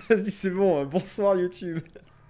Vas-y, c'est bon, bonsoir YouTube.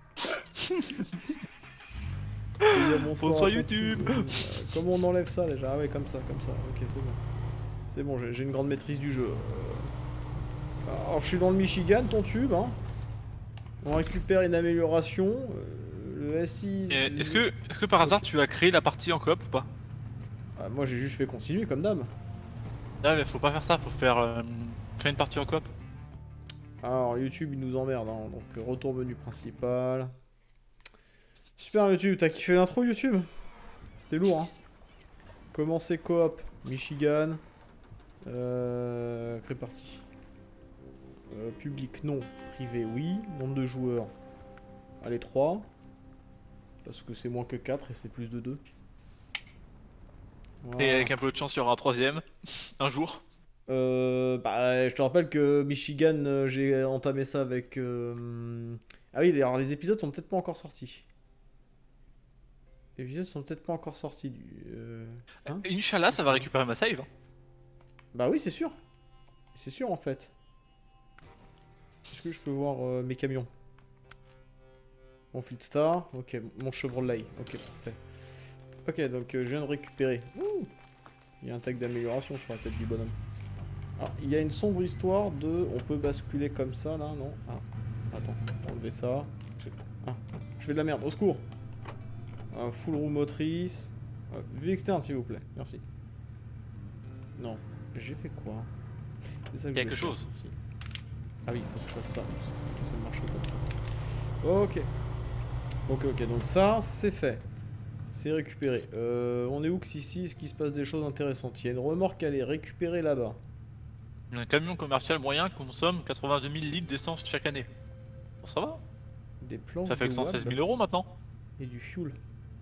Bonsoir à ton YouTube. pub. Comment on enlève ça déjà? Ah ouais, comme ça, ok, c'est bon. C'est bon, j'ai une grande maîtrise du jeu. Alors, je suis dans le Michigan, ton tube, hein. On récupère une amélioration. Le SI... Est-ce que par hasard tu as créé la partie en coop ou pas? Ah, moi, j'ai juste fait continuer, comme d'hab. Ah mais faut pas faire ça, faut faire créer une partie en coop. Alors, YouTube, il nous emmerde, hein. Donc, retour menu principal. Super, YouTube. T'as kiffé l'intro, YouTube? C'était lourd, hein. Commencer coop. Michigan. Créer partie. Public, non. Privé, oui. Nombre de joueurs. Allez, 3. Parce que c'est moins que 4 et c'est plus de 2. Et Voilà. avec un peu de chance il y aura un troisième, un jour. Bah, je te rappelle que Michigan, j'ai entamé ça avec... Ah oui, alors les épisodes sont peut-être pas encore sortis. Les épisodes sont peut-être pas encore sortis du... Hein? Inch'Allah ça va récupérer ma save. Hein. Bah oui, c'est sûr. C'est sûr en fait. Est-ce que je peux voir mes camions? Mon Fleetstar, ok, mon Chevrolet, ok, parfait. Ok, donc je viens de récupérer. Ouh, il y a un tag d'amélioration sur la tête du bonhomme. Alors, il y a une sombre histoire de... On peut basculer comme ça, là, non? Ah, attends, enlever ça. Ah, je fais de la merde, au secours. Full roue motrice. Vue externe, s'il vous plaît, merci. Non, j'ai fait quoi? C'est ça que Quelque chose. Si. Ah oui, il faut que je fasse ça. Ça marche comme ça. Ok. Ok, donc ça, c'est fait. C'est récupéré. On est où que ici? Est-ce qu'il se passe des choses intéressantes? Il y a une remorque à aller récupérer là-bas. Un camion commercial moyen consomme 82 000 litres d'essence chaque année. Bon, ça va. Des planches Ça fait de 116 wab 000 euros maintenant. et du fuel.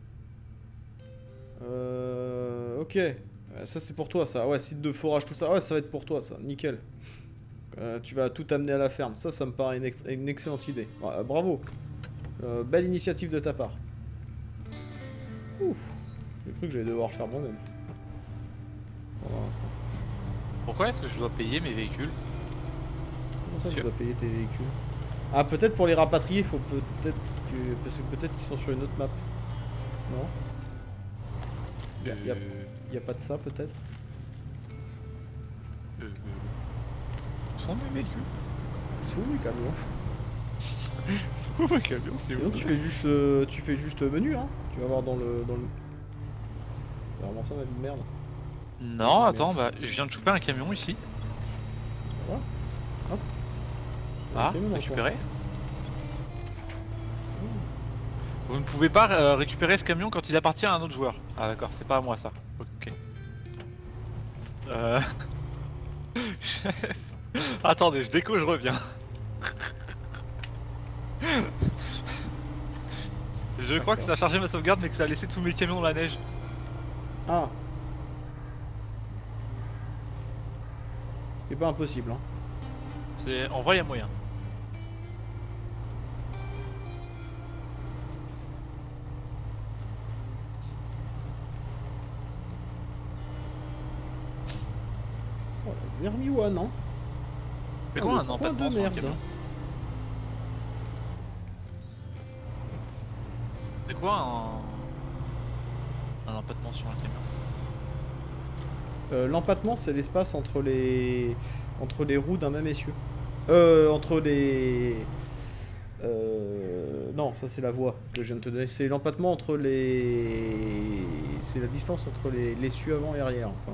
Ok. Ça c'est pour toi ça. Ouais, site de forage, tout ça. Ouais, ça va être pour toi ça. Nickel. Tu vas tout amener à la ferme. Ça me paraît une excellente idée. Ouais, bravo. Belle initiative de ta part. Ouf. J'ai cru que j'allais devoir le faire moi-même. Pour l'instant. Pourquoi est-ce que je dois payer mes véhicules? Comment ça tu dois payer tes véhicules? Ah, peut-être pour les rapatrier, faut peut-être que... Parce que peut-être qu'ils sont sur une autre map. Non? Y a pas de ça peut-être? Où sont mes véhicules? C'est où les camions? C'est où mes camions? C'est Sinon où? tu fais juste menu, hein. Tu vas voir dans le... Vraiment ça, ma vie de merde. Non, attends, bah je viens de choper un camion ici. Voilà. Hop. Ah, Camion dans le récupéré. Vous ne pouvez pas récupérer ce camion quand il appartient à un autre joueur. Ah d'accord, c'est pas à moi ça. Ok. Chef. Attendez, je déco, je reviens. Je crois que ça a chargé ma sauvegarde mais que ça a laissé tous mes camions dans la neige. Ah. Ce qui est pas impossible, hein. C'est... En vrai, il y a moyen. Oh, la Zermiwa, non? C'est Ah, quoi le un coin empattement de sur un merde. camion? C'est quoi un empattement sur un camion? L'empattement, c'est l'espace entre les roues d'un même essieu. Entre les... Non, ça c'est la voie que je viens de te donner. C'est l'empattement entre les... C'est la distance entre l'essieu avant et arrière. Enfin,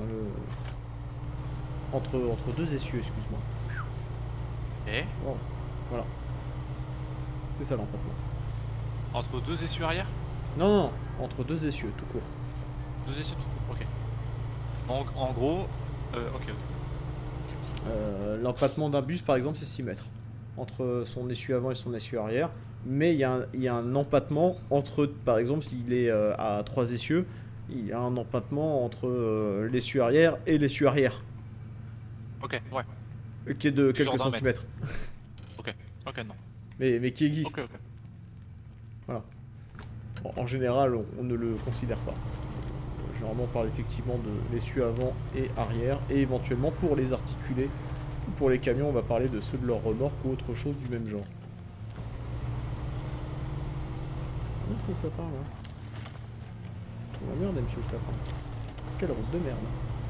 entre deux essieux, excuse-moi. Et Oh, voilà. C'est ça l'empattement. entre deux essieux arrière? Non, non, non, entre deux essieux, tout court. Deux essieux tout court, ok. En gros, ok. L'empattement d'un bus, par exemple, c'est 6 mètres. Entre son essieu avant et son essieu arrière. Mais il y a un empattement entre, par exemple, s'il est à 3 essieux, il y a un empattement entre l'essieu arrière et l'essieu arrière. Ok, ouais. Qui est de Du genre quelques d'un centimètres. Ok, ok, non. Mais qui existe. Ok, ok. Voilà. Bon, en général, on ne le considère pas. Généralement, on parle effectivement de l'essieu avant et arrière. Et éventuellement, pour les articuler, Pour les camions, on va parler de ceux de leur remorque ou autre chose du même genre. Où est-ce que ça part là? Oh la merde, monsieur le sapin. Quelle route de merde.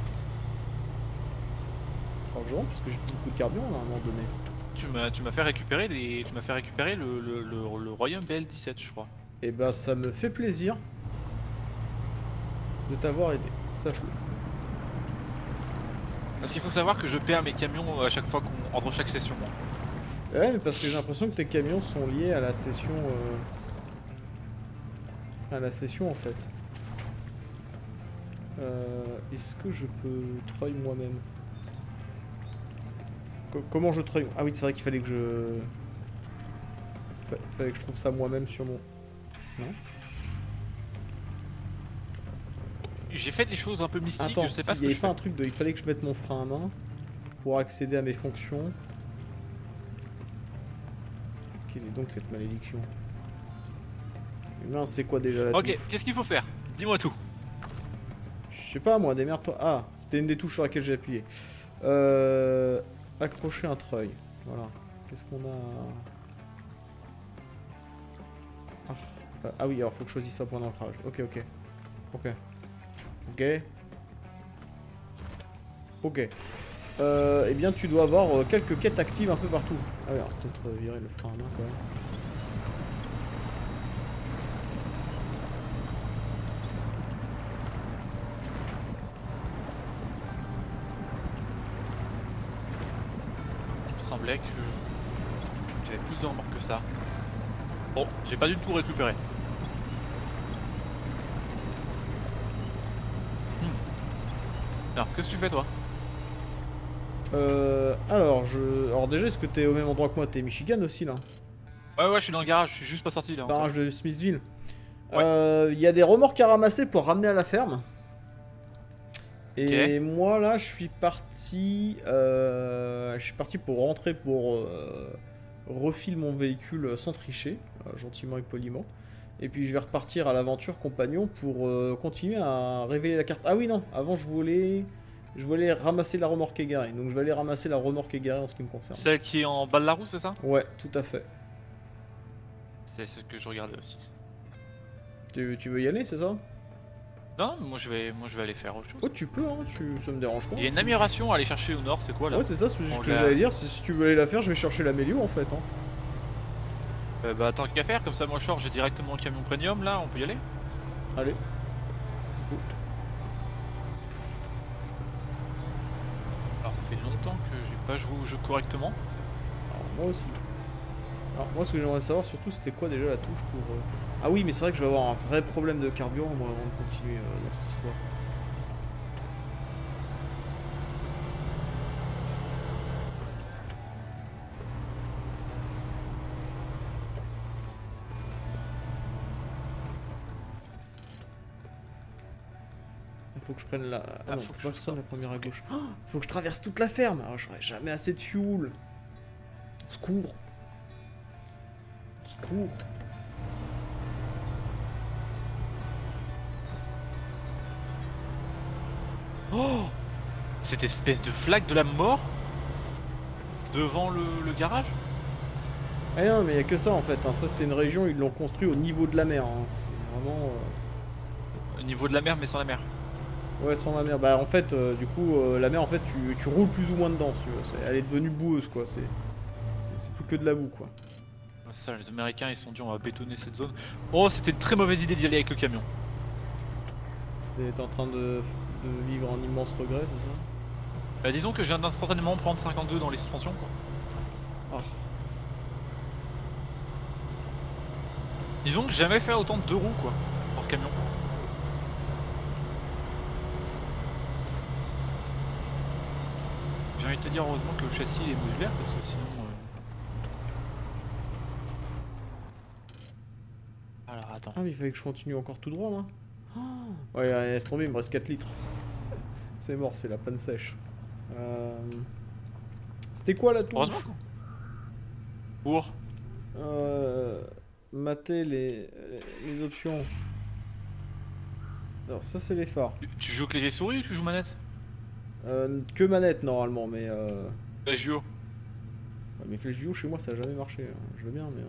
Faut que je rentre parce que j'ai beaucoup de carburant là à un moment donné. Tu m'as fait récupérer le royaume BL17, je crois. Et bah ça me fait plaisir de t'avoir aidé, sache-le. Parce qu'il faut savoir que je perds mes camions à chaque fois entre chaque session. Ouais, mais parce que j'ai l'impression que tes camions sont liés à la session en fait. Est-ce que je peux treuil moi-même? Comment je treuil? Ah oui, c'est vrai qu'il fallait que je... Fallait que je trouve ça moi-même sur mon... Non? J'ai fait des choses un peu mystiques, Attends, je sais pas ce il y que avait je pas fais. un truc de... Il fallait que je mette mon frein à main pour accéder à mes fonctions. Quelle est donc cette malédiction? Mince, c'est quoi déjà la Ok, touche? qu'est-ce qu'il faut faire? Dis-moi tout. Je sais pas moi, démerde-toi. Ah, c'était une des touches sur laquelle j'ai appuyé. Accrocher un treuil. Voilà. Qu'est-ce qu'on a? Ah oui, alors faut que je choisisse un point d'ancrage. Ok. Eh bien, tu dois avoir quelques quêtes actives un peu partout. Ah oui, alors peut-être virer le frein à main quand même. Il me semblait que j'avais plus de remorques que ça. Bon, j'ai pas du tout récupéré. Alors, qu'est-ce que tu fais toi? Alors déjà, est-ce que t'es au même endroit que moi? T'es Michigan aussi là? Ouais, je suis dans le garage, je suis juste pas sorti là. Barrage de Smithville. Ouais. Il y a des remorques à ramasser pour ramener à la ferme. Et Ok. moi là, je suis parti pour rentrer pour refiler mon véhicule sans tricher, gentiment et poliment. Et puis je vais repartir à l'aventure compagnon pour continuer à révéler la carte. Ah oui non, avant je voulais ramasser la remorque égarée. Donc je vais aller ramasser la remorque égarée en ce qui me concerne. Celle qui est en bas de la roue, c'est ça? Ouais, tout à fait. C'est ce que je regardais aussi. Tu veux y aller, c'est ça? Non, moi je vais aller faire autre chose. Oh, tu peux, hein, ça me dérange pas. Il y a une amélioration à aller chercher au nord, c'est quoi là? Ouais, c'est ça, ce que On j'allais dire. Si tu veux aller la faire, je vais chercher la Mélio en fait. Hein. Bah tant qu'à faire, comme ça moi je sors, j'ai directement le camion premium là, on peut y aller? Allez. Go. Alors ça fait longtemps que j'ai pas joué au jeu correctement. Alors, moi aussi. Alors, moi, ce que j'aimerais savoir surtout, c'était quoi déjà la touche pour. Ah oui, mais c'est vrai que je vais avoir un vrai problème de carburant moi avant de continuer dans cette histoire. Il faut que je prenne la. Ah non, faut pas que je prenne la première à gauche. Oh, faut que je traverse toute la ferme. Alors, j'aurai jamais assez de fuel. Secours. Secours. Oh, cette espèce de flaque de la mort devant le garage? Ah non, mais il y a que ça en fait. Hein. Ça, c'est une région, ils l'ont construit au niveau de la mer. Hein. C'est vraiment. Au niveau de la mer mais sans la mer. Ouais, sans la mer. Bah, en fait, du coup, la mer, en fait, tu roules plus ou moins dedans, si tu veux. Elle est devenue boueuse, quoi. C'est plus que de la boue, quoi. Ouais, c'est ça, les Américains ils se sont dit on va bétonner cette zone. Oh, c'était une très mauvaise idée d'y aller avec le camion. T'es en train de vivre un immense regret, c'est ça? Bah disons que je viens d'instantanément prendre 52 dans les suspensions quoi. Ah. Disons que j'ai jamais fait autant de 2 roues quoi, dans ce camion. J'ai envie de te dire heureusement que le châssis il est modulaire parce que sinon... Alors attends. Ah, mais il fallait que je continue encore tout droit, là. Oh. Ouais, laisse tomber, il me reste 4 litres. C'est mort, c'est la panne sèche. C'était quoi la touche? Heureusement quoi. Pour... Mater les options. Alors ça c'est les phares. Tu joues clavier souris ou tu joues manette? Que manette normalement, mais JO. Ouais, mais flèche JO chez moi ça a jamais marché. Hein. Je veux bien, mais.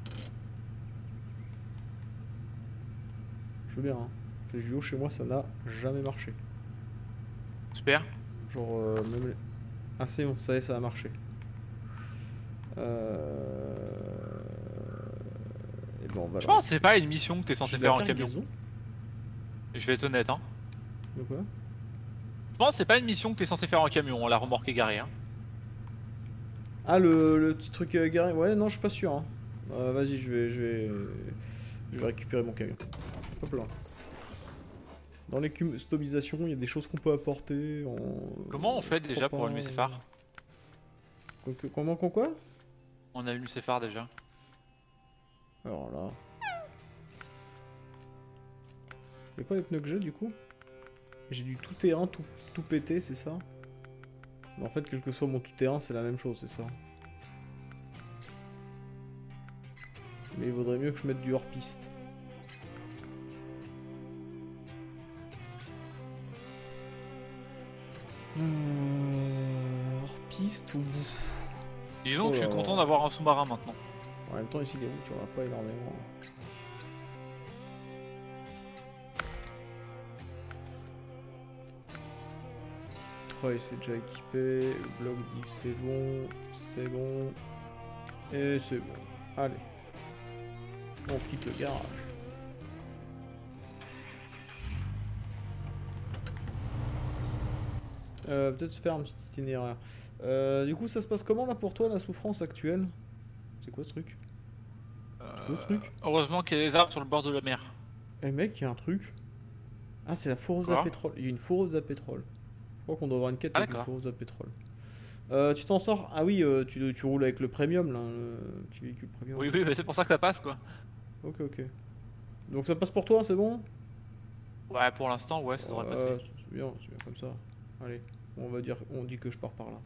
Je veux bien. Hein. Flèche JO chez moi ça n'a jamais marché. Super. Genre, même. Ah, c'est bon, ça y est, ça a marché. Et bon, on va Je pense que c'est pas une mission que t'es censé faire en camion. cargaison. Je vais être honnête, hein. De quoi? Je pense que c'est pas une mission que t'es censé faire en camion, la remorque égarée, hein. Ah, le petit truc garé. Ouais, non, je suis pas sûr. Hein. Vas-y, je vais récupérer mon camion. Hop là. Dans les customisations, il y a des choses qu'on peut apporter. Comment on fait déjà pour allumer ses phares? Comment qu'on quoi? On allume ses phares déjà. Alors là. C'est quoi les pneus que j'ai du coup? J'ai du tout-terrain, tout pété, c'est ça? Mais en fait, quel que soit mon tout-terrain, c'est la même chose, c'est ça? Mais il vaudrait mieux que je mette du hors-piste. Hors-piste ou bout? Disons que je suis content d'avoir un sous-marin maintenant. En même temps, ici, les routes, il n'y en a pas énormément. Treuil, c'est déjà équipé. Le bloc dit que c'est bon. C'est bon. Et c'est bon. Allez. On quitte le garage. Peut-être se faire un petit itinéraire. Du coup, ça se passe comment là pour toi, la souffrance actuelle? C'est quoi ce truc? Heureusement qu'il y a des arbres sur le bord de la mer. Eh mec, il y a un truc. Ah, c'est la foreuse à pétrole. Il y a une foreuse à pétrole. Je crois qu'on doit avoir une quête avec une foreuse à pétrole. Tu t'en sors? Ah oui, tu roules avec le premium là, le petit véhicule premium. Oui, mais c'est pour ça que ça passe quoi. Ok. Donc ça passe pour toi, c'est bon? Ouais, pour l'instant, ouais, ça devrait passer. C'est bien comme ça. Allez, on dit que je pars par là.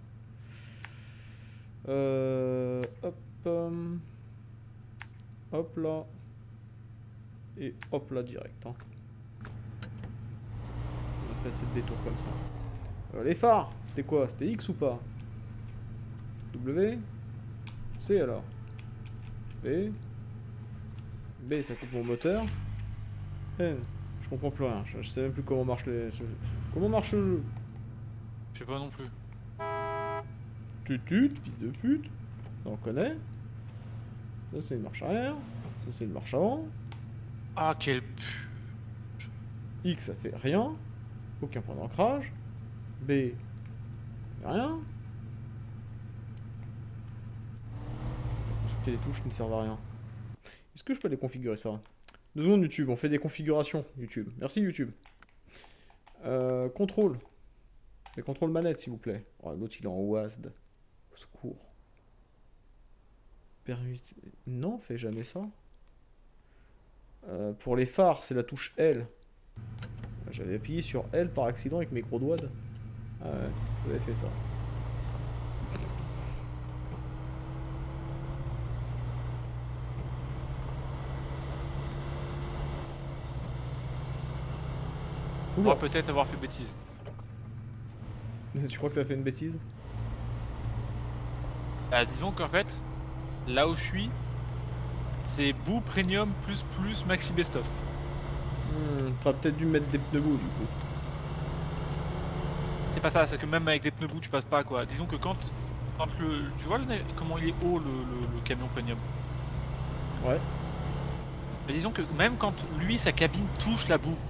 Hop là. Et hop là direct. Hein. On a fait assez de détours comme ça. Les phares, c'était quoi? C'était X ou pas? W? C alors? B? B, ça coupe mon moteur. N, je comprends plus rien. Je sais même plus comment marche comment marche le jeu. Je sais pas non plus. Tutut, fils de pute. Ça on connaît. Ça c'est une marche arrière. Ça c'est une marche avant. Ah quel X ça fait rien. Aucun point d'ancrage. B, ça fait rien. Parce que les touches ne servent à rien. Est-ce que je peux les configurer ça? 2 secondes YouTube, on fait des configurations YouTube. Merci YouTube. Contrôle. Les contrôles manettes s'il vous plaît. Oh, l'autre il est en WASD. Au secours. Permis... Non, fais jamais ça. Pour les phares, c'est la touche L. J'avais appuyé sur L par accident avec mes gros doigts. Ah ouais, j'avais fait ça. On va peut-être avoir fait bêtise. Tu crois que t'as fait une bêtise? Bah, disons qu'en fait, là où je suis, c'est bout premium plus maxi best-of. T'aurais peut-être dû mettre des pneus bout du coup. C'est pas ça, c'est que même avec des pneus bout tu passes pas quoi. Disons que quand le... Tu vois comment il est haut le camion premium? Ouais. Mais disons que même quand lui sa cabine touche la boue.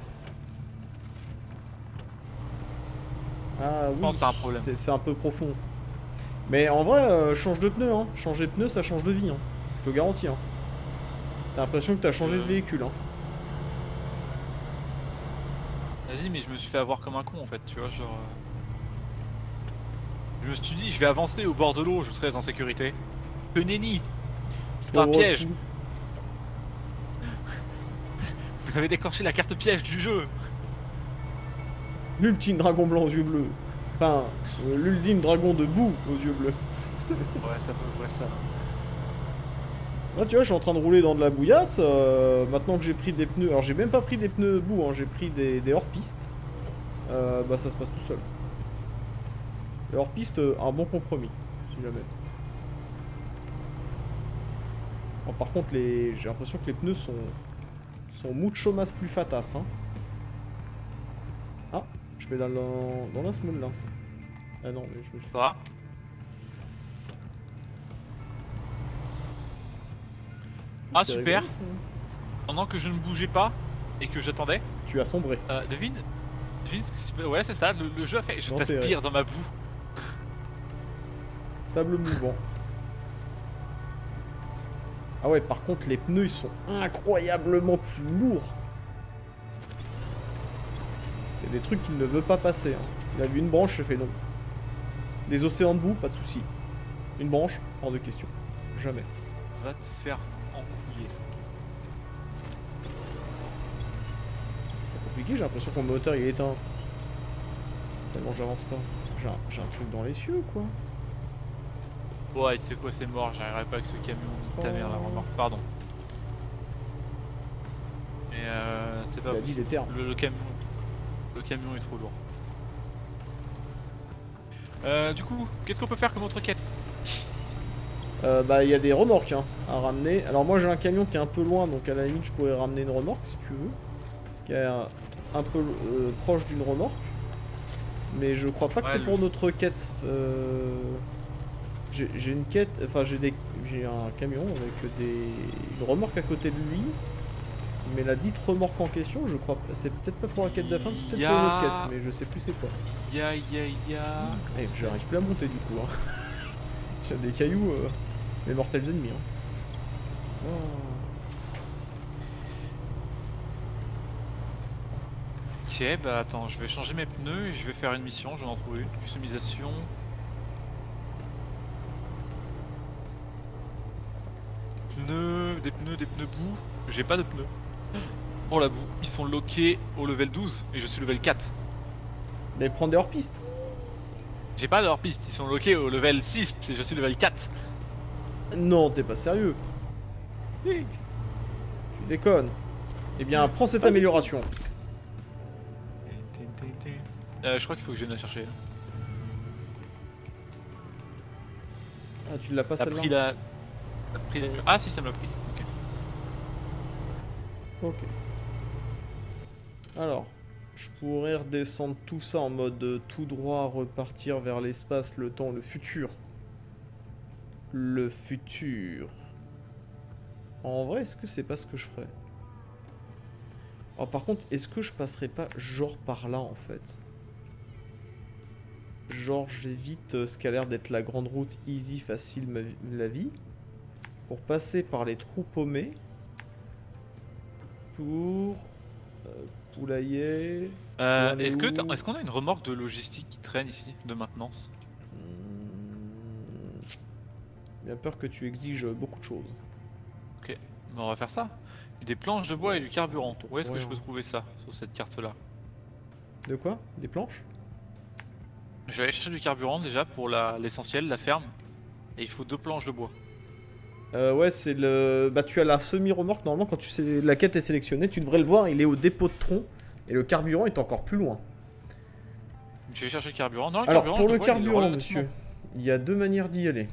Ah oui, Je pense que c'est un problème. C'est un peu profond. Mais en vrai, change de pneu, hein. Changer de pneu, ça change de vie, hein. Je te garantis, hein. T'as l'impression que t'as changé de véhicule, hein. Vas-y, mais je me suis fait avoir comme un con en fait, tu vois, genre... Je me suis dit, je vais avancer au bord de l'eau, je serai en sécurité. Que nenni! C'est un piège! Vous avez déclenché la carte piège du jeu! L'ultime dragon blanc aux yeux bleus. Enfin, l'ultime dragon de boue aux yeux bleus. Ouais, ça peut, ouais, ça. Là, tu vois, je suis en train de rouler dans de la bouillasse. Maintenant que j'ai pris des pneus... Alors, j'ai même pas pris des pneus boue, hein. J'ai pris des hors-piste. Bah, ça se passe tout seul. Les hors-piste, un bon compromis. Si jamais. Bon, par contre, j'ai l'impression que les pneus sont mucho más plus fatas. Hein. Ah, je vais dans la semaine là. Ah non, mais je me suis... Ah. Ah super. Rigolo, ça. Pendant que je ne bougeais pas et que j'attendais, Tu as sombré. devine ce que c'est. Ouais, c'est ça, le jeu a fait. Je Non, t'aspire dans ma boue. Sable mouvant. Ah ouais, par contre, les pneus, ils sont incroyablement plus lourds. Il y a des trucs qu'il ne veut pas passer. Hein. Il a vu une branche, il fait non. Des océans de boue, pas de soucis. Une branche, hors de question. Jamais. Va te faire encouiller. C'est compliqué, j'ai l'impression que mon moteur il est éteint. Tellement j'avance pas. J'ai un truc dans les cieux, quoi. Ouais, c'est quoi, c'est mort, j'arriverai pas avec ce camion, nique ta mère la remorque, pardon. Mais c'est pas Il a dit possible. les termes. Le camion est trop lourd. Du coup, qu'est-ce qu'on peut faire comme autre quête? Bah il y a des remorques hein, à ramener. Alors moi j'ai un camion qui est un peu loin, donc à la limite je pourrais ramener une remorque si tu veux. Qui est un peu proche d'une remorque. Mais je crois pas que Ouais, c'est pour notre quête. J'ai une quête, enfin j'ai un camion avec une remorque à côté de lui. Mais la dite remorque en question, je crois, c'est peut-être pas pour la quête de la fin, c'est peut-être pour une autre quête, mais je sais plus c'est quoi. Ya. Eh, j'arrive plus à monter du coup. Hein. J'ai des cailloux, mes mortels ennemis. Hein. Ok, bah attends, je vais changer mes pneus et je vais faire une mission, j'en ai trouvé une. Customisation. Des pneus boue. J'ai pas de pneus. Pour la boue, ils sont loqués au level 12 et je suis level 4. Mais prends des hors-pistes. J'ai pas de hors-piste, ils sont loqués au level 6 et je suis level 4. Non, t'es pas sérieux. Tu déconnes. Eh bien, prends cette amélioration. Je crois qu'il faut que je vienne la chercher. Ah, tu l'as pas T'as celle-là? pris la... Ah si, ça me l'a pris. Ok. Alors, je pourrais redescendre tout ça en mode tout droit, repartir vers l'espace, le temps, le futur. Le futur. En vrai, est-ce que c'est pas ce que je ferais? Alors par contre, est-ce que je passerais pas genre par là en fait? Genre j'évite ce qui a l'air d'être la grande route easy, facile la vie. Pour passer par les trous paumés. Pour... poulailler... Est-ce qu'on a une remorque de logistique qui traîne ici, de maintenance? Bien peur que tu exiges beaucoup de choses. Ok, on va faire ça. Des planches de bois et du carburant. Où est-ce que je peux trouver ça sur cette carte là? De quoi? Des planches? Je vais aller chercher du carburant déjà pour l'essentiel, la ferme. Et il faut 2 planches de bois. Ouais, c'est le... Bah tu as la semi-remorque, normalement quand la quête est sélectionnée, tu devrais le voir, il est au dépôt de tronc. Et le carburant est encore plus loin. Je vais chercher le carburant. Non, Alors pour le carburant, monsieur, il y a deux manières d'y aller.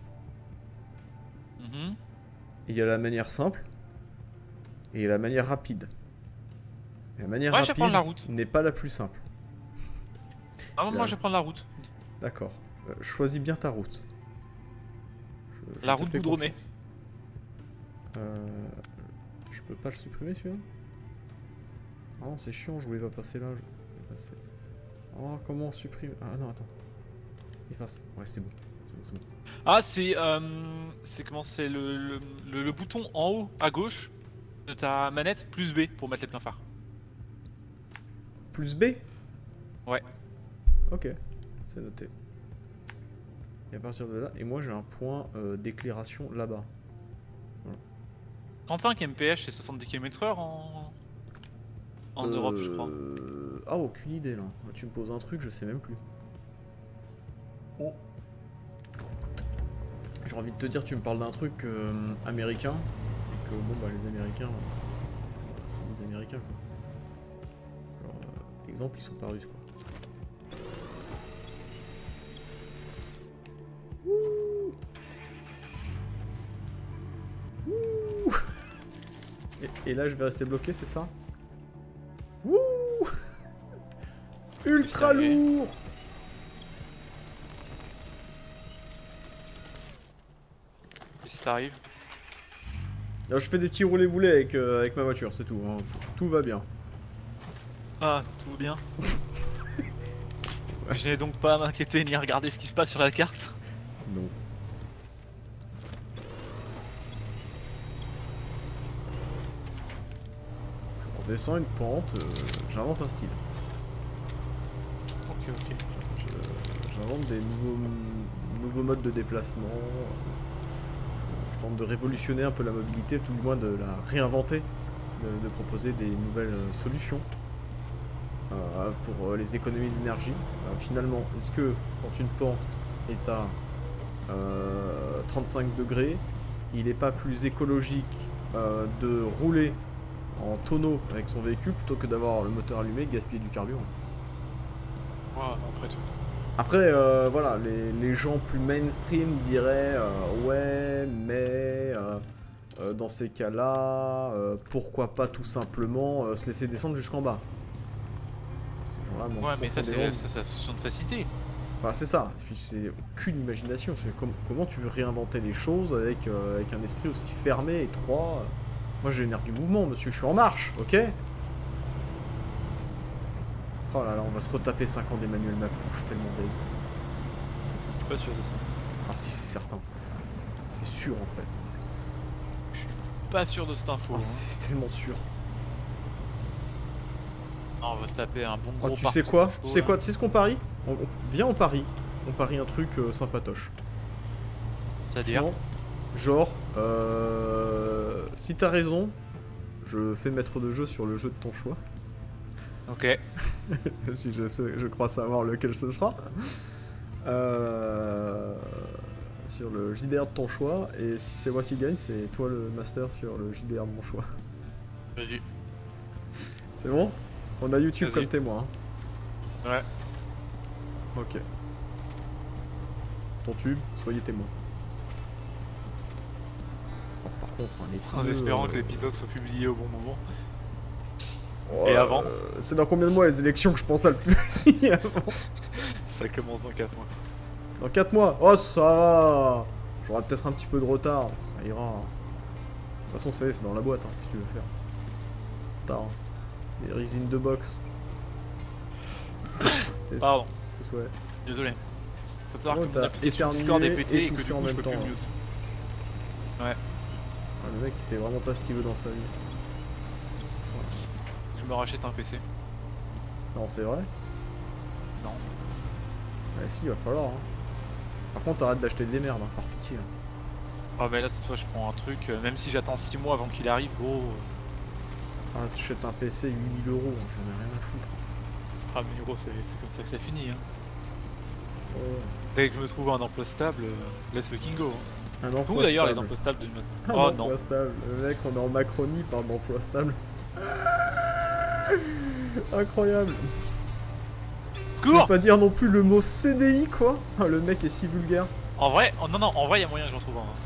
Il y a la manière simple. Et il y a la manière rapide. Et la manière rapide n'est pas la plus simple. Ah, moi je vais prendre la route. D'accord. Choisis bien ta route. La route goudronnée. Je peux pas le supprimer celui-là? Ah non, c'est chiant, je voulais pas passer là. Je voulais passer. Oh, comment on supprime? Ah non, attends. Efface. Ouais, c'est bon. C'est bon. Ah, c'est comment c'est le bouton en haut à gauche de ta manette plus B pour mettre les pleins phares. Plus B? Ouais. Ok, c'est noté. Et à partir de là, et moi j'ai un point d'éclairation là-bas. Voilà. 35 mph, c'est 70 km/h en Europe, je crois. Ah, aucune idée là. Tu me poses un truc, je sais même plus. Oh. J'ai envie de te dire, tu me parles d'un truc américain. Et que bon, bah les Américains, c'est des Américains quoi. Genre, exemple, ils sont pas russes quoi. Ouh. Ouh. Et là, je vais rester bloqué, c'est ça? Wouh. Ultra lourd. Et si t'arrives? Alors, je fais des petits roulés-boulés avec ma voiture, c'est tout, hein. Tout va bien. Ah, tout va bien. Je n'ai donc pas à m'inquiéter ni à regarder ce qui se passe sur la carte. Non. Je redescends une pente, j'invente un style. Ok, ok. J'invente des nouveaux modes de déplacement. Je tente de révolutionner un peu la mobilité, tout du moins de la réinventer, de proposer des nouvelles solutions pour les économies d'énergie. Finalement, est-ce que quand une pente est à 35 degrés, il n'est pas plus écologique de rouler en tonneau avec son véhicule plutôt que d'avoir le moteur allumé et gaspiller du carburant? Ouais, après tout. Après, voilà, les gens plus mainstream diraient ouais, mais dans ces cas-là, pourquoi pas tout simplement se laisser descendre jusqu'en bas? Ces gens-là manquent Ouais, mais ça, profondément c'est la solution de facilité. Enfin, c'est ça. Et puis, c'est aucune imagination. C'est comment tu veux réinventer les choses avec un esprit aussi fermé, étroit. Moi, j'ai l'air du mouvement, monsieur. Je suis en marche, ok? Oh là là, on va se retaper 5 ans d'Emmanuel Macron. Je suis tellement deg. Je suis pas sûr de ça. Ah si, c'est certain. C'est sûr, en fait. Je suis pas sûr de cette info. Ah, Hein. c'est tellement sûr. Non, on va se taper un bon Oh, gros tu sais quoi? Tu sais quoi? Tu sais ce qu'on parie? Viens, on parie. On parie un truc sympatoche. C'est-à-dire? Sinon, genre, si t'as raison, je fais maître de jeu sur le jeu de ton choix. Ok. Même si je crois savoir lequel ce sera. Sur le JDR de ton choix. Et si c'est moi qui gagne, c'est toi le master sur le JDR de mon choix. Vas-y. C'est bon? On a YouTube Vas-y. comme témoin. Hein. Ouais. Ok. Ton tube, soyez témoin. Oh, par contre, hein, les En pneus, espérant que l'épisode soit publié au bon moment. oh, Et avant c'est dans combien de mois les élections que je pense à le publier avant? Ça commence dans 4 mois. Dans 4 mois? Oh, ça va. J'aurai peut-être un petit peu de retard, ça ira. De toute façon, c'est dans la boîte, hein, si tu veux faire. Tard. Des résines de box. Pardon, Tes souhaits. désolé. Faut savoir Oh, que mon t'as application éternué Discord est et pétée et que du toussé coup en je même peux temps, plus hein. mute. Ah, le mec, il sait vraiment pas ce qu'il veut dans sa vie. Je me rachète un PC. Non, c'est vrai? Non. Ouais, si, il va falloir. Hein. Par contre, arrête d'acheter des merdes, hein, par pitié. Hein. Ah mais là cette fois je prends un truc, même si j'attends 6 mois avant qu'il arrive, gros. Ah, j'achète un PC 8000 €, j'en ai rien à foutre. Ah mais gros c'est comme ça que ça finit. Hein. Oh. Dès que je me trouve un emploi stable, laisse le Kingo. Hein. Un emploi Où d'ailleurs les stable. emplois stables de Un Oh emploi non. stable. Le mec, on est en Macronie, il parle d'emploi stable. Incroyable. Je Secours vais pas dire non plus le mot CDI, quoi. Ah, le mec est si vulgaire. En vrai, oh, non en vrai il y a moyen que j'en trouve un. Hein.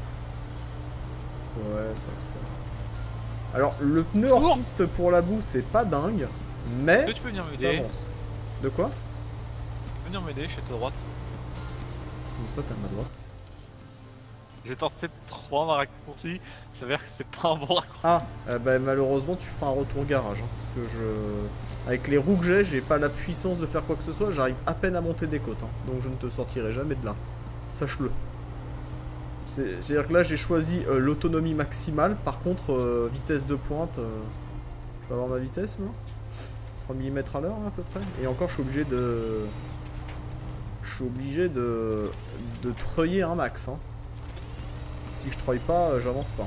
Ouais, ça va se faire. Alors, le pneu Secours. hors-piste pour la boue, c'est pas dingue, Est-ce mais que tu peux venir ça m'aider? avance. De quoi? Venir m'aider, je suis à ta droite. Comme ça, t'as ma droite. J'ai tenté de prendre un raccourci, ça s'avère que c'est pas un bon raccourci. Ah, bah malheureusement, tu feras un retour garage, hein, parce que avec les roues que j'ai pas la puissance de faire quoi que ce soit, j'arrive à peine à monter des côtes, hein, donc je ne te sortirai jamais de là. Sache-le. C'est-à-dire que là, j'ai choisi l'autonomie maximale, par contre, vitesse de pointe, je vais avoir ma vitesse, non? 3 mm à l'heure, à peu près. Et encore, je suis obligé de... Je suis obligé de treuiller un max, hein. Si je treuille pas, j'avance pas. Hein.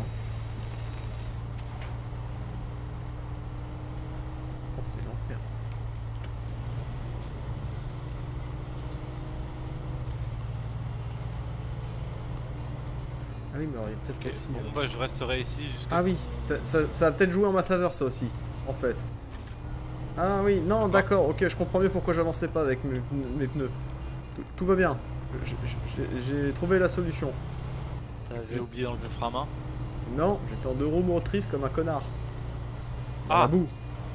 Oh, c'est l'enfer. Ah oui, mais alors il y a peut-être Ok, aussi... bon bah je resterai ici jusqu'à... Ah oui, ça va peut-être jouer en ma faveur, ça aussi, en fait. Ah oui, non, d'accord, ok, je comprends mieux pourquoi j'avançais pas avec mes pneus. Tout va bien. J'ai trouvé la solution. J'ai oublié d'enlever le frein à main. Non, j'étais en 2 roues motrices comme un connard. Dans Ah. la boue.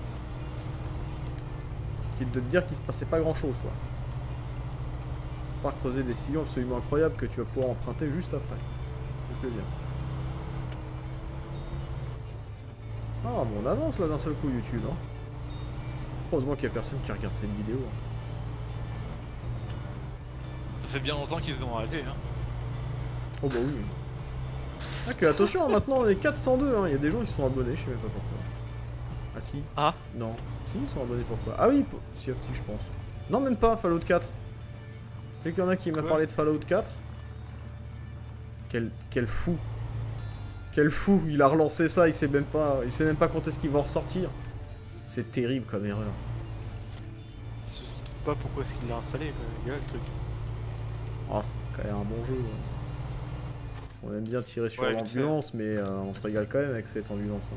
Quitte de te dire qu'il se passait pas grand chose quoi. Par creuser des sillons absolument incroyables que tu vas pouvoir emprunter juste après. Ça fait plaisir. Ah, bon, on avance là d'un seul coup YouTube. Hein. Heureusement qu'il y a personne qui regarde cette vidéo. Hein. Ça fait bien longtemps qu'ils ont arrêté. Hein. Oh bah oui. Ah que attention, maintenant on est 402. Hein. Il y a des gens qui se sont abonnés, je sais même pas pourquoi. Ah si. Ah. Non. Si, ils sont abonnés pourquoi? Ah oui, Sea of Thieves je pense. Non, même pas, Fallout 4. Vu qu'il y en a qui m'a parlé de Fallout 4. Quel fou. Quel fou, il a relancé ça, il sait même pas quand est-ce qu'il va en ressortir. C'est terrible comme erreur. Je sais surtout pas pourquoi est-ce qu'il l'a installé, le truc. Ah, c'est quand même un bon jeu. On aime bien tirer sur l'ambulance, mais on se régale quand même avec cette ambulance. Hein.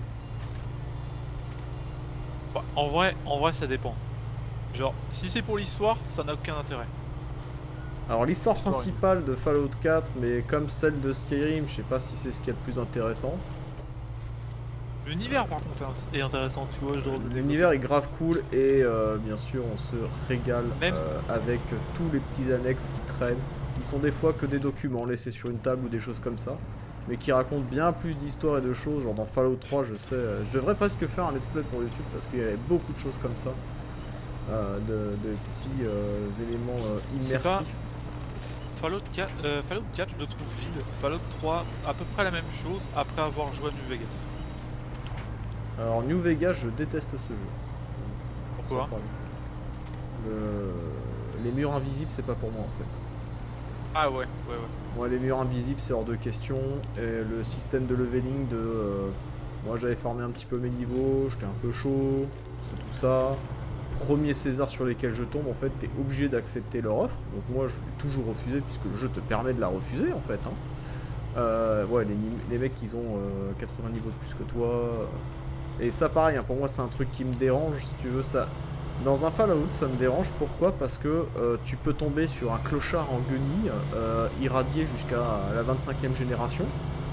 Bah, en vrai, ça dépend. Genre, si c'est pour l'histoire, ça n'a aucun intérêt. Alors l'histoire principale de Fallout 4, mais comme celle de Skyrim, je sais pas si c'est ce qu'il y a de plus intéressant. L'univers par contre est intéressant, tu vois. L'univers est grave cool et bien sûr on se régale avec tous les petits annexes qui traînent, qui sont des fois que des documents laissés sur une table ou des choses comme ça, mais qui racontent bien plus d'histoires et de choses. Genre dans Fallout 3, je sais, je devrais presque faire un let's play pour YouTube parce qu'il y avait beaucoup de choses comme ça, de petits éléments immersifs. Fallout 4, je le trouve vide. Fallout 3, à peu près la même chose après avoir joué à New Vegas. Alors New Vegas, je déteste ce jeu. Pourquoi? Les murs invisibles, c'est pas pour moi en fait. Ah ouais. Moi, les murs invisibles, c'est hors de question. Et le système de leveling moi, j'avais formé un petit peu mes niveaux, j'étais un peu chaud, c'est tout ça. Premier César sur lesquels je tombe, en fait, t'es obligé d'accepter leur offre. Donc moi, je l'ai toujours refusé, puisque le jeu te permet de la refuser, en fait. Hein. Ouais, les mecs, ils ont 80 niveaux de plus que toi. Et ça, pareil, hein, pour moi, c'est un truc qui me dérange, si tu veux, ça... Dans un Fallout, ça me dérange. Pourquoi? Parce que tu peux tomber sur un clochard en guenille, irradié jusqu'à la 25e génération.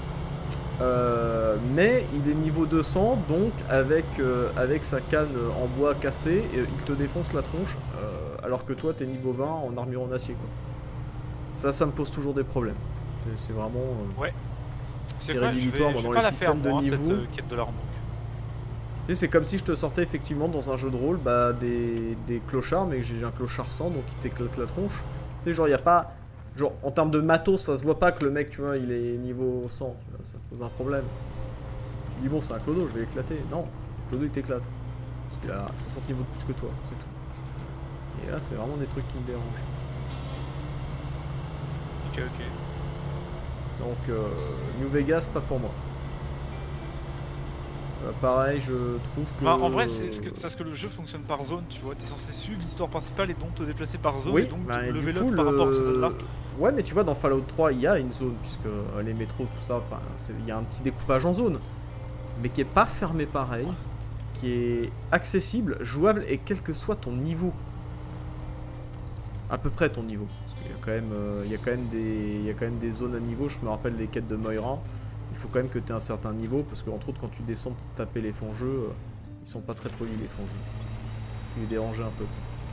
Mais il est niveau 200, donc avec sa canne en bois cassé, il te défonce la tronche, alors que toi, t'es niveau 20 en armure en acier, quoi. Ça me pose toujours des problèmes. C'est vraiment... ouais. C'est rédhibitoire dans les systèmes de niveau. Cette quête de l'arme. Tu sais, c'est comme si je te sortais effectivement dans un jeu de rôle des clochards, mais que j'ai un clochard 100, donc il t'éclate la tronche. Tu sais, genre, il n'y a pas... Genre, en termes de matos, ça se voit pas que le mec, tu vois, il est niveau 100. Ça pose un problème. Je dis, bon, c'est un clodo, je vais éclater. Non, le clodo, il t'éclate. Parce qu'il a 60 niveaux de plus que toi, c'est tout. Et là, c'est vraiment des trucs qui me dérangent. Ok. Donc, New Vegas, pas pour moi. Pareil, je trouve que... Bah, en vrai, c'est ce que le jeu fonctionne par zone, tu vois. T'es censé suivre l'histoire principale et donc te déplacer par zone, oui, et donc bah, level up par rapport à ces zones-là. Ouais, mais tu vois, dans Fallout 3, il y a une zone, puisque les métros, tout ça, enfin, il y a un petit découpage en zone. Mais qui est pas fermé pareil, qui est accessible, jouable, et quel que soit ton niveau. À peu près ton niveau. Parce qu'il y a quand même des zones à niveau, je me rappelle les quêtes de Moira. Il faut quand même que tu aies un certain niveau, parce que entre autres quand tu descends pour taper les fonds-jeux, ils sont pas très polis les fonds-jeux. Tu les déranges un peu.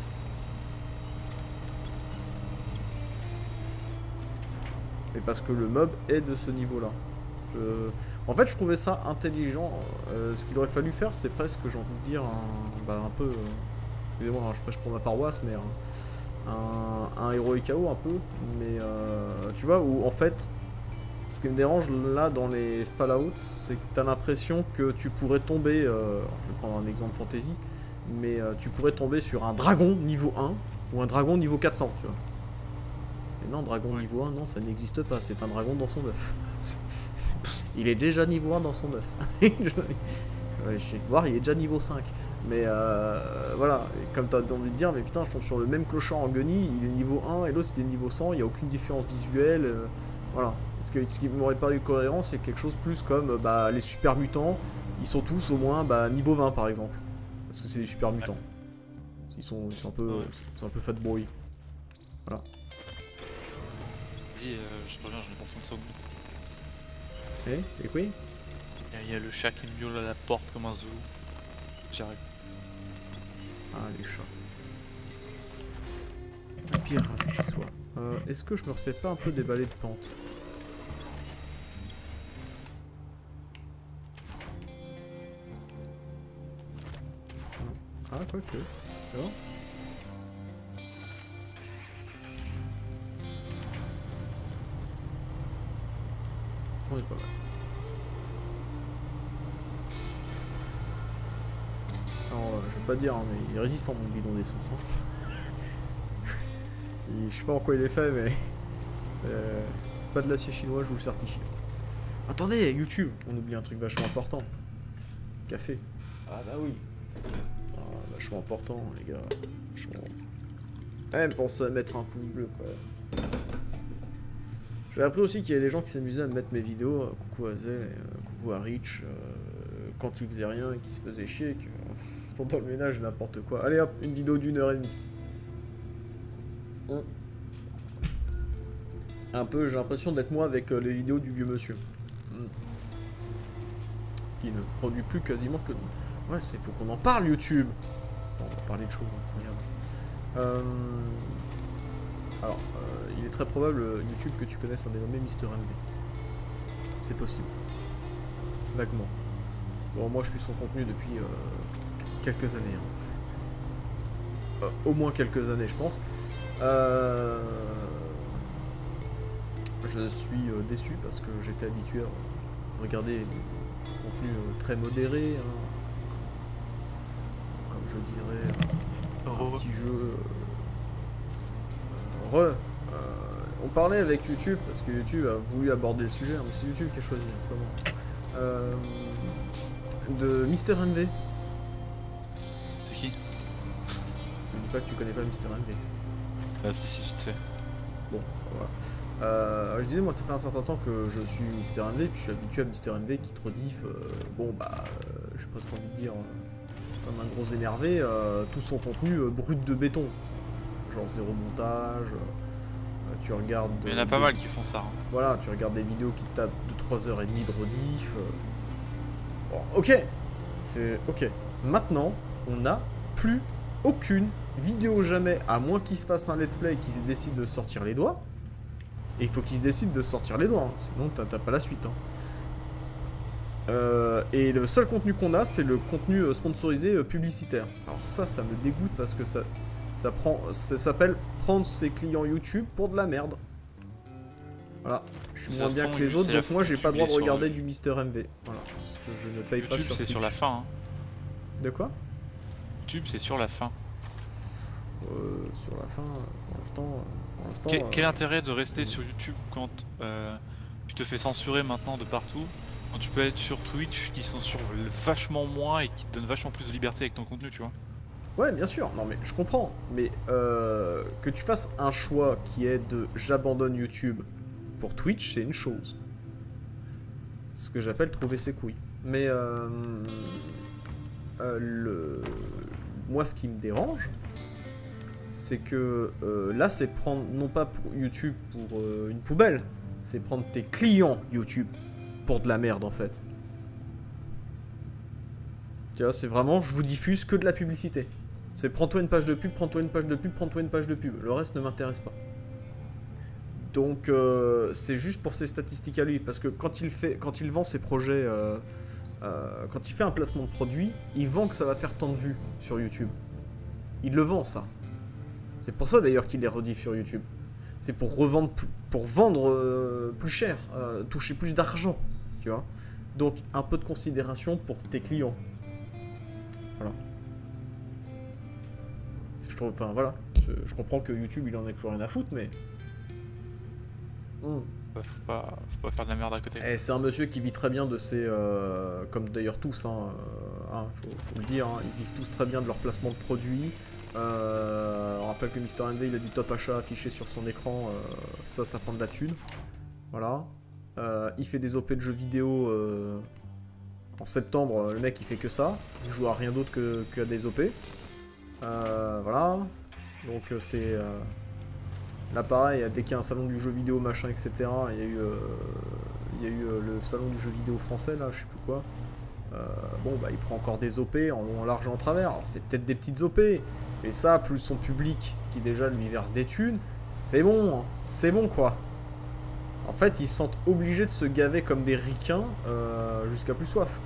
Mais parce que le mob est de ce niveau-là. En fait, je trouvais ça intelligent. Ce qu'il aurait fallu faire, c'est presque, j'ai envie de dire, un peu... excusez-moi, hein, je prêche pour ma paroisse, mais un Heroic KO un peu. Mais tu vois, où en fait... Ce qui me dérange là dans les Fallout, c'est que tu as l'impression que tu pourrais tomber, je vais prendre un exemple fantasy, mais tu pourrais tomber sur un dragon niveau 1 ou un dragon niveau 400, tu vois. Et non, dragon niveau 1, non, ça n'existe pas, c'est un dragon dans son œuf. Il est déjà niveau 1 dans son œuf. Je vais voir, il est déjà niveau 5. Mais voilà, et comme tu as envie de dire, mais putain, je tombe sur le même clochard en guenille, il est niveau 1 et l'autre il est niveau 100, il n'y a aucune différence visuelle. Voilà. Ce qui m'aurait paru cohérent, c'est quelque chose plus comme les super mutants, ils sont tous au moins niveau 20 par exemple. Parce que c'est des super mutants. Ils sont un peu fat boy. Voilà. Vas-y, je reviens, j'en ai pour 30 secondes. Et quoi? Il y a le chat qui me miaule à la porte comme un zoo. J'arrive. Ah, les chats. La pire race qui soit. Est-ce que je me refais pas un peu des balais de pente? Ah, quoique. D'accord. On est pas mal. Alors, je vais pas dire, hein, mais il est résistant mon bidon d'essence. Hein. Je sais pas en quoi il est fait, mais c'est pas de l'acier chinois, je vous le certifie. Attendez, YouTube, on oublie un truc vachement important. Café. Ah bah oui. Ah, vachement important, les gars. Vachement... même pensez à mettre un pouce bleu, quoi. J'ai appris aussi qu'il y a des gens qui s'amusaient à me mettre mes vidéos, coucou à Zel, coucou à Rich, quand ils faisaient rien et qu'ils se faisaient chier, que pendant le ménage, n'importe quoi. Allez hop, une vidéo d'1h30. Un peu, j'ai l'impression d'être moi avec les vidéos du vieux monsieur. Qui ne produit plus quasiment que... Ouais, c'est faut qu'on en parle, YouTube. Bon, on va parler de choses incroyables. Alors, il est très probable, YouTube, que tu connaisses un dénommé Mister MV. C'est possible. Vaguement. Bon, moi, je suis son contenu depuis quelques années. Hein. Au moins quelques années, je pense. Je suis déçu parce que j'étais habitué à regarder du contenu très modéré. Hein. Comme je dirais, un petit jeu... on parlait avec YouTube parce que YouTube a voulu aborder le sujet, hein, mais c'est YouTube qui a choisi, hein, c'est pas moi. De Mister MV. C'est qui? Ne dis pas que tu connais pas Mister MV. Ah si, vite fait. Bon, voilà. Je disais, moi, ça fait un certain temps que je suis Mister MV, puis je suis habitué à Mister MV qui te rediff, bon, bah, j'ai presque envie de dire, comme un gros énervé, tout son contenu brut de béton. Genre zéro montage, tu regardes... Mais il y en a pas mal qui font ça. Hein. Voilà, tu regardes des vidéos qui te tapent de 3h30 de rediff. Bon, ok, c'est ok. Maintenant, on n'a plus aucune vidéo jamais, à moins qu'il se fasse un let's play et qu'il décide de sortir les doigts. Et il faut qu'il se décide de sortir les doigts, hein, sinon t'as pas la suite. Hein. Et le seul contenu qu'on a, c'est le contenu sponsorisé publicitaire. Alors ça me dégoûte parce que ça s'appelle prendre ses clients YouTube pour de la merde. Voilà, je suis moins bien que les autres, donc moi j'ai pas le droit de regarder du Mister MV. Voilà, parce que je ne paye pas sur YouTube, c'est Twitch. sur la fin. Hein. De quoi? YouTube, c'est sur la fin. Sur la fin, pour l'instant... Quel intérêt de rester sur YouTube quand tu te fais censurer maintenant de partout, quand tu peux être sur Twitch qui censure vachement moins et qui te donne vachement plus de liberté avec ton contenu, tu vois? Ouais, bien sûr, non mais je comprends, mais que tu fasses un choix qui est de j'abandonne YouTube pour Twitch, c'est une chose. Ce que j'appelle trouver ses couilles. Mais moi, ce qui me dérange, c'est que là, c'est prendre, non pas pour YouTube pour une poubelle, c'est prendre tes clients YouTube pour de la merde en fait. Tu vois, c'est vraiment, je vous diffuse que de la publicité. C'est prends-toi une page de pub, prends-toi une page de pub, prends-toi une page de pub. Le reste ne m'intéresse pas. Donc c'est juste pour ses statistiques à lui, parce que quand il vend ses projets, quand il fait un placement de produit, il vend que ça va faire tant de vues sur YouTube. Il le vend ça. C'est pour ça d'ailleurs qu'il les rediff sur YouTube. C'est pour revendre, pour vendre plus cher, toucher plus d'argent, tu vois. Donc un peu de considération pour tes clients. Voilà. Je trouve, enfin voilà, je comprends que YouTube il en ait plus rien à foutre, mais Faut pas faire de la merde à côté. c'est un monsieur qui vit très bien de ses, comme d'ailleurs tous, faut le dire, hein, ils vivent tous très bien de leur placement de produits. On rappelle que Mister MV il a du top achat affiché sur son écran, ça prend de la thune. Voilà. Il fait des OP de jeux vidéo. En septembre, le mec il fait que ça. Il joue à rien d'autre qu'à des OP. Voilà. Donc c'est... là pareil, dès qu'il y a un salon du jeu vidéo machin etc, il y a eu il y a eu le salon du jeu vidéo français, là, je sais plus quoi. Bon, bah, il prend encore des OP en long, en large et en travers. Alors, c'est peut-être des petites OP, mais ça, plus son public qui déjà lui verse des thunes, c'est bon, hein. C'est bon, quoi. En fait, ils se sentent obligés de se gaver comme des ricains jusqu'à plus soif.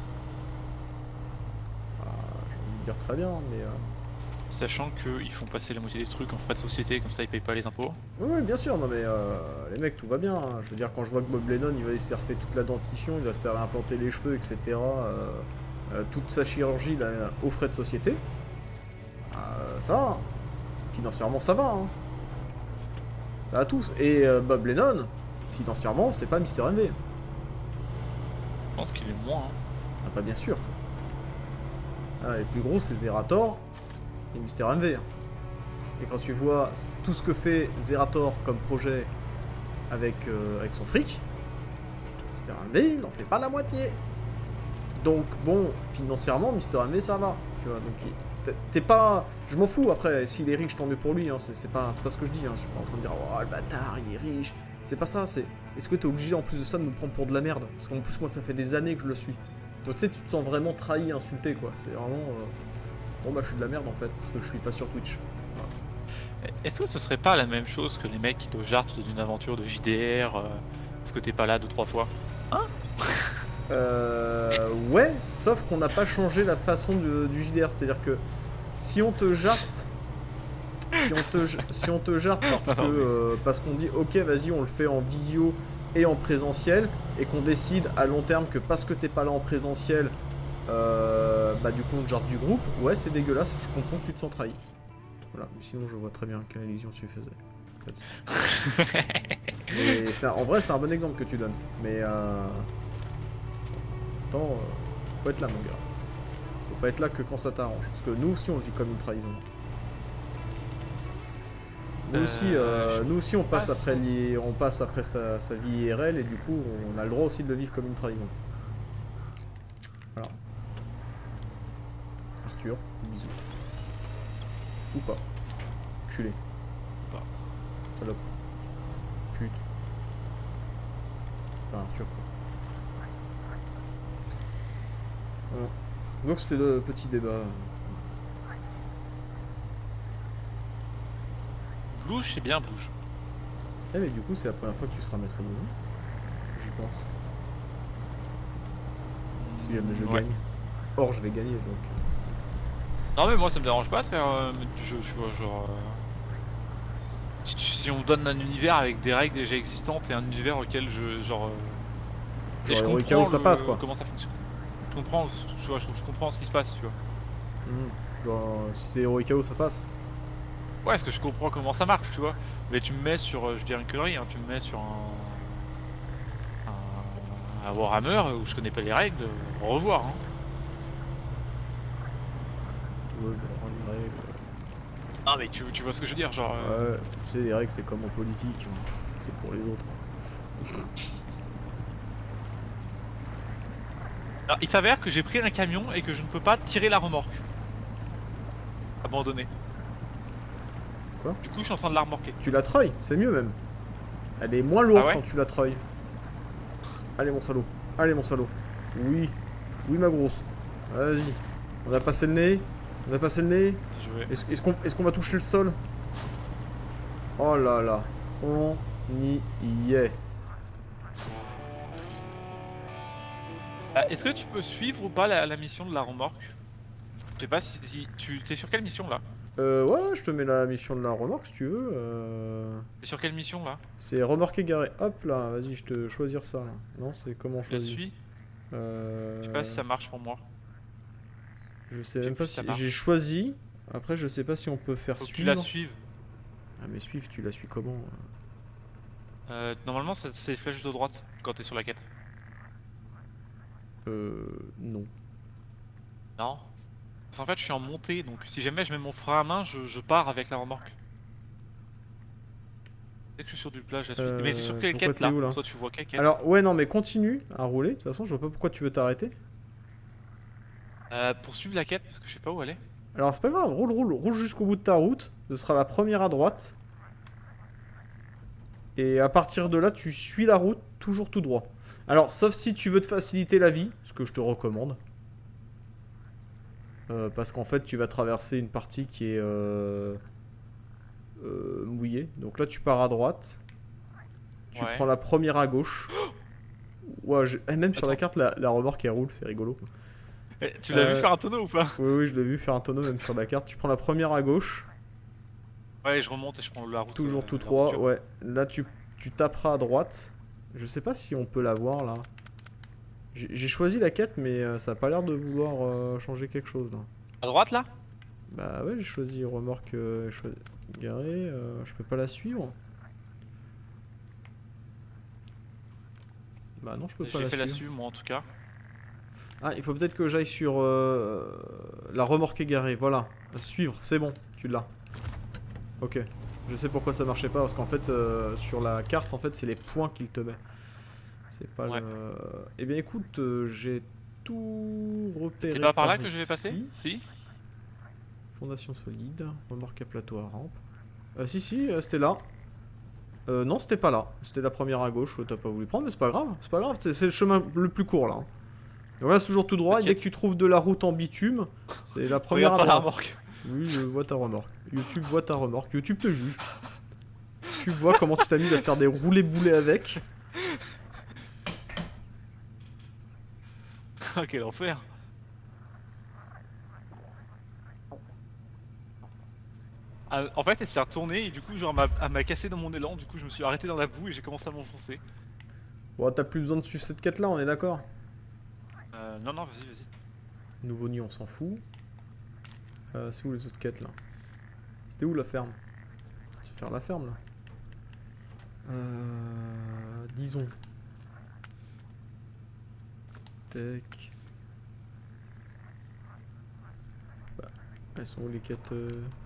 J'ai envie de dire très bien, mais... Sachant qu'ils font passer la moitié des trucs en frais de société, comme ça ils payent pas les impôts. Oui, bien sûr, non mais les mecs, tout va bien. Hein. Je veux dire, quand je vois que Bob Lennon, il va essayer de refaire toute la dentition, il va se faire implanter les cheveux, etc. Toute sa chirurgie là, aux frais de société. Ça va. Financièrement, ça va. Hein. Ça va tous. Et Bob Lennon, financièrement, c'est pas Mister MV. Je pense qu'il est moins. Hein. Ah, pas bien sûr. Les plus gros, c'est Zerator et Mister MV. Et quand tu vois tout ce que fait Zerator comme projet avec son fric, Mister MV, il n'en fait pas la moitié. Donc bon, financièrement, Mister MV ça va. Tu vois, donc t'es pas. Je m'en fous après, s'il est riche, tant mieux pour lui, hein, c'est pas ce que je dis, hein. Je suis pas en train de dire oh le bâtard, il est riche. C'est pas ça, c'est. Est-ce que t'es obligé en plus de ça de nous prendre pour de la merde? Parce qu'en plus moi ça fait des années que je le suis. Donc tu sais, tu te sens vraiment trahi, insulté quoi. C'est vraiment. Bon bah je suis de la merde en fait, parce que je suis pas sur Twitch. Est-ce que ce serait pas la même chose que les mecs qui te jartent d'une aventure de JDR parce que t'es pas là 2-3 fois? Hein? Ouais, sauf qu'on n'a pas changé la façon du JDR, c'est-à-dire que si on te jarte, si on te jarte parce qu'on dit ok vas-y on le fait en visio et en présentiel et qu'on décide à long terme que parce que t'es pas là en présentiel, bah du coup on te jarte du groupe, ouais c'est dégueulasse, je comprends que tu te sens trahi. Voilà, mais sinon je vois très bien quelle allusion tu faisais. Et en vrai c'est un bon exemple que tu donnes, mais attends, faut être là mon gars. Faut pas être là que quand ça t'arrange, parce que nous aussi on le vit comme une trahison. Nous aussi on passe après sa vie IRL et du coup on a le droit aussi de le vivre comme une trahison. Voilà. Arthur, bisous. Ou pas. Culé. Pas. Salope. Pute. Enfin Arthur quoi. Voilà. Donc c'est le petit débat. Blouche, c'est bien Blouche. Eh mais du coup c'est la première fois que tu seras maître de jeu. J'y pense. Si jamais je gagne. Or je vais gagner donc. Non mais moi ça me dérange pas de faire du jeu, tu vois, genre... Si on me donne un univers avec des règles déjà existantes et un univers auquel je... genre... et je comprends ça passe quoi. Comment ça fonctionne. Je comprends, tu vois, je comprends ce qui se passe, tu vois. Genre si c'est Heroic Chaos ça passe. Ouais, parce que je comprends comment ça marche, tu vois. Mais tu me mets sur, je veux dire une connerie, hein, tu me mets sur un Warhammer où je connais pas les règles, au revoir. Hein. Ouais, bon, les règles. Non mais tu vois ce que je veux dire, genre... Ouais, tu sais, les règles c'est comme en politique, hein. C'est pour les autres. Alors, il s'avère que j'ai pris un camion et que je ne peux pas tirer la remorque. Abandonné. Quoi? Du coup je suis en train de la remorquer. Tu la treuilles, c'est mieux même. Elle est moins lourde ouais quand tu la treuilles. Allez mon salaud, allez mon salaud. Oui, oui ma grosse. Vas-y. On a passé le nez. On a passé le nez. Est-ce qu'on va toucher le sol? Oh là là. On y est. Est-ce que tu peux suivre ou pas la mission de la remorque? Je sais pas si tu... T'es sur quelle mission là? Ouais, je te mets la mission de la remorque si tu veux. T'es sur quelle mission là? C'est remorquer garé. Hop là, vas-y, je te choisir ça là. Non, c'est comment Je la choisir? suis. Je sais pas si ça marche pour moi. Je sais même pas si j'ai choisi. Après, je sais pas si on peut faire Faut que suivre. tu la suives. Ah mais suivre, tu la suis comment? Normalement c'est flèche de droite quand t'es sur la quête. Non. Non. Parce qu'en fait je suis en montée, donc si jamais je mets mon frein à main, je pars avec la remorque. Dès que je suis sur du plat, je la suis. Mais sur quelle quête là? Toi tu vois quelle quête? Alors ouais non mais continue à rouler, de toute façon je vois pas pourquoi tu veux t'arrêter. Pour suivre la quête, parce que je sais pas où elle est. Alors c'est pas grave, roule jusqu'au bout de ta route, ce sera la première à droite. Et à partir de là tu suis la route toujours tout droit. Alors, sauf si tu veux te faciliter la vie, ce que je te recommande. Parce qu'en fait, tu vas traverser une partie qui est mouillée. Donc là, tu pars à droite. Tu prends la première à gauche. Ouais, même sur la carte, la remorque elle roule, c'est rigolo. Tu l'as vu faire un tonneau ou pas? Oui, je l'ai vu faire un tonneau même sur la carte. Tu prends la première à gauche. Ouais, je remonte et je prends la route. Toujours tout droit, ouais. Là, tu taperas à droite. Je sais pas si on peut la voir là. J'ai choisi la quête, mais ça a pas l'air de vouloir changer quelque chose là. À droite là? Bah ouais, j'ai choisi remorque garée. Je peux pas la suivre. Bah non, je peux pas la suivre. J'ai fait la suivre moi en tout cas. Ah, il faut peut-être que j'aille sur la remorque égarée. Voilà, suivre, c'est bon, tu l'as. Ok, je sais pourquoi ça marchait pas parce qu'en fait sur la carte en fait c'est les points qu'il te met. C'est pas le. Eh bien écoute, j'ai tout repéré. C'est pas par là que ici. je vais passer? Si. Fondation solide, remorque à plateau à rampe. Si, c'était là. Non, c'était pas là. C'était la première à gauche. T'as pas voulu prendre, mais c'est pas grave. C'est pas grave, c'est le chemin le plus court là. Donc là, c'est toujours tout droit. Et dès que tu trouves de la route en bitume, c'est la première à droite. La remorque. Oui, je vois ta remorque. YouTube voit ta remorque. YouTube te juge. YouTube voit comment tu t'amuses à faire des roulés-boulés avec. Ah, quel enfer. En fait, elle s'est retournée et du coup, genre, elle m'a cassé dans mon élan. Du coup, je me suis arrêté dans la boue et j'ai commencé à m'enfoncer. Bon, t'as plus besoin de suivre cette quête là, on est d'accord? Non, vas-y, vas-y. Nouveau nid, on s'en fout. C'est où les autres quêtes là? C'était où la ferme? Tu veux faire la ferme là? Disons. Tac. Bah, elles sont où les quêtes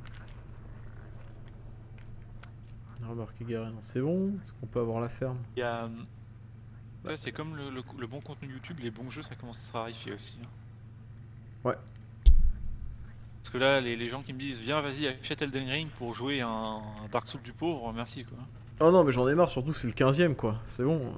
Remorque égarée, non, c'est bon. Est-ce qu'on peut avoir la ferme? Il y a. Ouais, c'est comme le bon contenu YouTube, les bons jeux, ça commence à se raréfier aussi. Hein. Ouais. Parce que là, les gens qui me disent viens, vas-y, achète Elden Ring pour jouer un Dark Souls du pauvre, merci quoi. Oh non, mais j'en ai marre, surtout c'est le 15ème quoi, c'est bon.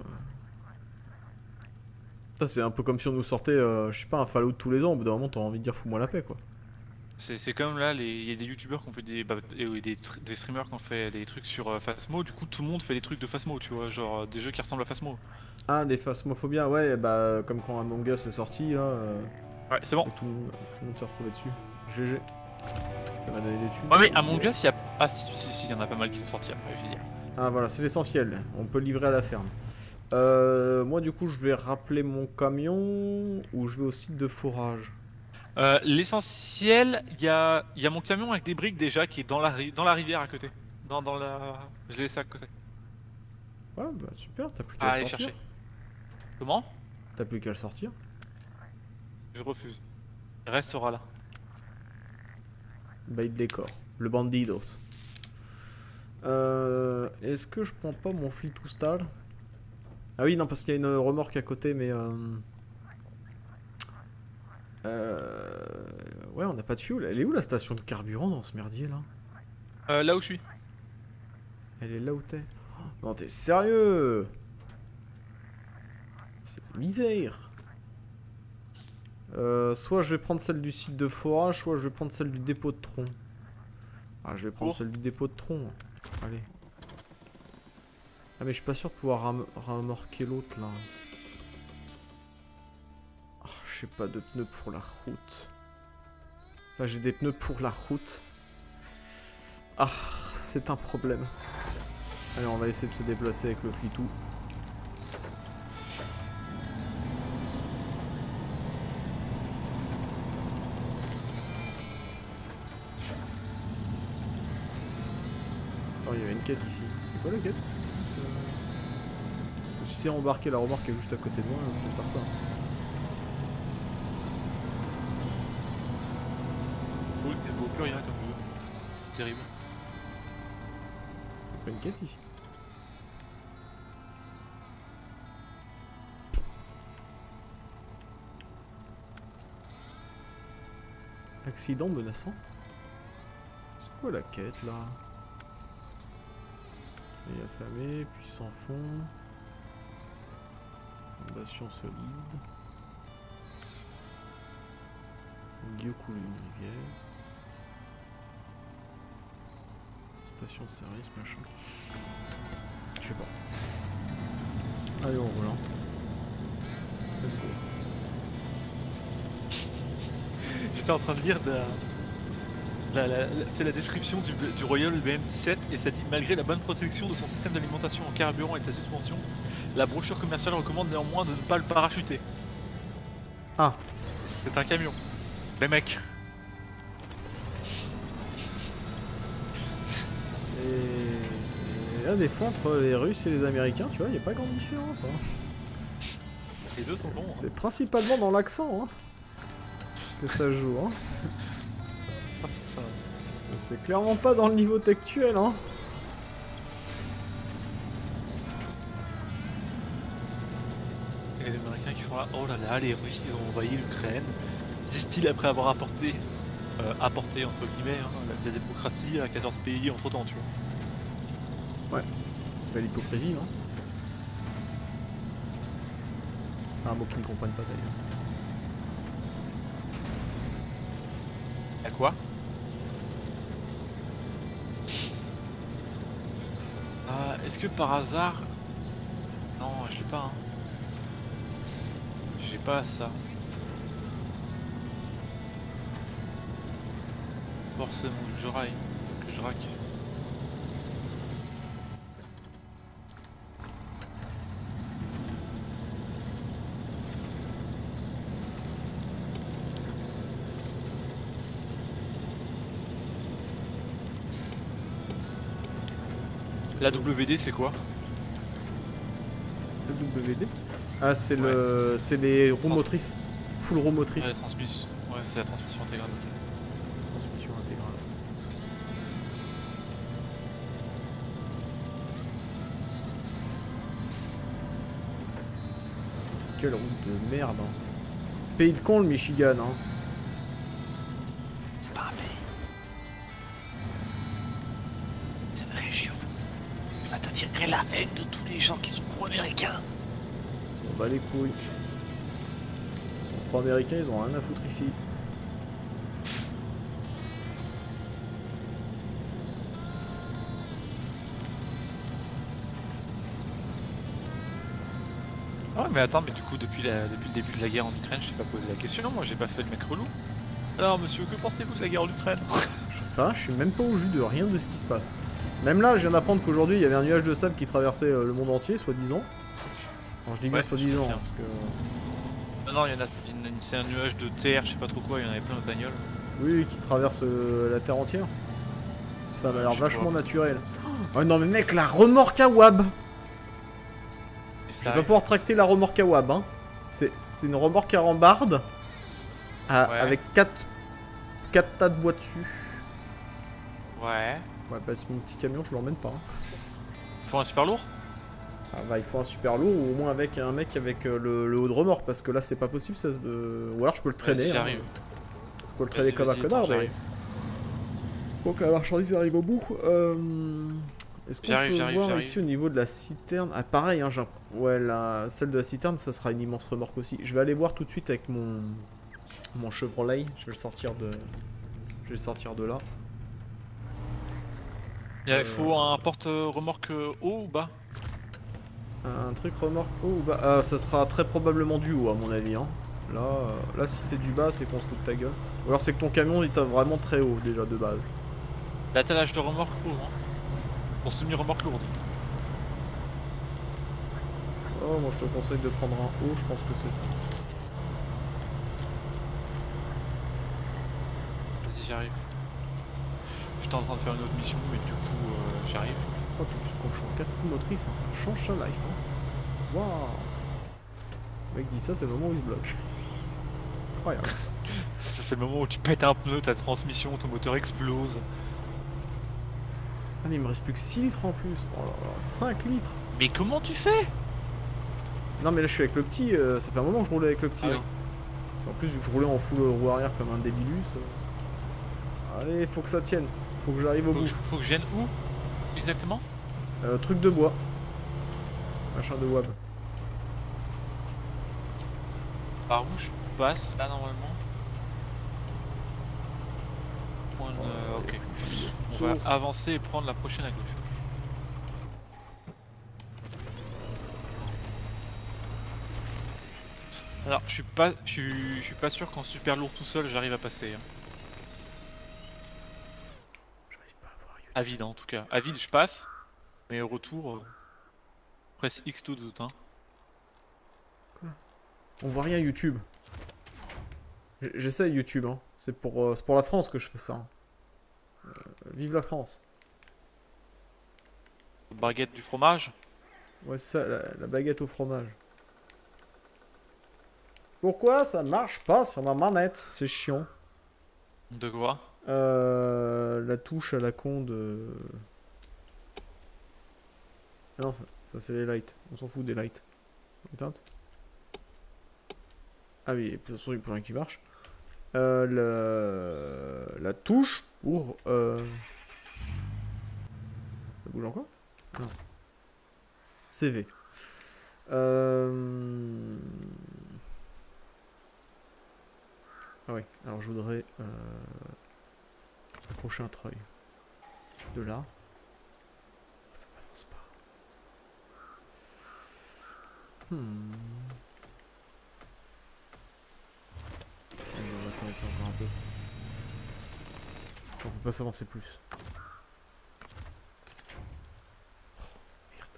Ça, c'est un peu comme si on nous sortait, je sais pas, un Fallout tous les ans, au bout d'un moment t'as envie de dire fous-moi la paix quoi. C'est comme là, il y a des youtubeurs qui ont fait des streamers qui ont fait des trucs sur Phasmo, du coup tout le monde fait des trucs de Phasmo, tu vois, genre des jeux qui ressemblent à Phasmo. Ah, des Phasmophobia, ouais, bah comme quand Among Us est sorti là. Ouais, c'est bon. Tout le monde s'est retrouvé dessus. GG. Ça m'a donné des thunes. Ouais, mais Among Us, il y a. Ah, si, il y en a pas mal qui sont sortis après, je vais dire. Ah, voilà, c'est l'essentiel. On peut livrer à la ferme. Moi, du coup, je vais rappeler mon camion ou je vais au site de forage. L'essentiel, il y a mon camion avec des briques déjà qui est dans la rivière à côté. Dans la. Je l'ai laissé à côté. Ouais, bah super, t'as plus qu'à le sortir. Chercher. Comment? T'as plus qu'à le sortir. Je refuse. Il restera là. Bah, il décore. Le bandidos. Est-ce que je prends pas mon fleet to stall? Ah oui, non, parce qu'il y a une remorque à côté, mais ouais, on n'a pas de fuel. Elle est où la station de carburant dans ce merdier là? Là où je suis. Elle est là où t'es? Oh, non, t'es sérieux? C'est la misère. Soit je vais prendre celle du site de forage, soit je vais prendre celle du dépôt de tronc. Ah, je vais prendre celle du dépôt de tronc. Allez. Ah, mais je suis pas sûr de pouvoir remorquer l'autre là. Oh, j'ai pas de pneus pour la route. Enfin, j'ai des pneus pour la route. Ah, c'est un problème. Allez, on va essayer de se déplacer avec le flitou. Oh, il y avait une quête ici. C'est quoi la quête? Si c'est embarquer la remorque qui est juste à côté de moi, on peut faire ça. Oui, il ne vaut plus rien comme jeu. C'est terrible. Il y a pas une quête ici. Accident menaçant. C'est quoi la quête là? Il est affamé, puis sans fond. Fondation solide. Milieu coule une rivière. Station service, machin. Je sais pas. Allez, on roule. Hein. Let's go. J'étais en train de lire c'est la description du Royal BM17 et ça dit malgré la bonne protection de son système d'alimentation en carburant et de sa suspension, la brochure commerciale recommande néanmoins de ne pas le parachuter. Ah. C'est un camion. Les mecs. C'est... Là, des fois, entre les Russes et les Américains, tu vois, il n'y a pas grande différence. Hein. Les deux sont bons. Hein. C'est principalement dans l'accent hein, que ça joue. Hein. C'est clairement pas dans le niveau textuel. Hein. Et les Américains qui sont là, oh là là, les Russes ils ont envahi l'Ukraine, disent-ils après avoir apporté entre guillemets hein, la démocratie à 14 pays entre temps, tu vois. Ouais, belle hypocrisie, non? Un mot qu'ils ne comprennent pas d'ailleurs. À quoi? Est-ce que par hasard... Non, je l'ai pas. Hein. J'ai pas ça. Forcément que je raille, que je raque. La WD c'est quoi? Le WD? Ah c'est le... c'est les roues motrices. Full roue motrice. Ouais, transmission. Ouais, c'est la transmission intégrale. Transmission intégrale. Quelle route de merde hein. Pays de con le Michigan hein. C'est pas un pays. C'est une région. Tu vas t'attirer la haine de tous les gens qui sont pro-américains. On va les couilles. Ils sont pro-américains, ils ont rien à foutre ici. Ah ouais mais attends, mais du coup depuis le début de la guerre en Ukraine, je t'ai pas posé la question, moi j'ai pas fait le mec relou. Alors monsieur, que pensez-vous de la guerre en Ukraine? Ça, je suis même pas au jus de rien de ce qui se passe. Même là, je viens d'apprendre qu'aujourd'hui, il y avait un nuage de sable qui traversait le monde entier, soi-disant. Alors je dis bien soi-disant, parce que... Non, c'est un nuage de terre, je sais pas trop quoi, il y en avait plein de bagnoles. Oui, qui traverse la terre entière. Ça m'a l'air vachement naturel. Oh non mais mec, la remorque à Wab. Je vais pas pouvoir tracter la remorque à Wab, hein. C'est une remorque à rambarde. Avec 4 tas de bois dessus. Ouais. Ouais, bah c'est mon petit camion, je l'emmène pas. Hein. Il faut un super lourd? Ah bah il faut un super lourd ou au moins avec un mec avec le haut de remorque parce que là c'est pas possible ça se... Ou alors je peux le traîner. J'arrive. Hein. Je peux le traîner comme un connard mais... Faut que la marchandise arrive au bout. Est-ce qu'on peut voir ici au niveau de la citerne? Ah pareil hein, ouais celle de la citerne ça sera une immense remorque aussi. Je vais aller voir tout de suite avec mon Chevrolet. Je vais le sortir de là. Il faut un porte-remorque haut ou bas? Un truc remorque haut ou bas? Ça sera très probablement du haut à mon avis. Hein. Là si c'est du bas, c'est qu'on se fout de ta gueule. Ou alors c'est que ton camion il t'a vraiment très haut déjà de base. L'attelage de remorque haut, hein. Pour semi-remorque lourde. Oh, moi je te conseille de prendre un haut, je pense que c'est ça. Vas-y, j'arrive. J'étais en train de faire une autre mission, mais du coup, j'arrive. Oh, tout de suite quand je suis en 4 roues motrices, hein, ça change sa life. Hein. Waouh! Le mec dit ça, c'est le moment où il se bloque. Incroyable. C'est le moment où tu pètes un pneu, ta transmission, ton moteur explose. Ah mais il me reste plus que 6 litres en plus. Oh là là, 5 litres. Mais comment tu fais? Non mais là je suis avec le petit, ça fait un moment que je roulais avec le petit. Ah, hein. Oui. En plus vu que je roulais en full roue arrière comme un débilus. Allez, faut que ça tienne. Faut que j'arrive au bout. Faut que je vienne où? Exactement? Truc de bois. Machin de Wab. Par où je passe là normalement? Ok. On va avancer et prendre la prochaine à gauche. Alors je suis pas sûr qu'en super lourd tout seul j'arrive à passer. Hein. J'arrive pas à voir YouTube. À vide en tout cas. À vide je passe, mais au retour, presse X tout doute. Hein. On voit rien YouTube. J'essaie YouTube, hein. C'est pour la France que je fais ça. Hein. Vive la France. Baguette du fromage. Ouais, c'est ça, la baguette au fromage. Pourquoi ça marche pas sur ma manette? C'est chiant. De quoi? La touche à la con de... Ah non, ça c'est les lights. On s'en fout des lights. Éteinte. Ah oui, de toute façon, il n'y a plus rien qui marche. La touche pour... Ça bouge encore? Non. CV. Ah oui, alors je voudrais accrocher un treuil. De là. Ça m'avance pas. On va s'avancer encore un peu. On peut pas s'avancer plus. Oh, merde.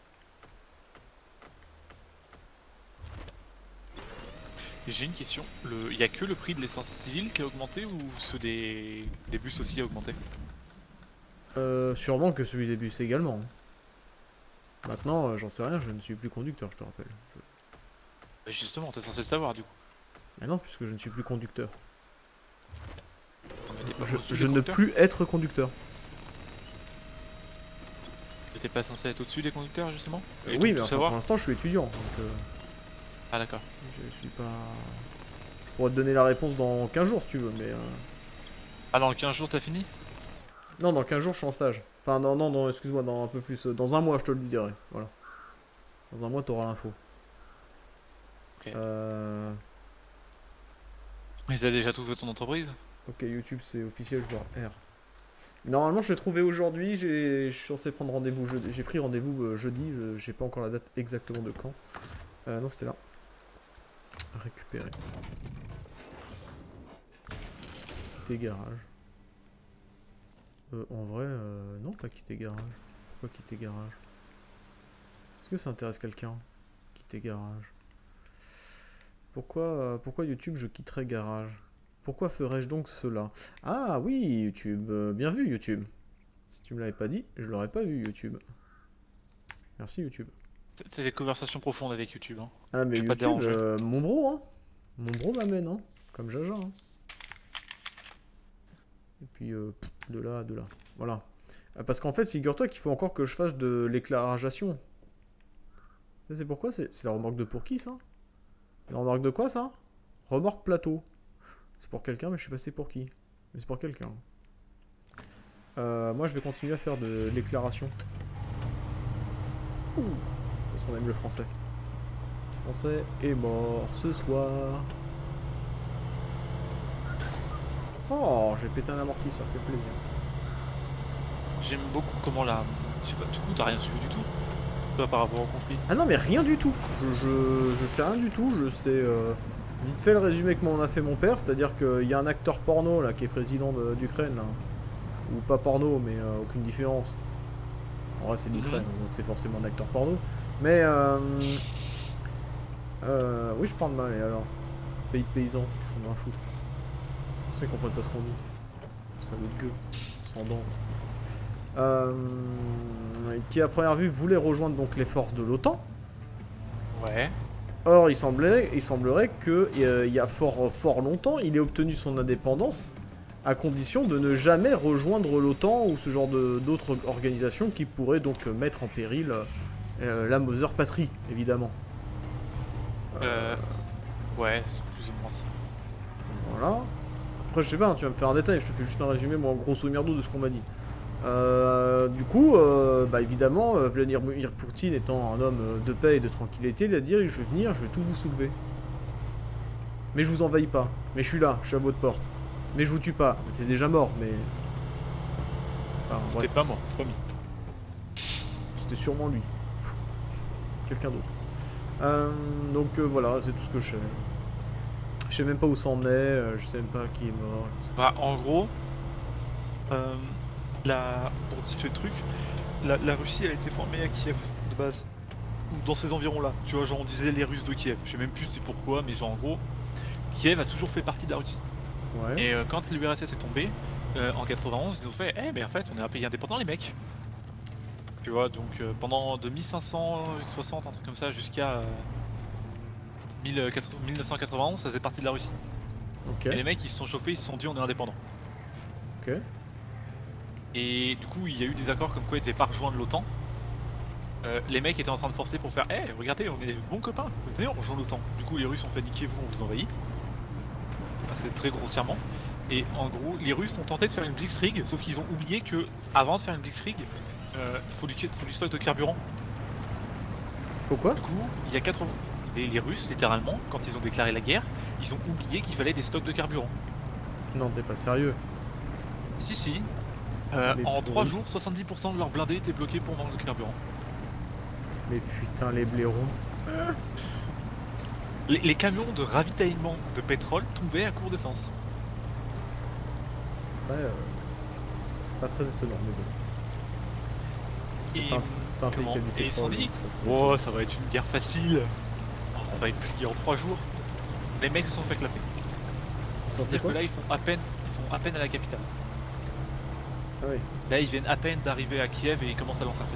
J'ai une question. Il y a que le prix de l'essence civile qui a augmenté ou ceux des bus aussi a augmenté? Sûrement que celui des bus également. Maintenant, j'en sais rien, je ne suis plus conducteur, je te rappelle. Bah justement, t'es censé le savoir du coup. Mais non, puisque je ne suis plus conducteur. Non, mais t'es pas Je ne plus être conducteur. T'es pas censé être au-dessus des conducteurs justement? Oui, mais enfin, pour l'instant, je suis étudiant. Donc, ah d'accord. je suis pas... Je pourrais te donner la réponse dans 15 jours si tu veux, mais... Ah dans 15 jours t'as fini? Non, dans 15 jours, je suis en stage. Enfin, non, excuse-moi, dans un peu plus. Dans un mois, je te le dirai. Voilà. Dans un mois, t'auras l'info. Ok. Mais t'as déjà trouvé ton entreprise? Ok, YouTube, c'est officiel, je vois R. Normalement, je l'ai trouvé aujourd'hui. Je suis censé prendre rendez-vous jeudi. J'ai pris rendez-vous jeudi. J'ai pas encore la date exactement de quand. Non, c'était là. Récupérer. Quitter garage. En vrai, non, pas quitter garage. Pourquoi quitter garage? Est-ce que ça intéresse quelqu'un? Quitter garage. Pourquoi YouTube je quitterais garage? Pourquoi ferais-je donc cela? Ah oui, YouTube. Bien vu, YouTube. Si tu me l'avais pas dit, je l'aurais pas vu, YouTube. Merci, YouTube. C'est des conversations profondes avec YouTube. Hein. Ah mais je vais pas te YouTube, déranger. mon bro, hein. Mon bro m'amène, hein. Comme Jaja, hein. Et puis, de là à de là. Voilà. Parce qu'en fait, figure-toi qu'il faut encore que je fasse de l'éclairageation. Ça, c'est pourquoi? C'est la remorque de pour qui, ça? La remorque de quoi, ça? Remorque plateau. C'est pour quelqu'un, mais je suis passé pour qui? Mais c'est pour quelqu'un. Moi, je vais continuer à faire de l'éclairation. Parce qu'on aime le français. Le français est mort ce soir. Oh, j'ai pété un amorti, ça fait plaisir. J'aime beaucoup comment la... Je sais pas, du coup t'as rien suivi du tout? Toi par rapport au conflit? Ah non mais rien du tout. Je sais rien du tout. Je sais vite fait le résumé que m'en a fait mon père. C'est-à-dire qu'il y a un acteur porno là qui est président d'Ukraine. Ou pas porno mais aucune différence. En vrai c'est l'Ukraine donc c'est forcément un acteur porno. Mais oui je parle mal et alors. Pays de paysans, qu'est-ce qu'on va foutre? Ceux qui comprennent pas ce qu'on dit. Salaud de gueule, sans dents. Qui à première vue voulait rejoindre donc les forces de l'OTAN. Ouais. Or il semblerait que il y a fort longtemps il ait obtenu son indépendance à condition de ne jamais rejoindre l'OTAN ou ce genre d'autres organisations qui pourraient donc mettre en péril la Mother Patrie évidemment. Ouais, c'est plus ou moins ça. Voilà. Après je sais pas, hein, tu vas me faire un détail, je te fais juste un résumé moi grosso merdo de ce qu'on m'a dit. Du coup, bah évidemment, Vladimir Poutine étant un homme de paix et de tranquillité, il a dit je vais venir, je vais tout vous soulever. Mais je vous envahis pas. Mais je suis là, je suis à votre porte. Mais je vous tue pas. T'es déjà mort, mais... Enfin, C'était bref. pas moi, promis. C'était sûrement lui. Quelqu'un d'autre. Voilà, c'est tout ce que je sais. Je sais même pas où ça en est, je sais même pas qui est mort. Bah, en gros, pour situer le truc, la Russie elle a été formée à Kiev de base. Ou dans ces environs là. Tu vois, genre on disait les Russes de Kiev. Je sais même plus c'est pourquoi, mais genre en gros, Kiev a toujours fait partie de la Russie. Ouais. Et quand l'URSS est tombée, en 91, ils ont fait mais en fait on est un pays indépendant les mecs. Tu vois, donc pendant de 1560, un truc comme ça, jusqu'à 1991, ça faisait partie de la Russie. Ok. Et les mecs ils se sont chauffés, ils se sont dit on est indépendant. Ok. Et du coup il y a eu des accords comme quoi ils n'étaient pas rejoindre l'OTAN. Les mecs étaient en train de forcer pour faire regardez on est bons copains, venez on rejoint l'OTAN. Du coup les Russes ont fait niquer vous, on vous envahit. Enfin, c'est très grossièrement. Et en gros les Russes ont tenté de faire une blitzkrieg, sauf qu'ils ont oublié que avant de faire une blitzkrieg, il faut du stock de carburant. Pourquoi? Du coup il y a 80... les Russes littéralement, quand ils ont déclaré la guerre, ils ont oublié qu'il fallait des stocks de carburant. Non, t'es pas sérieux. Si si. Les En 3 jours, touristes. 70% de leurs blindés étaient bloqués pour manque de carburant. Mais putain, les blaireaux. Les camions de ravitaillement de pétrole tombaient à court d'essence. Ouais, c'est pas très étonnant, mais bon. C'est pas un pays qui a du Et ils se sont pétrole. dit, donc c'est pas très oh ça va être une guerre facile, on va être plié en 3 jours. Les mecs se sont fait clapper. étonnant. Ils s'en fait C'est-à-dire que quoi? là ils sont à peine à la capitale. Ah oui. Là ils viennent à peine d'arriver à Kiev et ils commencent à l'encercler.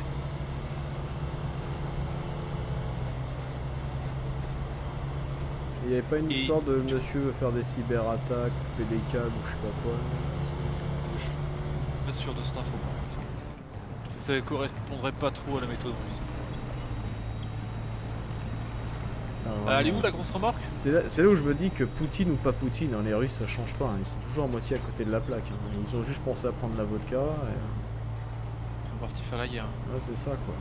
Il y avait pas une Et- histoire de monsieur veut faire des cyberattaques, couper des câbles ou je sais pas quoi. Je suis pas sûr de cette info par contre. Ça correspondrait pas trop à la méthode russe. Elle est où la grosse remorque? C'est là où je me dis que Poutine ou pas Poutine, hein, les Russes ça change pas, hein, ils sont toujours à moitié à côté de la plaque. Hein. Ils ont juste pensé à prendre la vodka. Ils sont partis faire la guerre. Ouais, c'est ça quoi.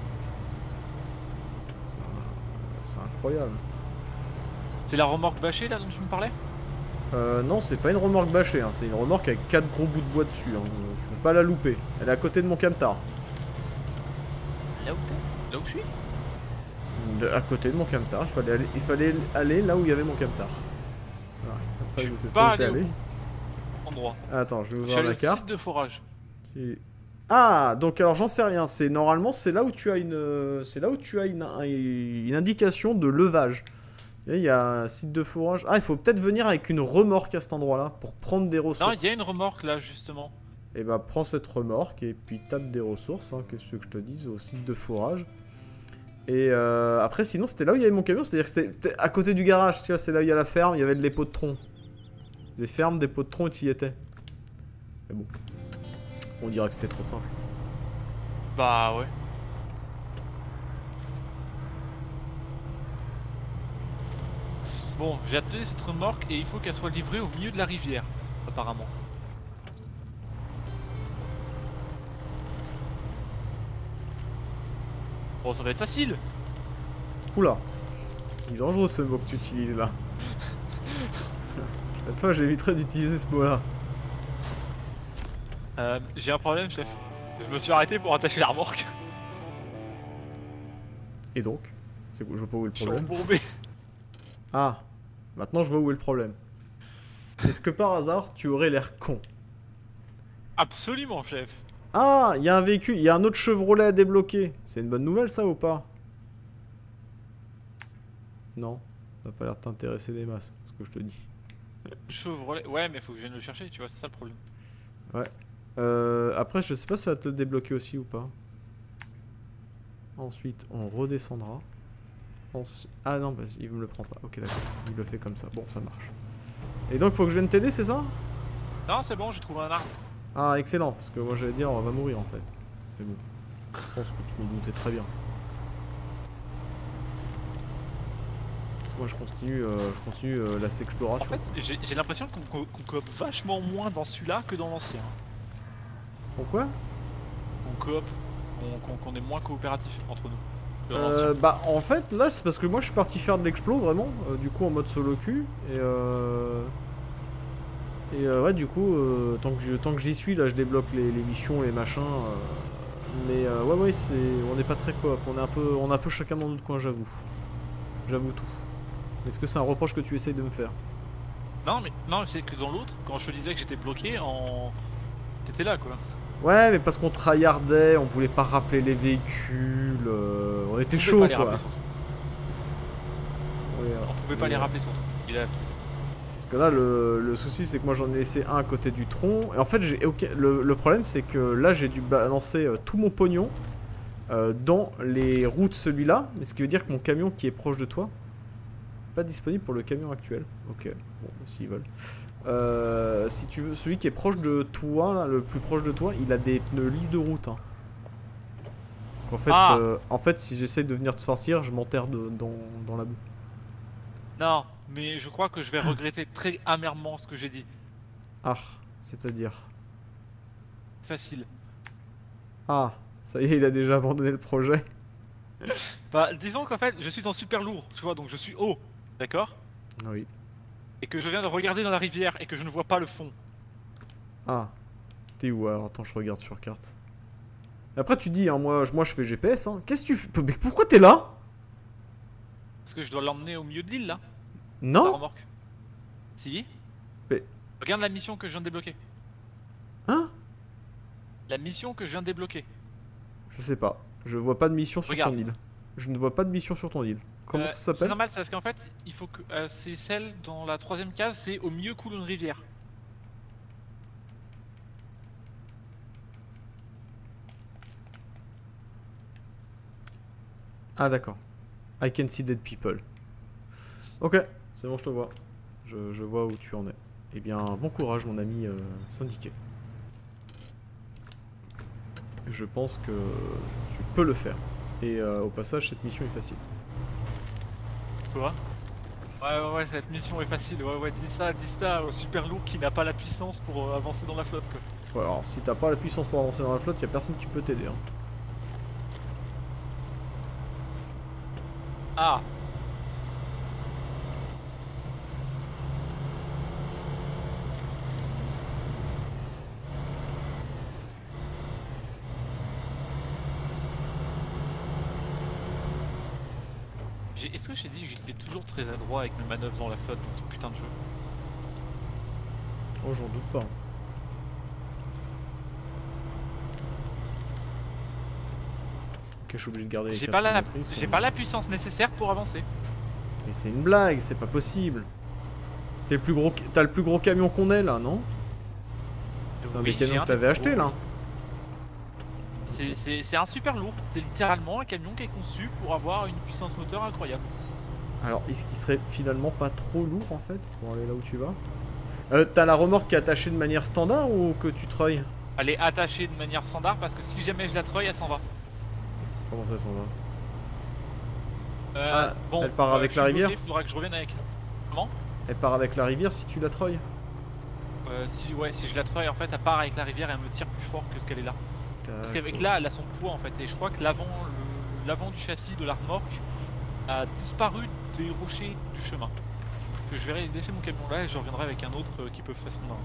C'est incroyable. C'est la remorque bâchée là dont tu me parlais? Non, c'est pas une remorque bâchée, hein, c'est une remorque avec 4 gros bouts de bois dessus. Hein. Tu peux pas la louper. Elle est à côté de mon camtar. Là où t'es? Là où je suis? À côté de mon camtar. Il fallait aller là où il y avait mon camtar. Voilà. Après, Je je suis sais pas pas où t'es allé au allé. Endroit. Attends, je vais Je suis ouvrir allé la au carte. site de forage. Ah, donc alors j'en sais rien. C'est normalement c'est là où tu as une indication de levage. Et il y a un site de fourrage. Ah, il faut peut-être venir avec une remorque à cet endroit-là pour prendre des ressources. Non, il y a une remorque là justement. Et bah prends cette remorque et puis tape des ressources. Hein, qu'est-ce que je te dise au site de fourrage. Et après sinon c'était là où il y avait mon camion, c'est-à-dire que c'était à côté du garage. Tu vois, c'est là où il y a la ferme. Il y avait de dépôt de tronc. Des fermes, des pots de tronc et tu y étais. Mais bon, on dirait que c'était trop simple. Bah ouais. Bon, j'ai appelé cette remorque et il faut qu'elle soit livrée au milieu de la rivière, apparemment. Bon, ça va être facile. Oula, il est dangereux ce mot que tu utilises là. Toi, j'éviterais d'utiliser ce mot-là. J'ai un problème, chef. Je me suis arrêté pour attacher la remorque. Et donc, je vois pas où est le Je suis problème. embourbé. Ah, maintenant je vois où est le problème. Est-ce que par hasard, tu aurais l'air con? Absolument, chef. Ah, il y a un véhicule, il y a un autre Chevrolet à débloquer. C'est une bonne nouvelle ça ou pas? Non, ça n'a pas l'air de t'intéresser des masses, ce que je te dis. Chevrolet. Ouais, mais faut que je vienne le chercher, tu vois, c'est ça le problème. Ouais. Après, je sais pas si ça va te le débloquer aussi ou pas. Ensuite, on redescendra. Ah non, bah, il me le prend pas. Ok, d'accord. Il le fait comme ça. Bon, ça marche. Et donc, faut que je vienne t'aider, c'est ça? Non, c'est bon, j'ai trouvé un arbre. Ah, excellent. Parce que moi, j'allais dire, on va mourir en fait. Mais bon. Je pense que tu me doutais très bien. Moi, je continue la En s'exploration. fait, j'ai l'impression qu'on coop vachement moins dans celui-là que dans l'ancien. Pourquoi? On coop, qu'on est moins coopératif entre nous. Bah en fait là c'est parce que moi je suis parti faire de l'explo vraiment, du coup en mode solo Q et ouais du coup tant que j'y suis là je débloque les missions, les machins mais ouais c'est on n'est pas très coop, on est un peu chacun dans notre coin j'avoue. J'avoue tout. Est-ce que c'est un reproche que tu essayes de me faire? Non mais c'est que dans l'autre, quand je te disais que j'étais bloqué t'étais là quoi. Ouais mais parce qu'on tryhardait, on voulait pas rappeler les véhicules, on était chaud quoi. On pouvait pas les rappeler surtout. Parce que là, le souci, c'est que moi j'en ai laissé un à côté du tronc. Et en fait, le problème, c'est que là, j'ai dû balancer tout mon pognon dans les roues de celui-là. Mais ce qui veut dire que mon camion qui est proche de toi, pas disponible pour le camion actuel. Ok, bon, s'ils veulent. Si tu veux, celui qui est proche de toi, là, le plus proche de toi, il a des pneus lisses de route. Hein. Donc en fait, si j'essaye de venir te sortir, je m'enterre dans la boue. Non, mais je crois que je vais regretter très amèrement ce que j'ai dit. Ah, c'est-à-dire Facile. Ah, ça y est, il a déjà abandonné le projet. Bah, disons qu'en fait, je suis en super lourd, tu vois, donc je suis haut, d'accord? Oui. Et que je viens de regarder dans la rivière et que je ne vois pas le fond. Ah, t'es où alors? Attends, je regarde sur carte. Après, tu dis, hein, moi je fais GPS, hein. Qu'est-ce que tu fais? Mais pourquoi t'es là? Parce que je dois l'emmener au milieu de l'île là, la Non? remorque. Si. Mais... Regarde la mission que je viens de débloquer. Hein? La mission que je viens de débloquer. Je sais pas. Je vois pas de mission sur Regarde. ton île. Je ne vois pas de mission sur ton île. Comment ça C'est s'appelle? normal, c'est parce qu'en fait, il faut que c'est celle dans la 3ème case, c'est au milieu coule une rivière. Ah d'accord. I can see dead people. Ok, c'est bon, je te vois. Je vois où tu en es. Eh bien, bon courage mon ami syndiqué. Je pense que tu peux le faire. Et au passage, cette mission est facile. Quoi? Ouais, cette mission est facile. Ouais, dis ça au super lourd qui n'a pas la puissance pour avancer dans la flotte quoi. Ouais, alors si t'as pas la puissance pour avancer dans la flotte, y a personne qui peut t'aider. Hein. Ah. Est-ce que j'ai dit que j'étais toujours très adroit avec mes manœuvres dans la flotte dans ce putain de jeu? Oh, j'en doute pas. Ok, je suis obligé de garder les J'ai quatre pas la puissance nécessaire pour avancer. Mais c'est une blague, c'est pas possible. T'as le plus gros camion qu'on ait là, non? C'est un des camions que t'avais acheté là. C'est un super lourd, c'est littéralement un camion qui est conçu pour avoir une puissance moteur incroyable. Alors, est-ce qu'il serait finalement pas trop lourd en fait pour aller là où tu vas? T'as la remorque qui est attachée de manière standard ou que tu treuilles? Elle est attachée de manière standard parce que si jamais je la treuille, elle s'en va. Comment ça s'en va? Bon, elle part avec la rivière? Il faudra que je revienne avec. Comment? Elle part avec la rivière si tu la treuilles? Si je la treuille, en fait, elle part avec la rivière et elle me tire plus fort que ce qu'elle est là. Parce qu'avec là, elle a son poids en fait, et je crois que l'avant du châssis de la remorque a disparu des rochers du chemin. Que je vais laisser mon camion là et je reviendrai avec un autre qui peut faire son main.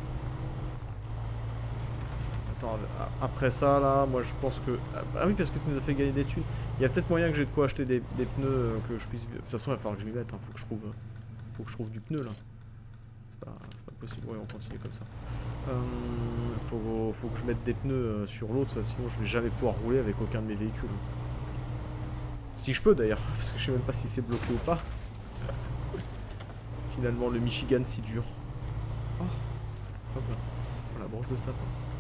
Attends, après ça là, moi je pense que... Ah oui, parce que tu nous as fait gagner des thunes. Il y a peut-être moyen que j'ai de quoi acheter des pneus que je puisse... De toute façon, il va falloir que je m'y mette, hein. Faut que je trouve du pneu là. C'est pas possible, ouais, on continue comme ça. Faut que je mette des pneus sur l'autre, ça, sinon je vais jamais pouvoir rouler avec aucun de mes véhicules. Si je peux d'ailleurs, parce que je sais même pas si c'est bloqué ou pas. Finalement, le Michigan si dur. Oh, hop là. Oh, la branche de sapin.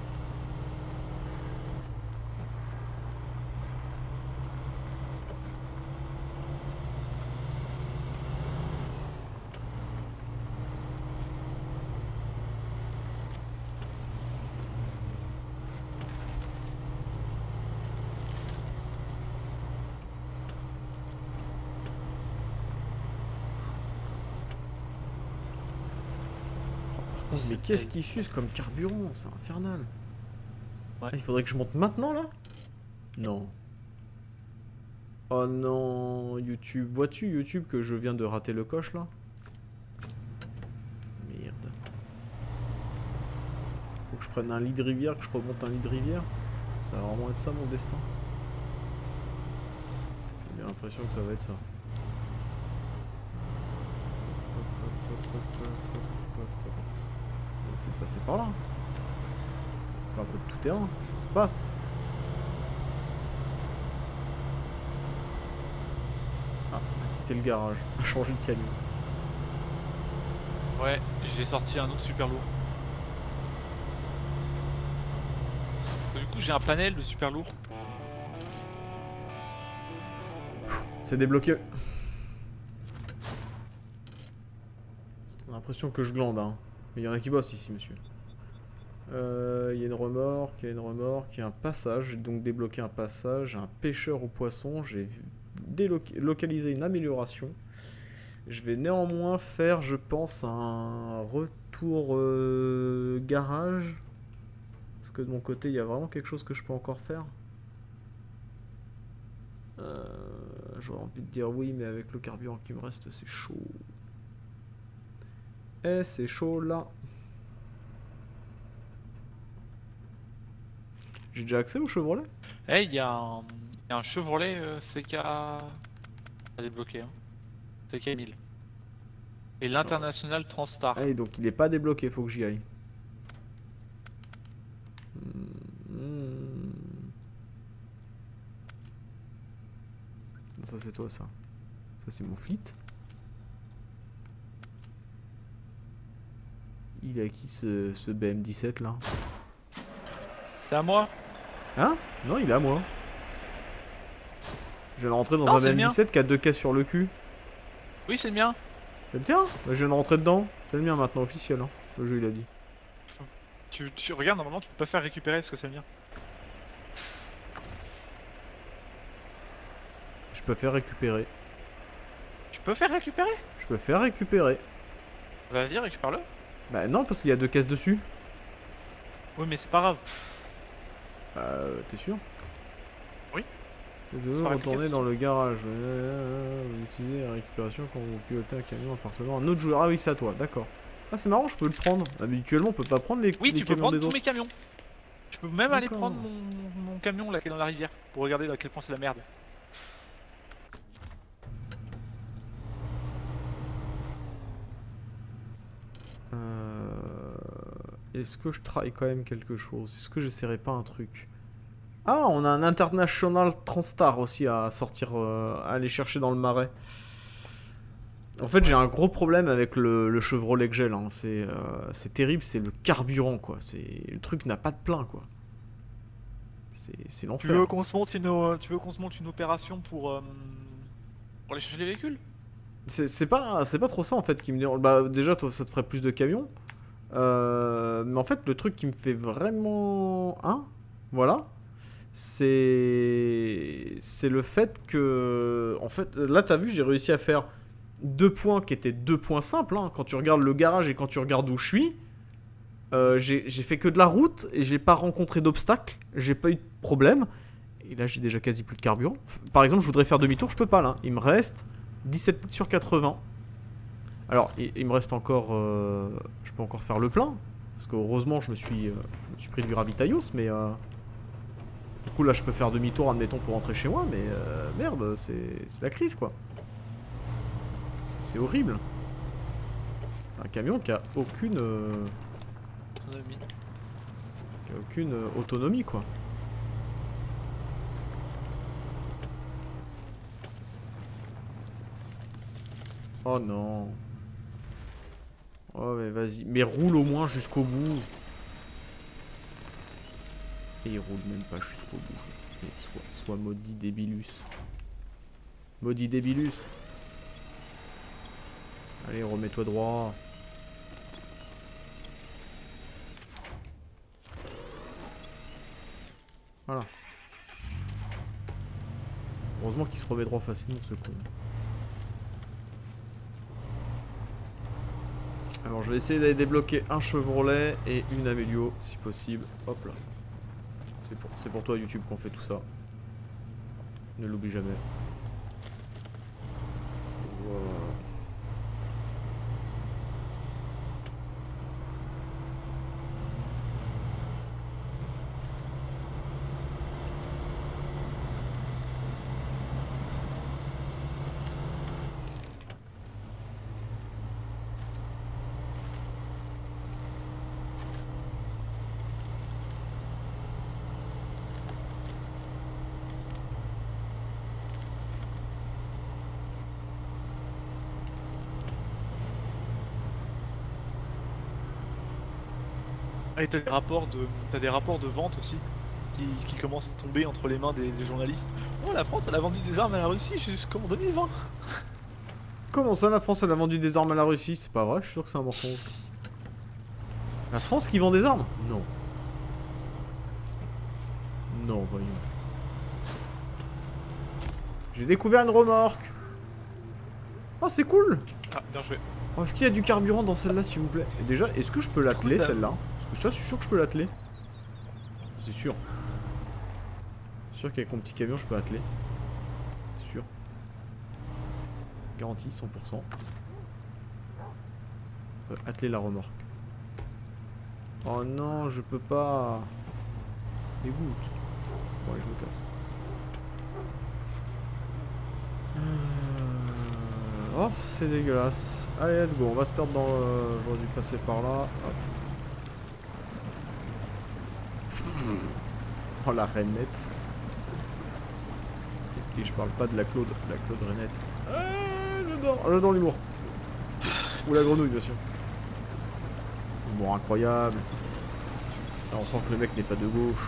Mais qu'est-ce qui s'use comme carburant? C'est infernal. Ouais. Il faudrait que je monte maintenant là? Non. Oh non, YouTube. Vois-tu, YouTube, que je viens de rater le coche, là? Merde. Faut que je prenne un lit de rivière, que je remonte un lit de rivière. Ça va vraiment être ça, mon destin. J'ai bien l'impression que ça va être ça. On va essayer de passer par là. On fait un peu de tout terrain. Ça passe. Ah, on a quitté le garage. On a changé de camion. Ouais, j'ai sorti un autre super lourd. Parce que du coup j'ai un panel de super lourd. C'est débloqué. On a l'impression que je glande, hein. Mais il y en a qui bossent ici, monsieur. Il y a une remorque, il y a un passage. J'ai donc débloqué un passage, un pêcheur au poisson. J'ai localisé une amélioration. Je vais néanmoins faire, je pense, un retour garage. Parce que de mon côté, il y a vraiment quelque chose que je peux encore faire. J'aurais envie de dire oui, mais avec le carburant qui me reste, c'est chaud. Eh, c'est chaud là. J'ai déjà accès au Chevrolet? Eh, il y a un Chevrolet CK à débloquer. Hein. CK 1000. Et l'international Transstar. Ah, et donc il est pas débloqué, faut que j'y aille. Ça c'est toi ça. Ça c'est mon fleet. Il est à qui ce BM17 là? C'est à moi? Hein? Non, il est à moi. Je viens de rentrer dans Non, un c'est le mien. BM17 qui a 2 caisses sur le cul. Oui, c'est le mien. C'est le tien? Bah, je viens de rentrer dedans. C'est le mien maintenant, officiel. Hein. Le jeu il a dit. Tu regardes, normalement tu peux pas faire récupérer parce que c'est le mien. Je peux faire récupérer. Tu peux faire récupérer? Je peux faire récupérer. Vas-y, récupère-le. Bah non, parce qu'il y a 2 caisses dessus. Oui, mais c'est pas grave. T'es sûr? Oui. Vous devez retourner dans le garage. Vous utilisez la récupération quand vous pilotez un camion appartenant à un autre joueur. Ah oui, c'est à toi, d'accord. Ah, c'est marrant, je peux le prendre. Habituellement, on peut pas prendre les, Oui, les tu peux camions prendre des tous autres. mes camions. Tu peux même aller D'accord. prendre mon camion là qui est dans la rivière pour regarder à quel point c'est la merde. Est-ce que je travaille quand même quelque chose? Est-ce que j'essaierai pas un truc? Ah, on a un International Transstar aussi à sortir, à aller chercher dans le marais. En fait, j'ai un gros problème avec le Chevrolet que j'ai là. Hein. C'est terrible, c'est le carburant quoi. Le truc n'a pas de plein quoi. C'est Tu l'enfer. veux qu'on se monte une opération pour aller chercher les véhicules? C'est pas trop ça en fait qui me dérange. Bah déjà, toi, ça te ferait plus de camions. Mais en fait, le truc qui me fait vraiment... Hein? Voilà. C'est le fait que... En fait, là, t'as vu, j'ai réussi à faire 2 points qui étaient 2 points simples. Hein. Quand tu regardes le garage et quand tu regardes où je suis, j'ai fait que de la route et j'ai pas rencontré d'obstacles. J'ai pas eu de problème. Et là, j'ai déjà quasi plus de carburant. Par exemple, je voudrais faire demi-tour, je peux pas là. Il me reste 17 litres sur 80. Alors, il me reste encore... je peux encore faire le plein. Parce que heureusement, je me suis pris du ravitaillos, mais... du coup, là, je peux faire demi-tour, admettons, pour rentrer chez moi, mais... merde, c'est la crise, quoi. C'est horrible. C'est un camion qui a aucune... Autonomie. qui a aucune autonomie, quoi. Oh non. Oh mais vas-y, mais roule au moins jusqu'au bout. Et il roule même pas jusqu'au bout. Mais soit maudit débilus. Maudit débilus. Allez, remets-toi droit. Voilà. Heureusement qu'il se remet droit facilement ce con. Alors je vais essayer d'aller débloquer un Chevrolet et une Amélio si possible. Hop là. C'est pour toi YouTube qu'on fait tout ça. Ne l'oublie jamais. Et t'as des rapports de vente aussi qui commencent à tomber entre les mains des journalistes. Oh, la France elle a vendu des armes à la Russie jusqu'en 2020. Comment ça, la France, elle a vendu des armes à la Russie? C'est pas vrai, je suis sûr que c'est un mensonge. La France qui vend des armes? Non. Non, voyons. J'ai découvert une remorque. Oh, c'est cool. Ah, bien joué. Oh, est-ce qu'il y a du carburant dans celle-là, s'il vous plaît? Et déjà, est-ce que je peux l'atteler, celle-là? Parce que ça, je suis sûr que je peux l'atteler. C'est sûr. C'est sûr qu'avec mon petit camion, je peux atteler. C'est sûr. Garantie, 100%. Atteler la remorque. Oh non, je peux pas. Dégoûte. Bon, allez, je me casse. Oh, c'est dégueulasse. Allez, let's go. On va se perdre dans le... J'aurais dû passer par là. Hop. Oh, la rainette. Et je parle pas de la Claude rainette. J'adore l'humour. Ou la grenouille, bien sûr. Humour incroyable. Là, on sent que le mec n'est pas de gauche.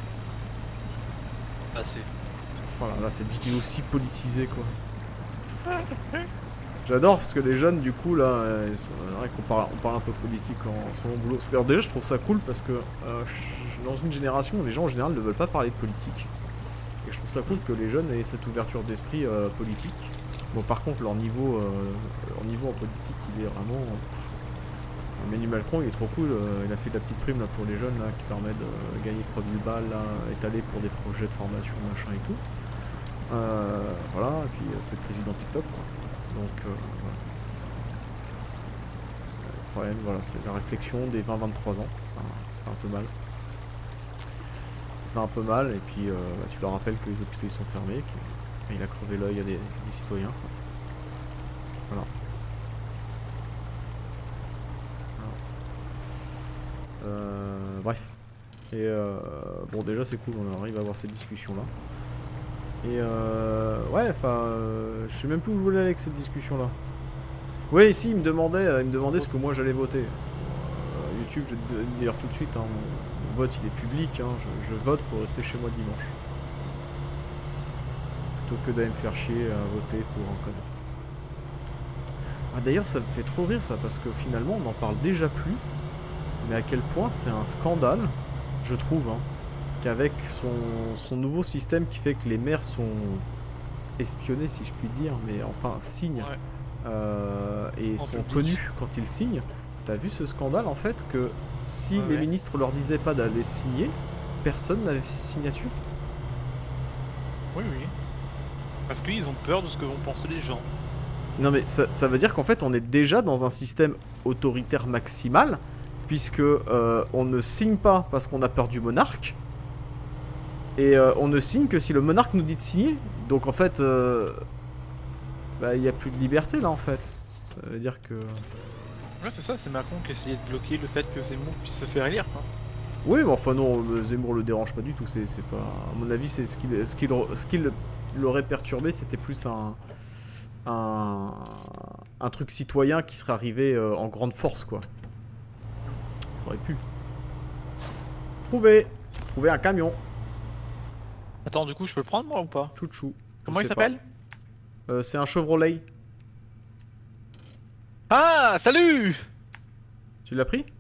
Assez. Voilà, là, cette vidéo si politisée, quoi. J'adore parce que les jeunes, du coup, là, c'est vrai qu'on parle un peu politique en ce moment au boulot. Alors déjà, je trouve ça cool parce que dans une génération, les gens en général ne veulent pas parler de politique. Et je trouve ça cool que les jeunes aient cette ouverture d'esprit politique. Bon, par contre, leur niveau en politique, il est vraiment... Emmanuel Macron, il est trop cool. Il a fait de la petite prime là, pour les jeunes là, qui permet de gagner 3000 balles, là, étalées pour des projets de formation, machin et tout. Voilà, et puis c'est le président TikTok, quoi. Donc voilà. Le problème, voilà, c'est la réflexion des 20-23 ans. Ça fait un peu mal. Ça fait un peu mal, et puis tu leur rappelles que les hôpitaux ils sont fermés, qu'il a crevé l'œil à des citoyens, quoi. Voilà. Bref. Et bon, déjà c'est cool, on arrive à avoir cette discussion là. Et ouais, enfin, je sais même plus où je voulais aller avec cette discussion là. Oui, ici il me demandait ce que moi j'allais voter. YouTube, je vais te dire tout de suite, hein, mon vote il est public, hein, je vote pour rester chez moi dimanche. Plutôt que d'aller me faire chier à voter pour un connard. Ah d'ailleurs ça me fait trop rire ça, parce que finalement on n'en parle déjà plus. Mais à quel point c'est un scandale, je trouve, hein, qu'avec son nouveau système qui fait que les maires sont espionnés, si je puis dire, mais enfin signent, ouais. Et en sont connus quand ils signent. T'as vu ce scandale en fait que si les ministres leur disaient pas d'aller signer, personne n'avait signature. Oui, oui. Parce qu'ils ont peur de ce que vont penser les gens. Non mais ça veut dire qu'en fait on est déjà dans un système autoritaire maximal. Puisque on ne signe pas parce qu'on a peur du monarque. Et on ne signe que si le monarque nous dit de signer. Donc en fait, bah, y a plus de liberté là en fait. Ça veut dire que... Ouais c'est ça, c'est Macron qui essayait de bloquer le fait que Zemmour puisse se faire élire, quoi. Oui mais enfin non, Zemmour le dérange pas du tout. C'est pas... À mon avis c'est ce qui l'aurait perturbé, c'était plus un truc citoyen qui serait arrivé en grande force quoi. Aurait pu. Trouver un camion. Attends, du coup, je peux le prendre moi ou pas? Chouchou. Comment il s'appelle? C'est un Chevrolet. Ah, salut! Tu l'as pris?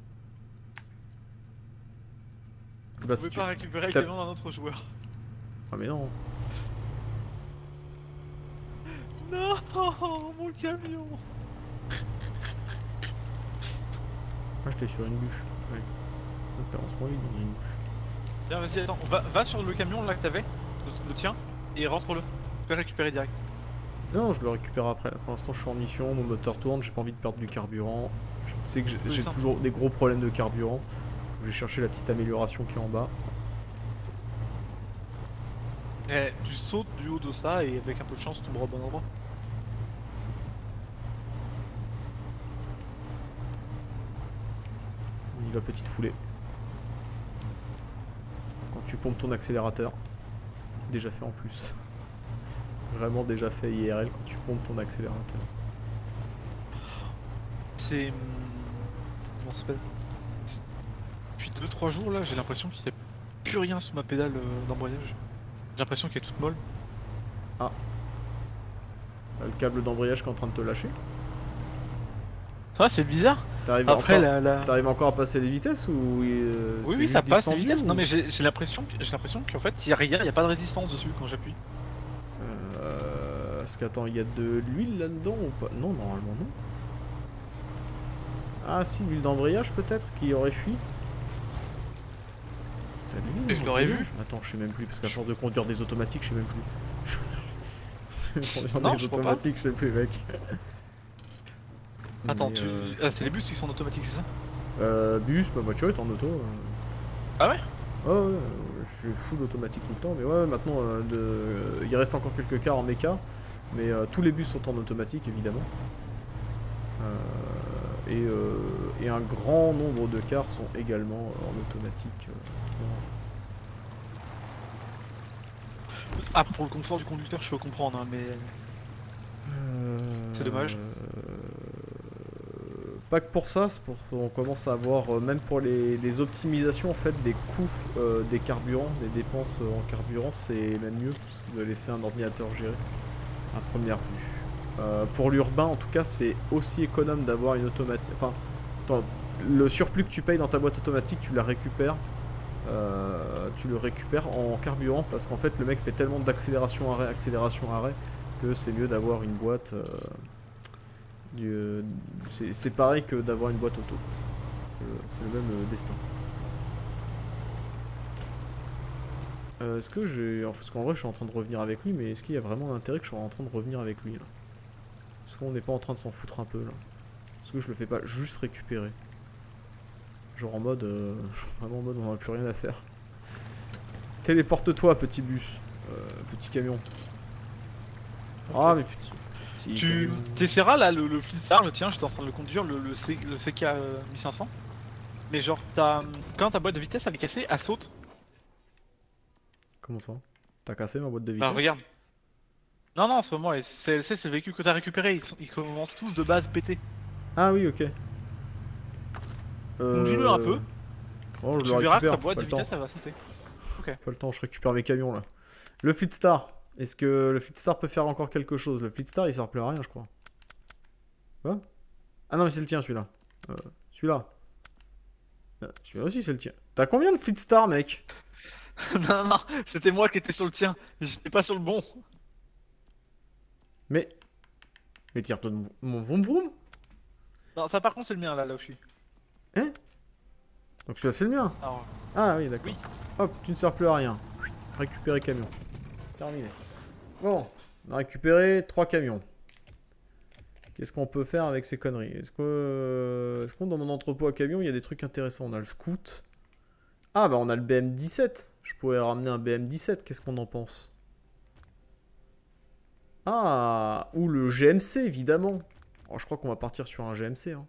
Bah, si tu peux pas récupérer le camion d'un autre joueur. Ah mais non. Non, mon camion. Ah, j'étais sur une bûche. Ouais. Donc avance-moi vite dans une bûche. Tiens, vas-y, attends, va sur le camion là que t'avais, le tien, et rentre-le. Tu peux récupérer direct. Non, je le récupère après. Là. Pour l'instant, je suis en mission, mon moteur tourne, j'ai pas envie de perdre du carburant. Je sais que j'ai ça. toujours des gros problèmes de carburant. Je vais chercher la petite amélioration qui est en bas. Eh, tu sautes du haut de ça et avec un peu de chance, tu tomberas au bon endroit. On y va, petite foulée. Quand tu pompes ton accélérateur. Déjà fait en plus. Vraiment déjà fait IRL quand tu pompes ton accélérateur. C'est... Comment ça s'appelle? Depuis 2-3 jours là, j'ai l'impression qu'il n'y a plus rien sous ma pédale d'embrayage. J'ai l'impression qu'elle est toute molle. Ah. Le câble d'embrayage qui est en train de te lâcher. Ça va, c'est bizarre. T'arrives Après encore... T'arrives encore à passer les vitesses ou oui, ça passe les vitesses. ou... Non mais j'ai l'impression qu'en fait, il y a rien, il y a pas de résistance dessus quand j'appuie. Est-ce qu'attends, il y a de l'huile là-dedans ou pas? Non, normalement non. Ah si, l'huile d'embrayage peut-être qui aurait fui. T'as de l'huile? Et je l'aurais vu. Attends, je sais même plus parce qu'à force de conduire des automatiques, je sais même plus. Conduire Non, des je crois pas. automatiques, je sais plus, mec. Attends, Mais, ah, c'est les bus qui sont automatiques, c'est ça? bus, ma voiture est en auto. Ah ouais? Ouais, je suis full automatique tout le temps, mais ouais, maintenant, il reste encore quelques cars en méca, mais tous les bus sont en automatique, évidemment. Et un grand nombre de cars sont également en automatique. Ah, pour le confort du conducteur, je peux comprendre, hein, mais... C'est dommage. Pas que pour ça, on commence à avoir, même pour les optimisations en fait, des coûts des carburants, des dépenses en carburant, c'est même mieux de laisser un ordinateur gérer à première vue. Pour l'urbain, en tout cas, c'est aussi économe d'avoir une automatique. Enfin, le surplus que tu payes dans ta boîte automatique, tu la récupères. Tu le récupères en carburant parce qu'en fait, le mec fait tellement d'accélération-arrêt, accélération-arrêt que c'est mieux d'avoir une boîte. C'est pareil que d'avoir une boîte auto. C'est le même destin. Est-ce que j'ai... Parce qu'en vrai je suis en train de revenir avec lui, mais est-ce qu'il y a vraiment un intérêt que je sois en train de revenir avec lui là? Est-ce qu'on n'est pas en train de s'en foutre un peu là? Est-ce que je le fais pas juste récupérer? Genre en mode... vraiment en mode on n'a plus rien à faire. Téléporte-toi petit bus. Petit camion. Ah mais putain. Tu t'essaieras là le Flitstar, le tien, j'étais en train de le conduire, le CK 1500. Mais genre, quand ta boîte de vitesse elle est cassée, elle saute. Comment ça? T'as cassé ma boîte de Bah vitesse? regarde. Non, non, c'est pas moi, c'est le véhicule que t'as récupéré, ils commencent tous de base pétés. Ah oui, ok. Conduis-le un peu, Oh, je tu le verras que récupère, ta boîte pas de le temps. vitesse elle va sauter. Ok. Pas le temps, je récupère mes camions là. Le Flitstar. Est-ce que le Flitstar peut faire encore quelque chose? Le Flitstar il sert plus à rien, je crois. Quoi? Ah non, mais c'est le tien celui-là. Celui-là. Celui-là aussi c'est le tien. T'as combien de Flitstar, mec? Non, non, c'était moi qui étais sur le tien, j'étais pas sur le bon. Mais tire-toi de mon vroom vroom. Non, ça par contre c'est le mien là où je suis. Hein? Donc celui-là c'est le mien. Alors, Ah oui, d'accord. oui. Hop, tu ne sers plus à rien. Récupérer camion. Terminé. Bon, on a récupéré 3 camions. Qu'est-ce qu'on peut faire avec ces conneries? Est-ce que dans mon entrepôt à camions, il y a des trucs intéressants? On a le scout. Ah bah on a le BM17. Je pourrais ramener un BM17, qu'est-ce qu'on en pense? Ah, ou le GMC, évidemment. Oh, je crois qu'on va partir sur un GMC. Hein.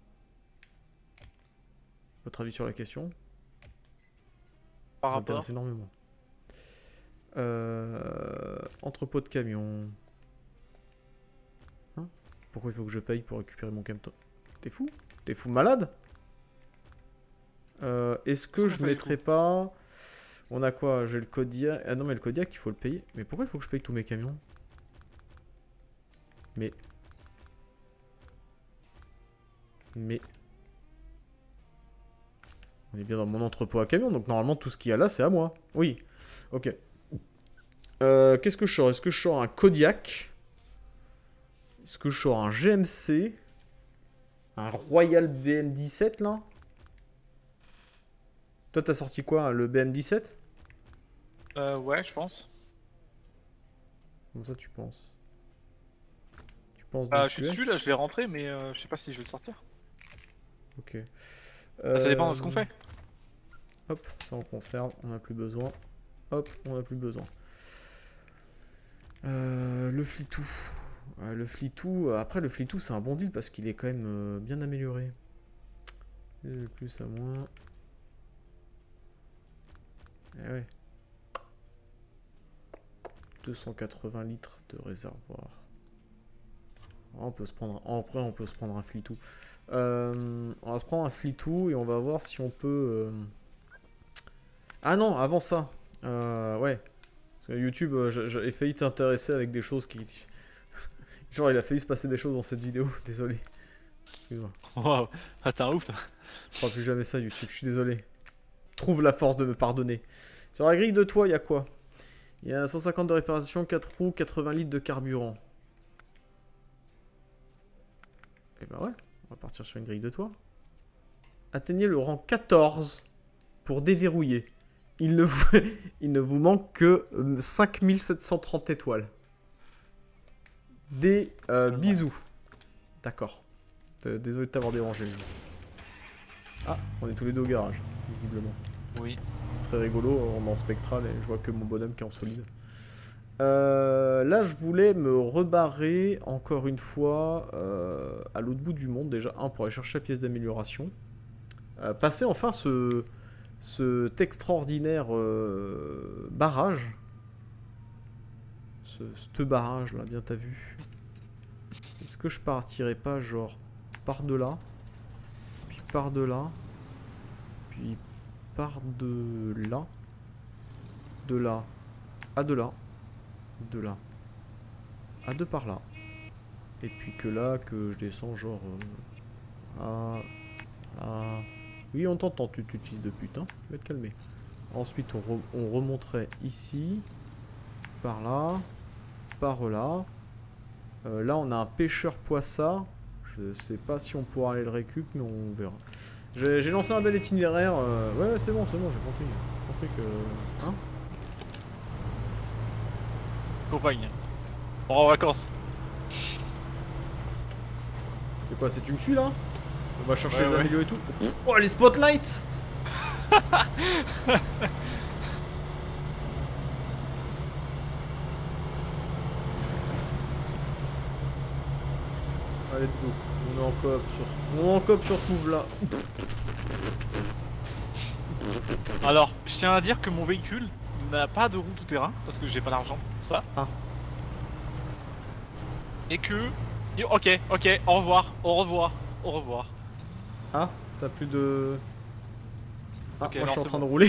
Votre avis sur la question? Par Ça rapport. intéresse énormément. Entrepôt de camions. Hein? Pourquoi il faut que je paye pour récupérer mon camion? T'es fou? T'es fou malade? Est-ce que je mettrais pas... On a quoi? J'ai le Kodiak. Ah non mais le Kodiak il faut le payer. Mais pourquoi il faut que je paye tous mes camions? Mais... On est bien dans mon entrepôt à camions, donc normalement tout ce qu'il y a là c'est à moi. Oui. Ok. Qu'est-ce que je sors? Est-ce que je sors un Kodiak? Est-ce que je sors un GMC? Un Royal BM17 là? Toi t'as sorti quoi? Le BM17? Ouais, je pense. Comment ça tu penses? pense. Je suis dessus là, je l'ai rentré, mais je sais pas si je vais le sortir. Ok. Ça dépend de ce qu'on fait. Hop, ça on conserve, on n'a plus besoin. Hop, on n'a plus besoin. Le flitou. Le flitou, après le flitou c'est un bon deal parce qu'il est quand même bien amélioré. De plus à moins. Eh ouais. 280 litres de réservoir. On peut se prendre, après on peut se prendre un flitou. On va se prendre un flitou et on va voir si on peut... Ah non, avant ça. Ouais. Parce que YouTube, j'ai failli t'intéresser avec des choses qui... Genre il a failli se passer des choses dans cette vidéo, désolé. Excuse-moi. Waouh, ah, t'es un ouf toi. Je ferai plus jamais ça YouTube, je suis désolé. Trouve la force de me pardonner. Sur la grille de toit, il y a quoi? Il y a 150 de réparation, 4 roues, 80 litres de carburant. Et bah ouais, on va partir sur une grille de toit. Atteignez le rang 14 pour déverrouiller. Il ne vous manque que 5730 étoiles. Des bisous. D'accord. Désolé de t'avoir dérangé. Ah, on est tous les deux au garage, visiblement. Oui. C'est très rigolo, on est en spectral et je vois que mon bonhomme qui est en solide. Là, je voulais me rebarrer encore une fois à l'autre bout du monde. Déjà, pour aller chercher la pièce d'amélioration. Passer enfin cet extraordinaire barrage. Ce barrage là, bien t'as vu. Est-ce que je partirais pas genre par de là, puis par de là, puis par de là, de là, à de là, de là, à de par là, et puis que là, que je descends genre là, là. Oui, on t'entend, tu fils de pute, hein, tu vas te calmer. Ensuite, on remonterait ici, par là, par là. Là, on a un pêcheur poissard. Je sais pas si on pourra aller le récup, mais on verra. J'ai lancé un bel itinéraire. Ouais, c'est bon, j'ai compris. J'ai compris que... Hein? Compagne. On en vacances. C'est quoi, c'est tu me suis là? On va chercher les ouais. améliorer et tout. Oh, les spotlights! Allez, let's go. On est en coop sur ce move là. Alors, je tiens à dire que mon véhicule n'a pas de roue tout terrain parce que j'ai pas l'argent pour ça. Ah. Et que... Ok, au revoir. Ah, t'as plus de... Ah, Ok, moi je suis en train de bon. rouler.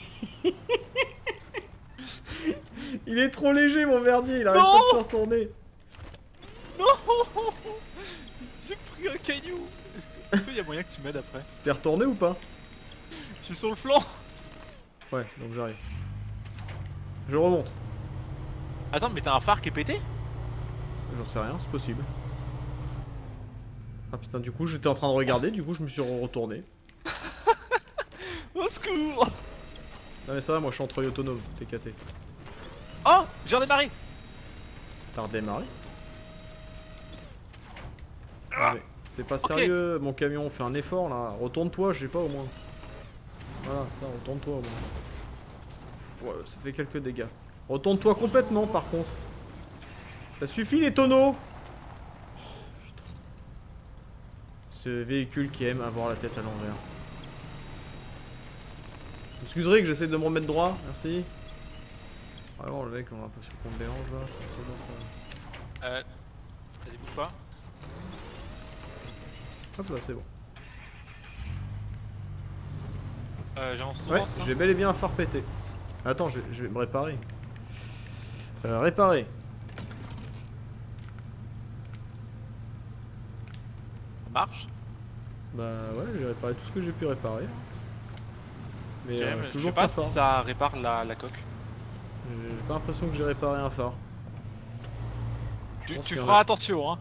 Il est trop léger mon merdier, il arrête pas de se retourner. Non. J'ai pris un caillou. Est-ce qu'il y a moyen que tu m'aides après? T'es retourné ou pas? Je suis sur le flanc. Ouais, donc j'arrive. Je remonte. Attends, mais t'as un phare qui est pété? J'en sais rien, c'est possible. Ah putain, du coup j'étais en train de regarder, du coup je me suis retourné. Au secours. Non mais ça va, moi je suis en treuil autonome, t'es caté. Oh, j'ai redémarré. T'as redémarré? Ah, mais c'est pas sérieux, mon camion, fait un effort là. Retourne-toi, je sais pas au moins. Voilà, ça, retourne-toi au moins. Ouais, ça fait quelques dégâts. Retourne-toi complètement par contre. Ça suffit les tonneaux. Oh, putain. Ce véhicule qui aime avoir la tête à l'envers. Vous excuserez que j'essaie de me remettre droit, merci. Vraiment le mec on a l'impression qu'on me dérange là, c'est absolument. Vas-y, bouge pas. Hop là, c'est bon. J'avance tout Ouais, droit, c'est ça? j'ai bel et bien un phare pété. Attends, je vais me réparer. Réparer. Ça marche? Bah ouais, j'ai réparé tout ce que j'ai pu réparer. Mais Ok, mais je toujours sais pas pas phare. si ça répare la coque. J'ai pas l'impression que j'ai réparé un phare. Tu feras attention, hein.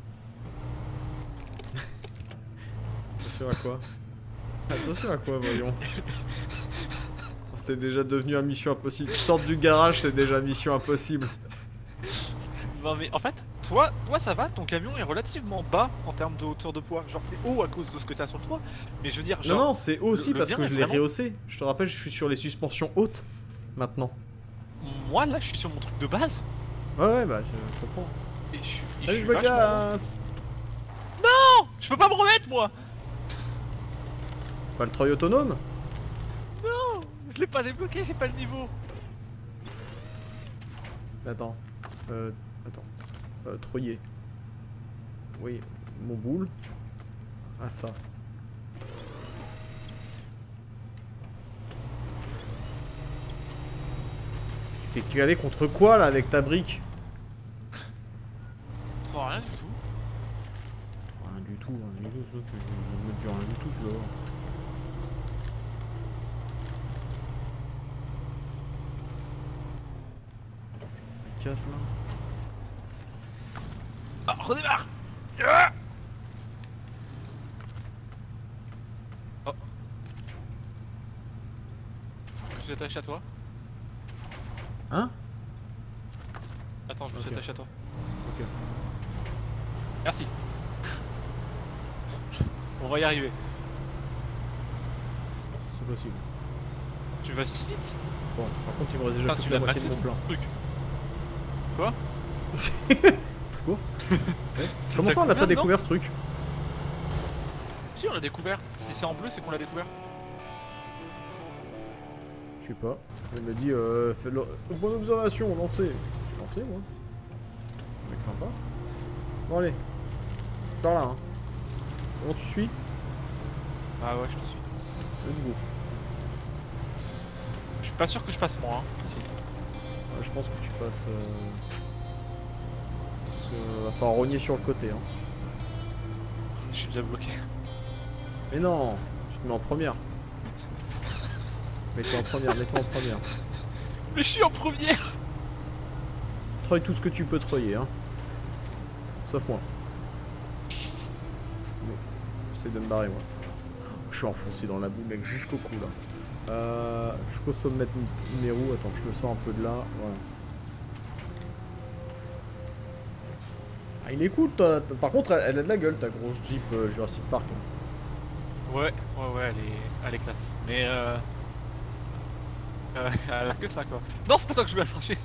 Attention à quoi? Attention à quoi, voyons. C'est déjà devenu un mission impossible. Sorte du garage, c'est déjà mission impossible. Non mais en fait, toi ça va, ton camion est relativement bas en termes de hauteur de poids. Genre c'est haut à cause de ce que t'as sur le toit, mais je veux dire, genre... Non, non, c'est haut aussi le parce mien que est je l'ai vraiment- rehaussé. Je te rappelle, je suis sur les suspensions hautes maintenant. Moi là, je suis sur mon truc de base, Ouais, bah, je comprends. et je Allez, suis je me vachement haut. casse. Non, je peux pas me remettre moi. Pas le treuil autonome? Non, je l'ai pas débloqué, j'ai pas le niveau. Attends. Attends. Treuiller. Oui, mon boule. Ah, ça. Tu t'es calé contre quoi là avec ta brique? Oh, rien du tout. Rien du tout, rien du tout. Je me dis rien du tout, tu vas voir. Il casse là. Ah, redémarre. Ah oh. Je suis attaché à toi. Hein? Attends, je me suis Ok. attaché à toi. Ok. Merci. On va y arriver. C'est possible. Tu vas si vite. Bon, par contre, il me reste déjà Ah, plus tu que la l'as moitié de maxé mon ton plein. truc. Quoi? Secours. Ouais. Comment ça, on T'as n'a pas combien découvert ce truc? Si, on l'a découvert. Si c'est en bleu, c'est qu'on l'a découvert. Je sais pas. Il m'a dit, bonne observation, lancez. J'ai lancé, moi. Mec sympa. Bon, allez. C'est par là, hein. Comment tu suis? Ah ouais, je te suis. Let's go. Je suis pas sûr que je passe moi, hein, ici. Je pense que tu passes... Parce que va falloir rogner sur le côté, hein. Je suis déjà bloqué. Mais non, tu te mets en première. Mets-toi en première, mets-toi en première. Mais je suis en première. Treuille tout ce que tu peux treuiller, hein. Sauf moi. Bon, j'essaie de me barrer, moi. Je suis enfoncé dans la boue, mec, jusqu'au cou, là. Jusqu'au sommet de mes roues. Attends, je le sors un peu de là. Voilà. Ah, il est cool, par contre, elle a de la gueule, ta grosse Jeep Jurassic Park. Hein. Ouais, elle est classe. Mais elle a que ça quoi. Non, c'est pas toi que je vais la franchir.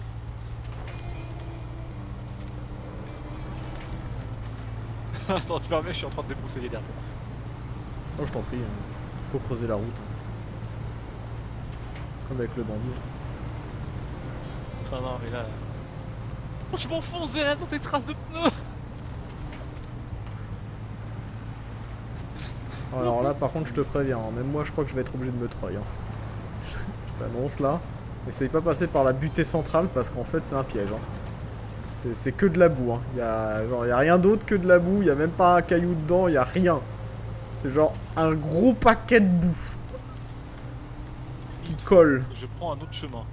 Attends, tu permets, je suis en train de débroussailler derrière toi. Oh, je t'en prie, faut creuser la route. Hein. Comme avec le bandit. Ah non, mais là. Oh, je m'enfonce derrière dans tes traces de pneus. Alors là, par contre, je te préviens, hein, même moi, je crois que je vais être obligé de me treuiller. Hein. Je t'annonce là. Essaye pas passer par la butée centrale parce qu'en fait, c'est un piège. Hein. C'est que de la boue. Hein. Y a rien d'autre que de la boue. Y a même pas un caillou dedans. Y a rien. C'est genre un gros paquet de boue qui colle. Je prends un autre chemin.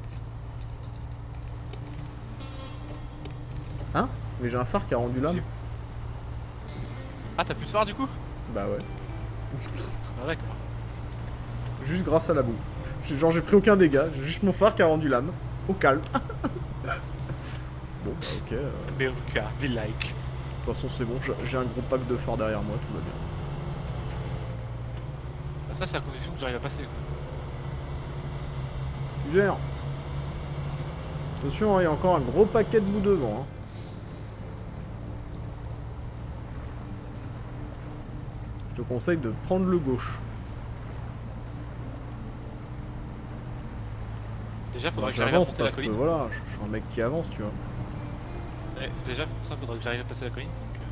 Hein? Mais j'ai un phare qui a rendu l'âme. Ah, t'as plus de phare du coup? Bah ouais. Ah, d'accord. Juste grâce à la boue. Genre j'ai pris aucun dégât. J'ai juste mon phare qui a rendu l'âme. Au calme. Bon bah ok. Mais ok, be like. De toute façon c'est bon. J'ai un gros pack de phare derrière moi. Tout va bien. Ah, ça, c'est à condition que j'arrive à passer. Quoi. Tu gères. Attention, il y a encore un gros paquet de boue devant. Hein. Je te conseille de prendre le gauche. Déjà, faudrait que j'arrive à J'avance monter la parce que colline. voilà, je suis un mec qui avance, tu vois. Ouais, déjà, pour ça, faudrait que j'arrive à passer la colline. Donc,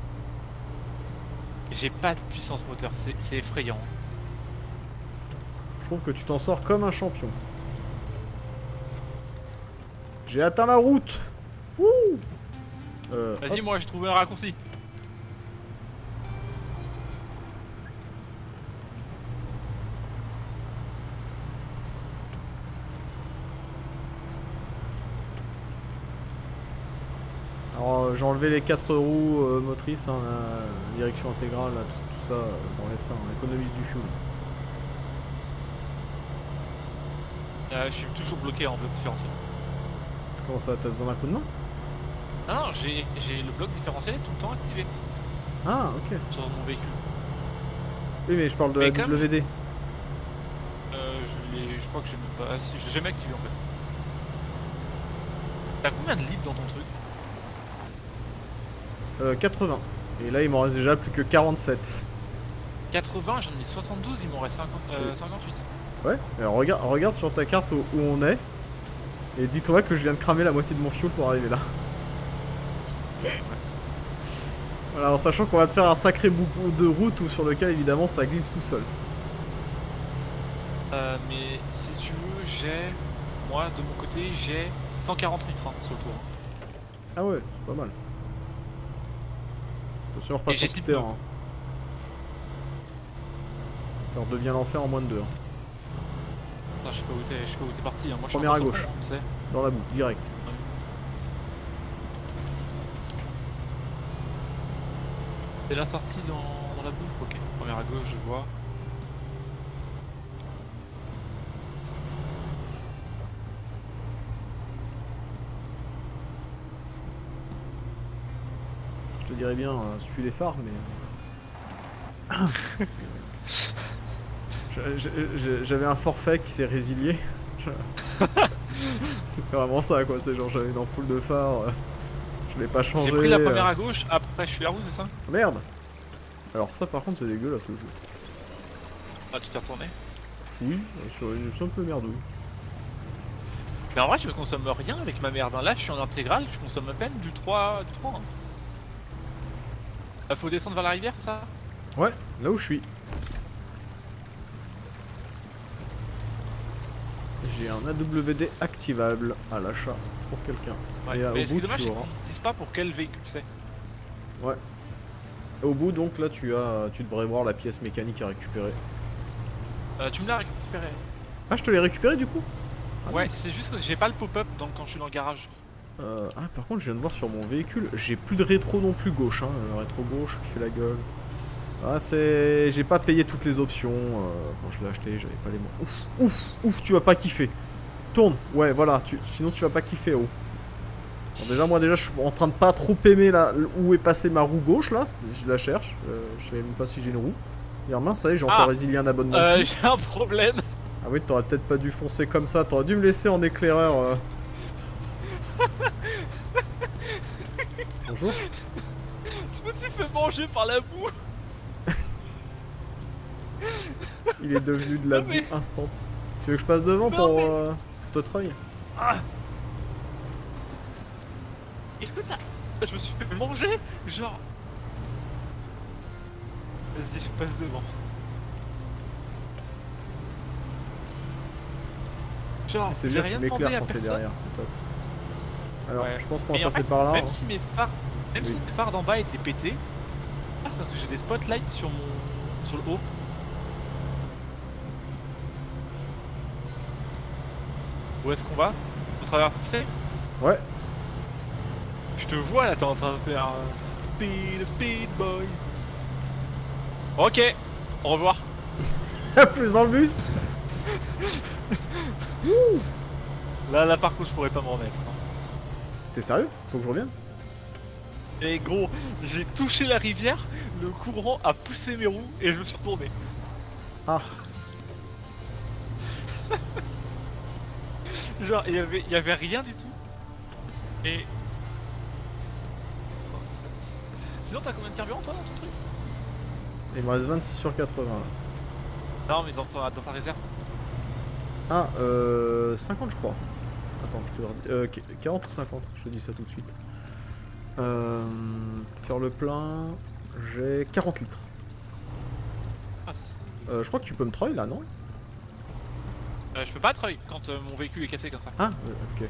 j'ai pas de puissance moteur, c'est effrayant. Je trouve que tu t'en sors comme un champion. J'ai atteint la route. Wouh. Vas-y, Hop. moi, j'ai trouvé un raccourci. Alors j'ai enlevé les 4 roues motrices, hein, la direction intégrale, là, tout ça, t'enlèves ça, on économise du fuel. Je suis toujours bloqué en bloc différentiel. Comment ça, t'as besoin d'un coup de main? Non, j'ai le bloc différentiel est tout le temps activé Ah, ok. sur mon véhicule. Oui, mais je parle de Mais la comme- WD. Je crois que je l'ai même pas. Ah si, je l'ai jamais activé en fait. T'as combien de litres dans ton truc? 80. Et là, il m'en reste déjà plus que 47. 80, j'en ai 72, il m'en reste 58. Ouais, alors regarde sur ta carte où on est. Et dis-toi que je viens de cramer la moitié de mon fuel pour arriver là. Voilà, en sachant qu'on va te faire un sacré bout de route où sur lequel évidemment ça glisse tout seul. Mais si tu veux, moi de mon côté, j'ai 140 litres hein, sur le tour. Ah ouais, c'est pas mal. Attention, on repasse j'ai sur six Twitter. pneus. Hein. Ça redevient l'enfer en moins de 2. Hein. Non, je sais pas où t'es parti. Hein. Moi, je suis Première à encore gauche. sur le pont, tu sais. Dans la boue, direct. C'est la sortie dans la bouffe, ok. Première à gauche, je vois. Je te dirais bien, suis les phares, mais... J'avais un forfait qui s'est résilié. C'est vraiment ça, quoi. C'est genre, j'avais une ampoule de phare, je l'ai pas changé. J'ai pris la première à gauche, après je suis à où, c'est ça? Merde. Alors ça, par contre, c'est dégueulasse le jeu. Ah, tu t'es retourné? Oui, c'est un peu merdouille. Mais en vrai, je consomme rien avec ma merde. Hein. Là, je suis en intégrale, je consomme à peine du 3. Hein. Faut descendre vers la rivière, c'est ça? Ouais, là où je suis. J'ai un AWD activable à l'achat pour quelqu'un. Ouais. Et Mais au ce qui bout, est dommage, tu c'est auras... qu'ils disent pas pour quel véhicule c'est. Ouais. Et au bout, donc, là, tu devrais voir la pièce mécanique à récupérer. Tu me l'as récupéré. Ah, je te l'ai récupéré, du coup? Ah, Ouais, nice. c'est juste que j'ai pas le pop-up quand je suis dans le garage. Ah, par contre, je viens de voir sur mon véhicule, j'ai plus de rétro non plus gauche, hein. Le rétro gauche qui fait la gueule. Ah, c'est... J'ai pas payé toutes les options. Quand je l'ai acheté, j'avais pas les mots. Ouf, tu vas pas kiffer. Tourne, ouais, voilà, sinon tu vas pas kiffer, oh. Bon, déjà, moi, je suis en train de pas trop aimer où est passée ma roue gauche, là. Je la cherche. Je sais même pas si j'ai une roue. Et mince, ça y est, j'ai encore résilié un abonnement. J'ai un problème. Ah oui, t'aurais peut-être pas dû foncer comme ça. T'aurais dû me laisser en éclaireur. Bonjour. Je me suis fait manger par la boue. Il est devenu de la boue instant. Tu veux que je passe devant pour te treuil? Ah. Est-ce que t'as... Je me suis fait manger. Genre... Vas-y, je passe devant. Genre, c'est bien que tu m'éclaires quand t'es derrière, c'est top. Alors, je pense qu'on va passer par là. Même si mes phares d'en bas étaient pétés, parce que j'ai des spotlights sur le haut. Où est-ce qu'on va? Au traverser? Ouais. Je te vois là, t'es en train de faire speed boy. Ok, au revoir. Plus dans le bus. Là par contre je pourrais pas m'en remettre. T'es sérieux? Faut que je revienne? Et gros, j'ai touché la rivière, le courant a poussé mes roues et je me suis retourné. Ah. Genre il y avait rien du tout. Et... Sinon t'as combien de carburant toi dans ton truc? Il me reste 26 sur 80 là. Non mais dans ta réserve. Ah, 50 je crois. Attends, je te 40 ou 50, je te dis ça tout de suite. Faire le plein, j'ai 40 litres. Ah, je crois que tu peux me treuil là, non? Je peux pas treuil quand mon véhicule est cassé comme ça. Ah, ok.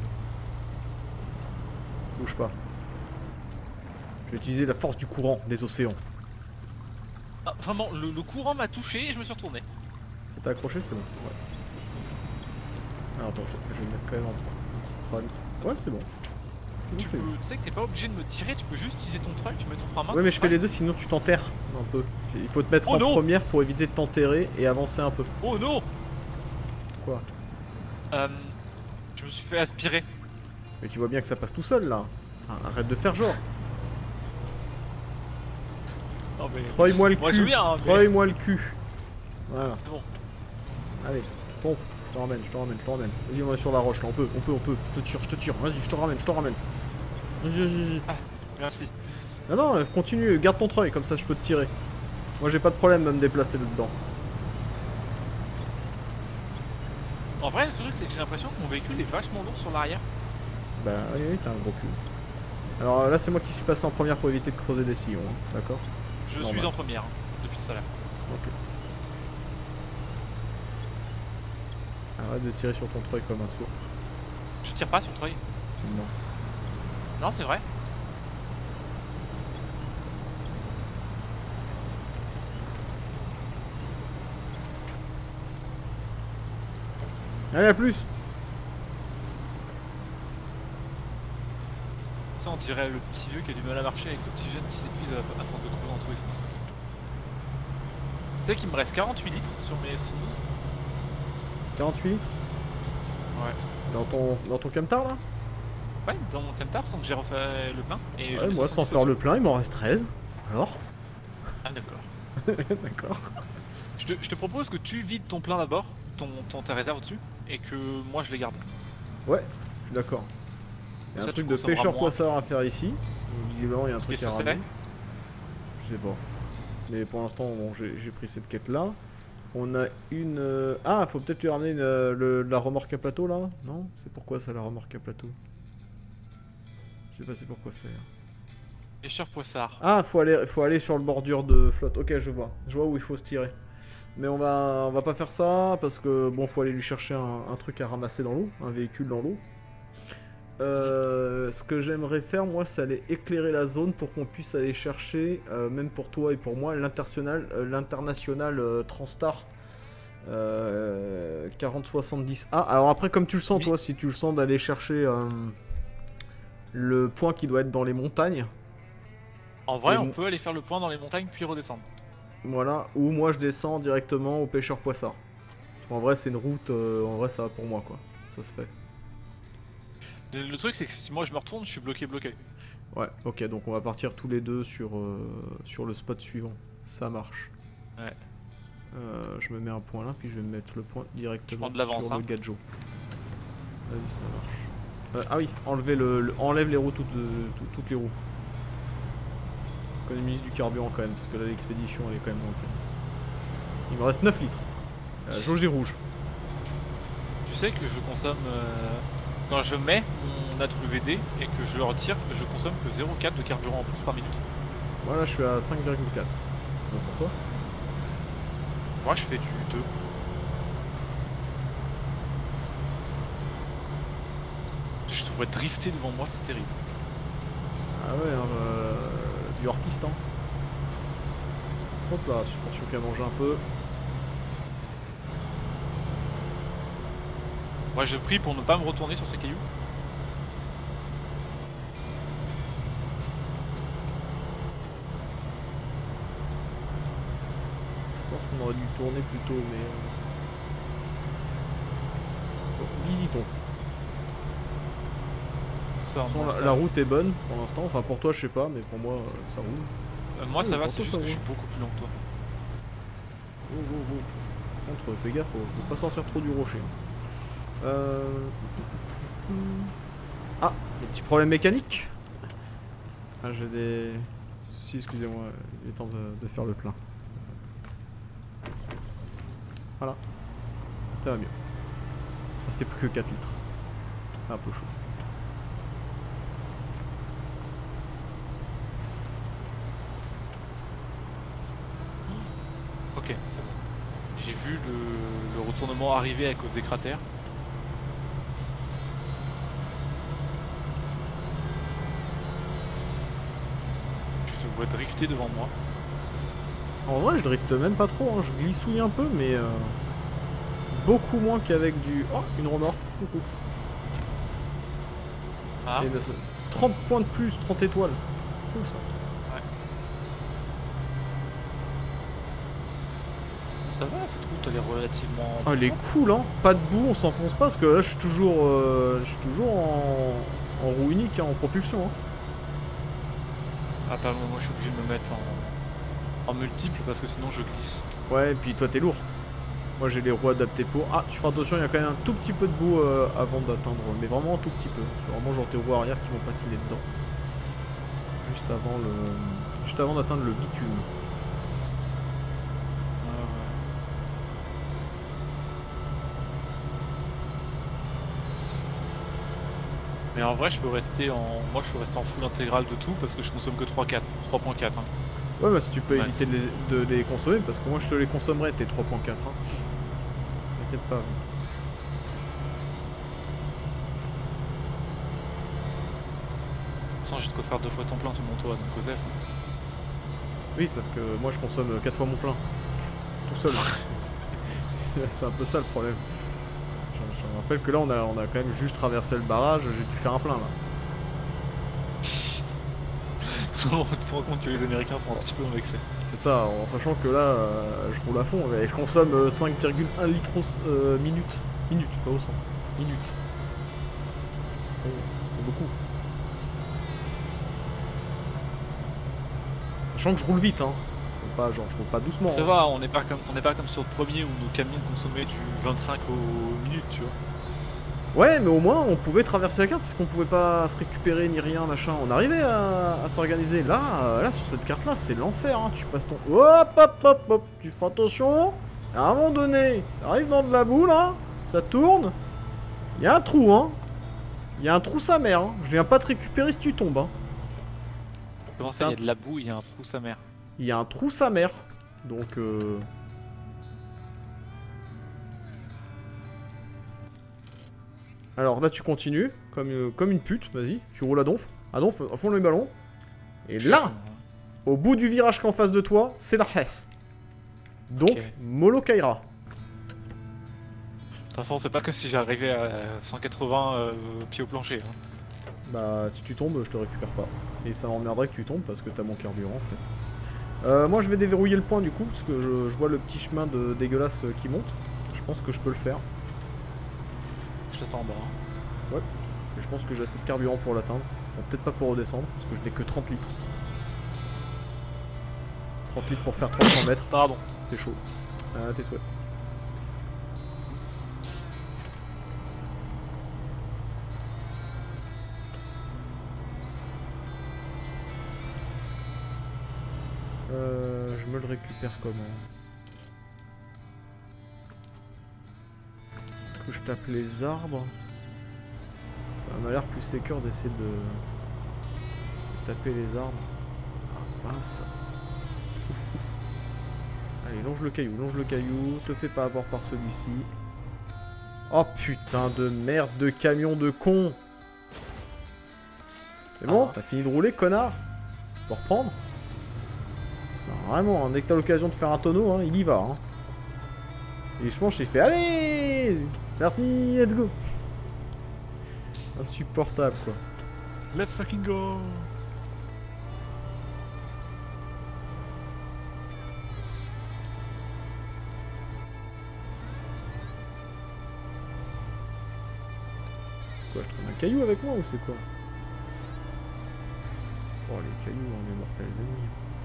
Bouge pas. Je vais utiliser la force du courant des océans. Ah, vraiment, le courant m'a touché et je me suis retourné. Ça t'a accroché, c'est bon. Ouais. Alors attends, je vais me mettre quand même en petite. Ouais, c'est bon. Tu sais que t'es pas obligé de me tirer, tu peux juste utiliser ton truck, tu mets ton frein à main. Ouais, mais je fais les deux, sinon tu t'enterres un peu. Il faut te mettre en première pour éviter de t'enterrer et avancer un peu. Oh non! Quoi? Je me suis fait aspirer. Mais tu vois bien que ça passe tout seul là. Arrête de faire genre. Non mais... Troy-moi le Moi cul. je veux bien, hein, mais... Troy-moi le cul. Voilà. C'est bon. Allez, pompe. Je te ramène, je te ramène, je te ramène. Vas-y, on est sur la roche là, on peut. Je te tire. Vas-y, je te ramène, je te ramène. Vas-y. Ah, merci. Non, non, continue, garde ton Troy, comme ça je peux te tirer. Moi j'ai pas de problème à me déplacer là-dedans. En vrai, le truc c'est que j'ai l'impression que mon véhicule est vachement lourd sur l'arrière. Bah oui, t'as un gros cul. Alors là c'est moi qui suis passé en première pour éviter de creuser des sillons, hein. D'accord? Je suis en première, hein, depuis tout à l'heure. Ok. Arrête de tirer sur ton Troy comme un sourd. Je tire pas sur le Troy. Non. Non, c'est vrai. Allez, à plus! Ça, on dirait le petit vieux qui a du mal à marcher avec le petit jeune qui s'épuise à force de courir dans tous les sens. Tu sais qu'il me reste 48 litres sur mes 72. 48 litres? Ouais. Dans ton camtar là? Ouais, dans mon camtar sans que j'ai refait le plein. Et Ouais, moi sans faire le plein, il m'en reste 13. Alors? Ah d'accord. D'accord. Je te propose que tu vides ton plein d'abord, tes réserves dessus, et que moi je les garde. Ouais, je suis d'accord. Il y a un truc de pêcheur-poissard à faire ici. Donc, visiblement, il y a un truc à ramener. Je sais pas. Mais pour l'instant, bon, j'ai pris cette quête là. On a une... Ah, faut peut-être lui ramener la remorque à plateau là? Non? C'est pourquoi ça, la remorque à plateau? Je sais pas c'est pourquoi faire. Pêcheur-poissard. Ah, faut aller sur le bordure de flotte. Ok, je vois. Je vois où il faut se tirer. Mais on va pas faire ça parce que bon, faut aller lui chercher un truc à ramasser dans l'eau, un véhicule dans l'eau. Ce que j'aimerais faire, moi, c'est aller éclairer la zone pour qu'on puisse aller chercher, même pour toi et pour moi, l'international Transstar 4070A. Alors après, comme tu le sens, toi, si tu le sens d'aller chercher le point qui doit être dans les montagnes. En vrai, on peut aller faire le point dans les montagnes puis redescendre. Voilà, ou moi je descends directement au pêcheur-poissard. Parce qu'en vrai, c'est une route, en vrai, ça va pour moi, quoi. Ça se fait. Le truc, c'est que si moi je me retourne, je suis bloqué. Ouais, ok, donc on va partir tous les deux sur le spot suivant. Ça marche. Ouais. Je me mets un point là, puis je vais me mettre le point directement sur le gadjo. Vas-y, ça marche. Ah oui, enlève les roues, toutes les roues. Économise du carburant quand même, parce que là l'expédition elle est quand même montée. Il me reste 9 litres. La jauge est rouge. Tu sais que je consomme... Quand je mets mon AWD et que je le retire, je consomme que 0,4 de carburant en plus par minute. Voilà, je suis à 5,4. C'est bon pour toi? Moi je fais du 2. Je te vois drifter devant moi, c'est terrible. Ah ouais, du hors-piste, hein. Hop là, suspension qui a mangé un peu. Moi je prie pour ne pas me retourner sur ces cailloux. Je pense qu'on aurait dû tourner plus tôt, mais... Bon, visitons. Ça, la route est bonne pour l'instant, enfin pour toi je sais pas, mais pour moi ça roule. Moi ça va, c'est juste que je suis beaucoup plus lent que toi. Par contre fais gaffe, faut pas sortir trop du rocher. Ah, des petits problèmes mécaniques. Ah, j'ai des soucis, excusez-moi, il est temps de faire le plein. Voilà, ça va mieux. C'était plus que 4 litres. C'est un peu chaud. Ok, c'est bon. J'ai vu le retournement arriver à cause des cratères. Je te vois drifter devant moi. En vrai, je drifte même pas trop, hein. Je glissouille un peu, mais beaucoup moins qu'avec du... Oh, une remorque, coucou. Ah. 30 points de plus, 30 étoiles. Cool ça. Ouais. Ça va, cette route elle est relativement... Ah, elle est cool, hein. Pas de boue, on s'enfonce pas, parce que là je suis toujours en roue unique, hein, en propulsion. Hein. Ah pas moi, je suis obligé de me mettre en multiple parce que sinon je glisse. Ouais, et puis toi t'es lourd. Moi j'ai les roues adaptées pour... Ah, tu feras attention, il y a quand même un tout petit peu de boue avant d'atteindre, mais vraiment un tout petit peu. C'est vraiment genre tes roues arrière qui vont patiner dedans. Juste avant d'atteindre le bitume. Mais en vrai je peux rester en full intégrale de tout parce que je consomme que 3.4 hein. Ouais, bah si tu peux Ouais, éviter de les consommer, parce que moi je te les consommerai tes 3.4. Hein. T'inquiète pas. Sans j'ai de quoi faire 2 fois ton plein sur mon toit, donc Joseph. Oui, sauf que moi je consomme 4 fois mon plein. Tout seul. C'est un peu ça le problème. Je me rappelle que là on a quand même juste traversé le barrage, j'ai dû faire un plein là. Tu te rends compte que les Américains sont un petit peu dans l'excès. C'est ça, en sachant que là je roule à fond et je consomme 5,1 litres minute. Minute, pas au 100. Minute. Ça fait beaucoup. Sachant que je roule vite, hein. Pas, genre, je roule pas doucement. Ça hein. va, on n'est pas comme sur le premier où nos camions consommaient du 25 au minute, tu vois. Ouais, mais au moins on pouvait traverser la carte parce qu'on pouvait pas se récupérer ni rien, machin. On arrivait à s'organiser. Là, sur cette carte là, c'est l'enfer. Hein. Tu passes ton. Hop. Tu feras attention. À un moment donné, t'arrives dans de la boue là, ça tourne. Il y a un trou, hein. Il y a un trou sa mère. Hein. Je viens pas te récupérer si tu tombes. Hein. Comment ça, il y a de la boue, il y a un trou sa mère. Il y a un trou sa mère. Donc Alors là tu continues comme une pute, vas-y, tu roules à donf, à fond le ballon. Et là, au bout du virage qui est en face de toi, c'est la Hesse. Donc, okay. Molo Kaira. De toute façon, c'est pas que si j'arrivais à 180 pieds au plancher. Hein. Bah, si tu tombes, je te récupère pas. Et ça m'emmerderait que tu tombes parce que t'as mon carburant en fait. Moi, je vais déverrouiller le point du coup, parce que je vois le petit chemin dégueulasse qui monte. Je pense que je peux le faire. Je t'attends en bas. Hein. Ouais. Et je pense que j'ai assez de carburant pour l'atteindre. Bon, peut-être pas pour redescendre, parce que je n'ai que 30 litres. 30 litres pour faire 300 mètres. Pardon. C'est chaud. Tes souhaits. Je me le récupère comment? Est-ce que je tape les arbres? Ça m'a l'air plus sécure d'essayer de taper les arbres. Ah mince. Ouf. Allez, longe le caillou, te fais pas avoir par celui-ci. Oh putain de merde de camion de con. C'est bon, t'as fini de rouler, connard? Faut reprendre? Non, vraiment, dès que t'as l'occasion de faire un tonneau, hein, il y va. Hein. Et je pense qu'il fait allez, c'est parti, let's go. Insupportable quoi. Let's fucking go. C'est quoi, je traîne un caillou avec moi ou c'est quoi? Oh les cailloux, on est mortels ennemis.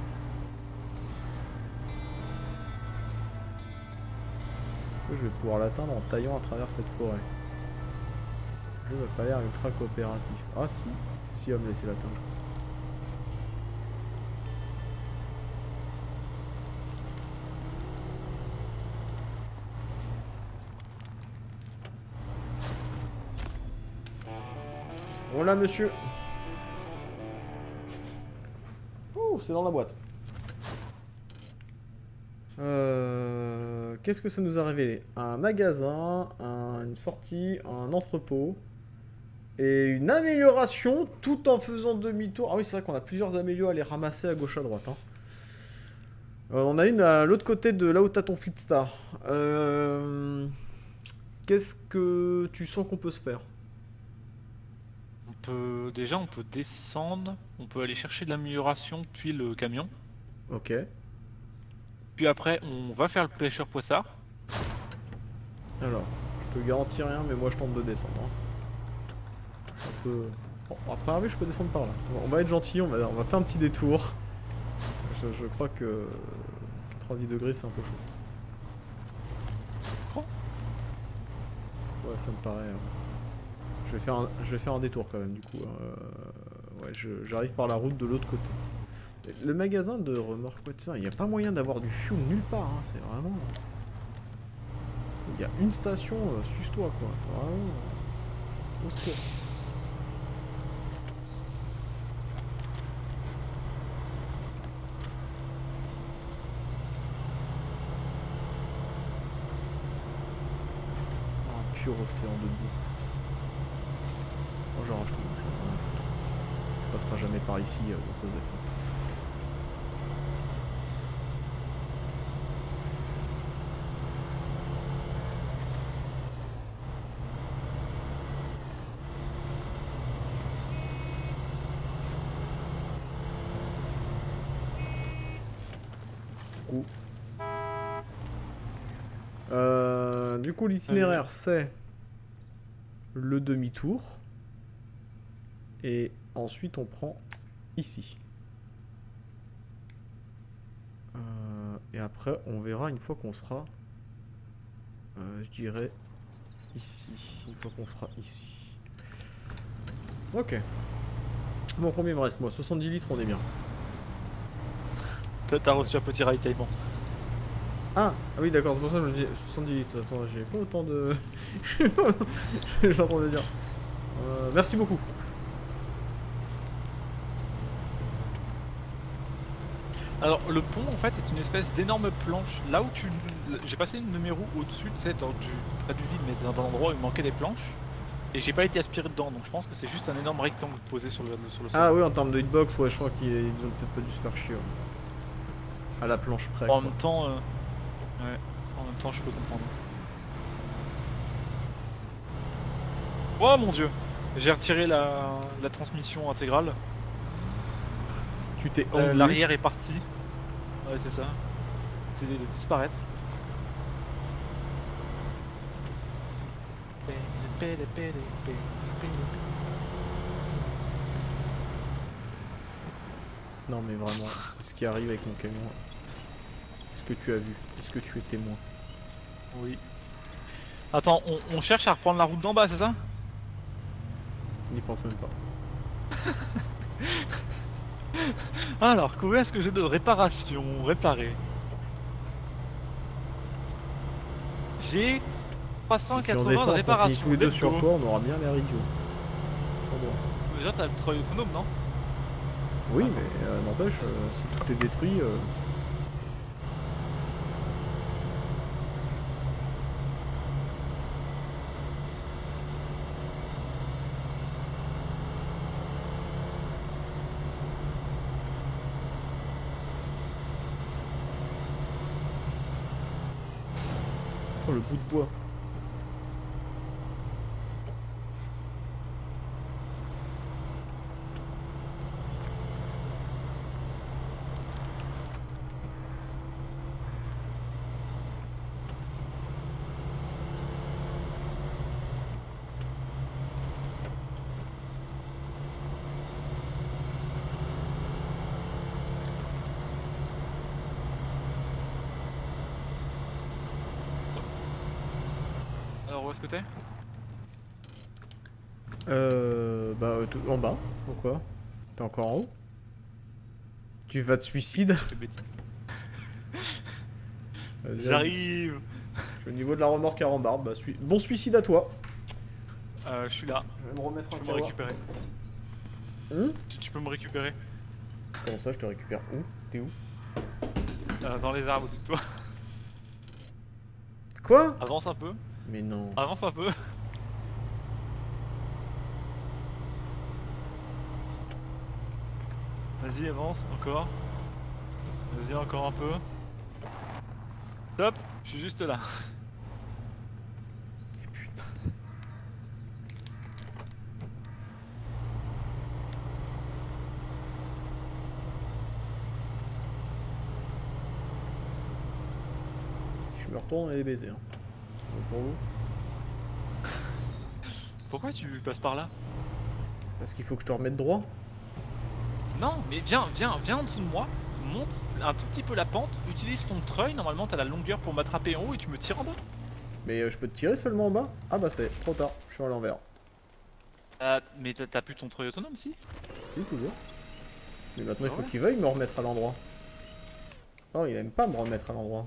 Est-ce que je vais pouvoir l'atteindre en taillant à travers cette forêt? Le jeu n'a pas l'air ultra coopératif. Ah si, si, il va me laisser l'atteindre. Voilà monsieur. Oh, c'est dans la boîte. Qu'est-ce que ça nous a révélé? Un magasin, une sortie, un entrepôt. Et une amélioration tout en faisant demi-tour. Ah oui, c'est vrai qu'on a plusieurs améliorations à les ramasser à gauche à droite. Hein. On a une à l'autre côté de là où t'as ton Fleetstar. Qu'est-ce que tu sens qu'on peut se faire? Déjà, on peut descendre, on peut aller chercher de l'amélioration puis le camion. Ok. Puis après, on va faire le pêcheur poissard. Alors, je te garantis rien, mais moi je tente de descendre. Hein. Bon, après arriver, je peux descendre par là. On va être gentil, on va faire un petit détour. Je crois que 90 degrés, c'est un peu chaud. Ouais, ça me paraît. Je vais faire un détour quand même, du coup. Ouais, j'arrive par la route de l'autre côté. Le magasin de remorque, il n'y a pas moyen d'avoir du fuel nulle part, hein, c'est vraiment... Il y a une station, suce-toi quoi, c'est vraiment... Au secours. Un pur océan de boue. Moi j'arrache tout, j'en ai rien à foutre. Tu passeras jamais par ici, Joseph. Du coup, l'itinéraire, c'est le demi-tour. Et ensuite, on prend ici. Et après, on verra une fois qu'on sera... je dirais ici. Une fois qu'on sera ici. Ok. Bon, combien il me reste, moi? 70 litres, on est bien. T'as reçu un petit ravitaillement. Ah oui, d'accord, c'est pour ça que je dis 70 litres. Attends, j'ai pas autant de... J'entendais dire. Merci beaucoup. Alors le pont en fait est une espèce d'énorme planche. Là où tu... J'ai passé une de mes roues au-dessus, tu sais, près du vide, mais dans un endroit où il manquait des planches. Et j'ai pas été aspiré dedans, donc je pense que c'est juste un énorme rectangle posé sur le sol. Ah oui, en termes de hitbox, ouais, je crois qu'ils ont peut-être pas dû se faire chier. Ouais. À la planche près. En même temps, ouais, en même temps je peux comprendre. Oh mon dieu! J'ai retiré la transmission intégrale. Tu t'es englué. L'arrière est parti. Ouais, c'est ça. C'est de disparaître. Non mais vraiment, c'est ce qui arrive avec mon camion. Est-ce que tu as vu? Est-ce que tu es témoin? Oui. Attends, on cherche à reprendre la route d'en bas, c'est ça? N'y pense même pas. Alors, combien est-ce que j'ai de réparation? Réparer. J'ai 380 Si on de descend, qu'on réparation. finit tous les deux Let's sur go. toi, on aura bien l'air idiot. Déjà, ça va être travail autonome, non? Oui, mais n'empêche, si tout est détruit... Oh, le bout de bois. Alors, où est-ce que t'es? En bas. Pourquoi? T'es encore en haut? Tu vas te suicide? J'arrive. Je suis au niveau de la remorque à rambarde. Bah, bon suicide à toi. Je suis là. Je vais me remettre Tu un peux me kawa. récupérer. Tu peux me récupérer. Comment ça, je te récupère où? T'es où? Dans les arbres au-dessus de toi. Quoi? Avance un peu. Mais non. Avance un peu. Vas-y, avance, encore. Vas-y, encore un peu. Top, je suis juste là. Putain. Je me retourne et les baisers. Hein. Donc pour vous. Pourquoi tu passes par là? Parce qu'il faut que je te remette droit. Non, mais viens en dessous de moi, monte un tout petit peu la pente, utilise ton treuil, normalement t'as la longueur pour m'attraper en haut et tu me tires en bas. Mais je peux te tirer seulement en bas? Ah bah c'est trop tard, je suis à l'envers. Mais t'as plus ton treuil autonome si? Si, toujours. Mais maintenant il faut Ouais. qu'il veuille me remettre à l'endroit. Oh, il aime pas me remettre à l'endroit.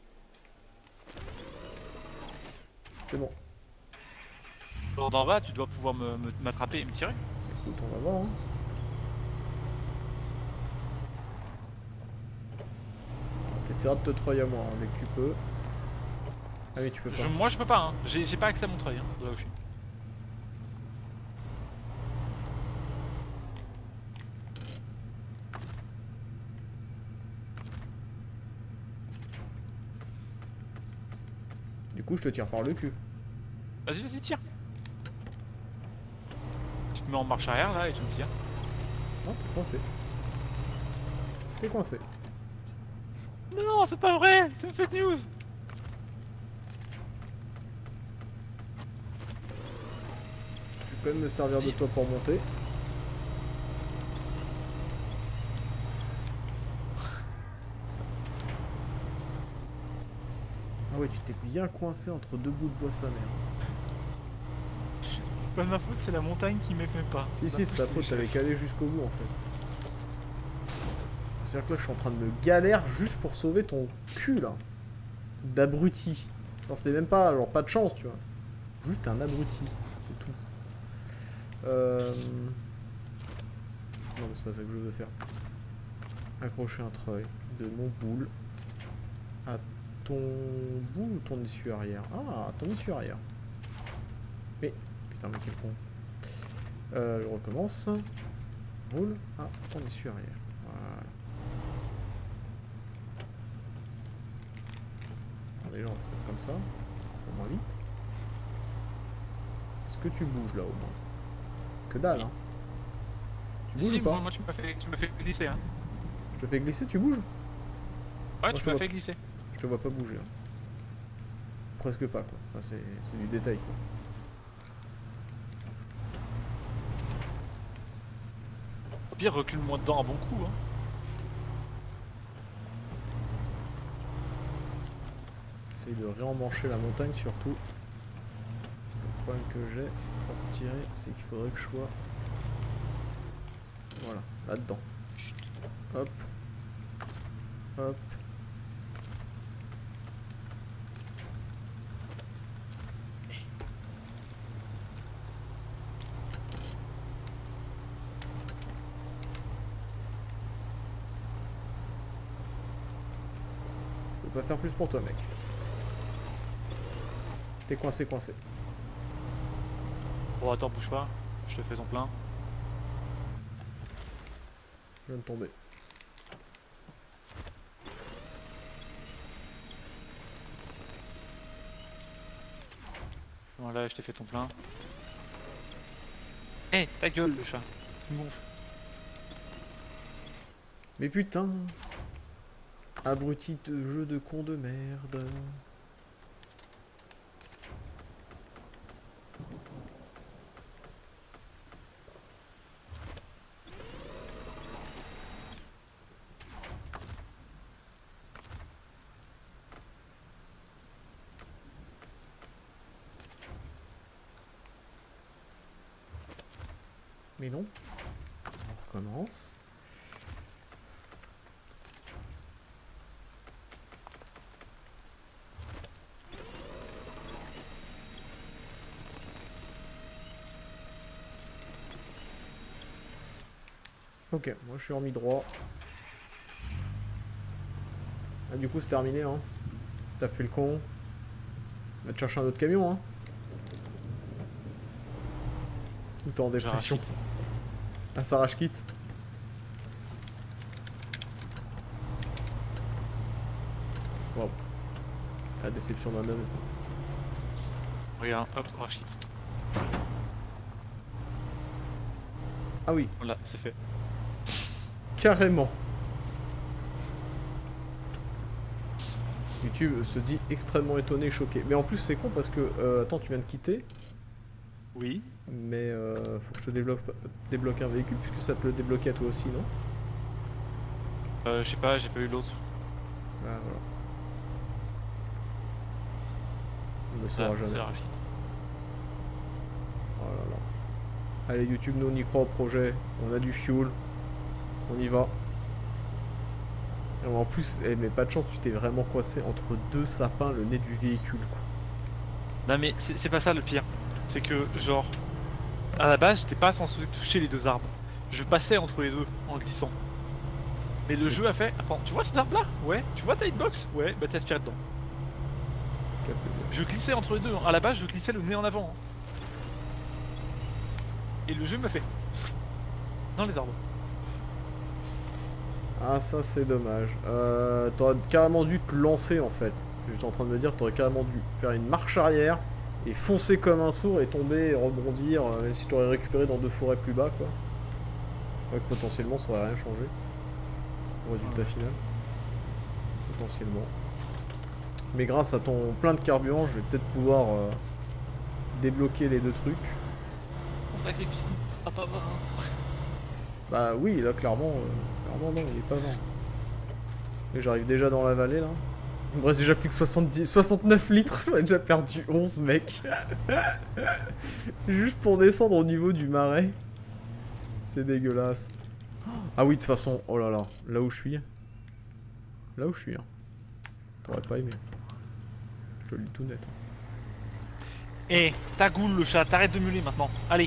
C'est bon. Alors d'en bas tu dois pouvoir m'attraper et me tirer. Écoute, on va voir. Hein. T'essaieras de te treuil à moi hein, dès que tu peux. Ah mais tu peux pas. Moi je peux pas, hein. J'ai pas accès à mon treuil, hein, là où je suis. Du coup, je te tire par le cul. Vas-y, tire. Tu te mets en marche arrière là et tu me tires. Non, t'es coincé. T'es coincé. Non, c'est pas vrai, c'est une fake news. Je vais quand même me servir de toi pour monter. Ah ouais, tu t'es bien coincé entre deux bouts de bois sa mère. Pas de ma faute, c'est la montagne qui m'aimait pas. Si, si, c'est ta faute, t'avais calé jusqu'au bout en fait. C'est-à-dire que là, je suis en train de me galère juste pour sauver ton cul là. D'abruti. Non, c'est même pas, genre, pas de chance, tu vois. Juste un abruti, c'est tout. Non, mais c'est pas ça que je veux faire. Accrocher un treuil de mon boule à ton boule ou ton issue arrière. Ah, ton issue arrière. Mais, putain, mais quel con. Je recommence. Roule à ton issue arrière. Voilà. Alors déjà, on va se mettre comme ça. Au moins vite. Est-ce que tu bouges là au moins? Que dalle, hein. Tu bouges Si, ou pas? moi tu m'as fait glisser, hein. Je te fais glisser, tu bouges? Ouais, Moi, tu m'as fait glisser. Je te vois pas bouger. Hein. Presque pas, quoi. Enfin, c'est du détail, quoi. Au pire, recule-moi dedans un bon coup, hein. Essaye de réemmancher la montagne, surtout. Le problème que j'ai pour tirer, c'est qu'il faudrait que je sois... Voilà, là-dedans. Hop. Hop. Je peux pas faire plus pour toi, mec. T'es coincé, coincé. Bon, attends, bouge pas. Je te fais son plein. Je viens de tomber. Voilà, je t'ai fait ton plein. Eh, ta gueule, le chat. Tu me gonfles. Mais putain! Abruti de jeu de con de merde. Mais non. On recommence. Ok, moi je suis remis droit. Ah, du coup c'est terminé hein. T'as fait le con. Va te chercher un autre camion hein. Ou t'es en dépression. Un s'arrache quitte. Wow. La déception d'un homme. Regarde, hop, rachit. Ah oui, Voilà, c'est fait. carrément. YouTube se dit extrêmement étonné, choqué. Mais en plus c'est con parce que... attends, tu viens de quitter. Oui. Mais faut que je te débloque un véhicule puisque ça te le débloquait à toi aussi, non? Je sais pas, j'ai pas eu l'autre. Ah voilà. On le Ah, saura c'est jamais. rapide. Oh là là. Allez YouTube, nous on y croit au projet. On a du fuel. On y va. En plus, mais pas de chance, tu t'es vraiment coincé entre deux sapins, le nez du véhicule, quoi. Non mais c'est pas ça le pire. C'est que genre, à la base, j'étais pas censé toucher les deux arbres. Je passais entre les deux en glissant. Mais le jeu a fait, attends, tu vois cet arbre là? Ouais. Tu vois ta hitbox? Ouais, bah t'es aspiré dedans. Je glissais entre les deux, hein. À la base je glissais le nez en avant. Hein. Et le jeu m'a fait dans les arbres. Ah ça c'est dommage. T'aurais carrément dû te lancer en fait. J'étais en train de me dire, t'aurais carrément dû faire une marche arrière et foncer comme un sourd et tomber et rebondir, même si t'aurais récupéré dans deux forêts plus bas quoi. Ouais, potentiellement ça aurait rien changé au résultat final. Potentiellement. Mais grâce à ton plein de carburant, je vais peut-être pouvoir débloquer les deux trucs. Mon sacrifice ne sera pas vain. Bah oui, là clairement, clairement non, il est pas vain. Et j'arrive déjà dans la vallée là. Il me reste déjà plus que 69 litres, j'en ai déjà perdu 11 mec. Juste pour descendre au niveau du marais. C'est dégueulasse. Ah oui, de toute façon, oh là là, là où je suis. Là où je suis. Hein. T'aurais pas aimé. Je le dis tout net. Eh, ta goule le chat, t'arrêtes de meuler maintenant. Allez.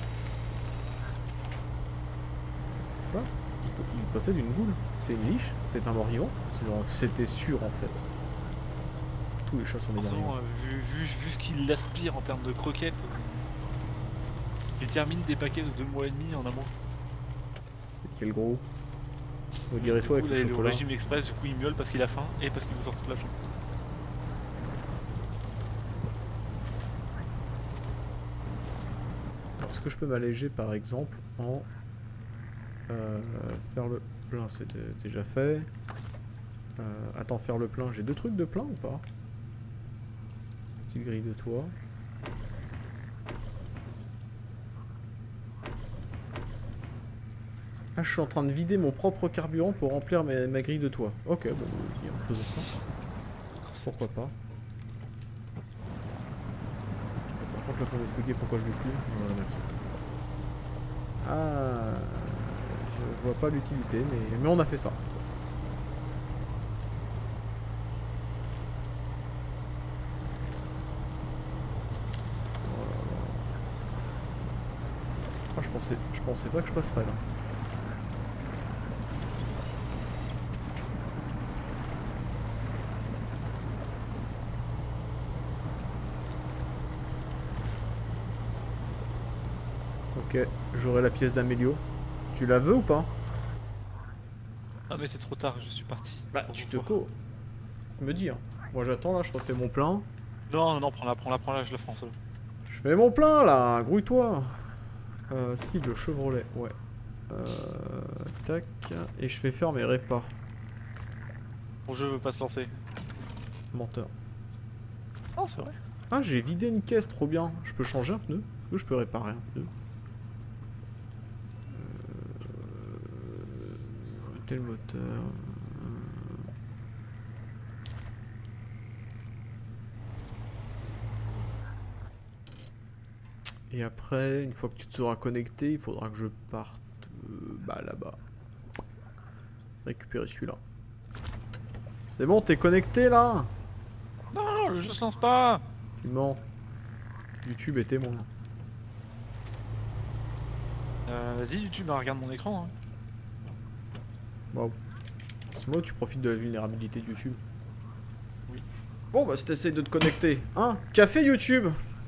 Quoi? Il possède une goule. C'est une liche. C'est un mort-vivant. C'était sûr en fait. Tous les chats sont des Forcément, mort-vivants. vu ce qu'il aspire en termes de croquettes, il termine des paquets de 2 mois et demi en un mois. Quel gros. Regarde-toi avec le Le chocolat. régime express, du coup il miaule parce qu'il a faim et parce qu'il veut sortir de la chambre. Alors, est-ce que je peux m'alléger par exemple en faire le plein? C'est déjà fait. Attends, faire le plein. J'ai deux trucs de plein ou pas? Petite grille de toit. Ah, je suis en train de vider mon propre carburant pour remplir ma grille de toit. Ok, bon, en faisant ça. Pourquoi pas. Par contre, là, faut m'expliquer pourquoi je bouge plus. Voilà, merci. Ah, je vois pas l'utilité, mais on a fait ça. Ah, je pensais pas que je passerais là. Ok, j'aurai la pièce d'Amélio. Tu la veux ou pas? Ah mais c'est trop tard, je suis parti. Bah, tu te cours. Me dire. Moi j'attends là, je refais mon plein. Non, non, prends-la, je la prends seul. Je fais mon plein là, grouille-toi. Si, le Chevrolet, ouais. Tac. Et je fais faire mes répas. Mon jeu veut pas se lancer. Menteur. Non, c'est vrai. Ah, j'ai vidé une caisse, trop bien. Je peux changer un pneu? Est-ce que je peux réparer un pneu? Tel moteur. Et après, une fois que tu te seras connecté, il faudra que je parte bah là-bas. Récupérer celui-là. C'est bon, t'es connecté là? Non, non, le jeu se lance pas. Tu mens. YouTube est témoin. Vas-y, YouTube, regarde mon écran. Hein. Waouh. C'est moi où tu profites de la vulnérabilité de YouTube. Oui. Bon, bah si t'essayes de te connecter. Hein? Café YouTube!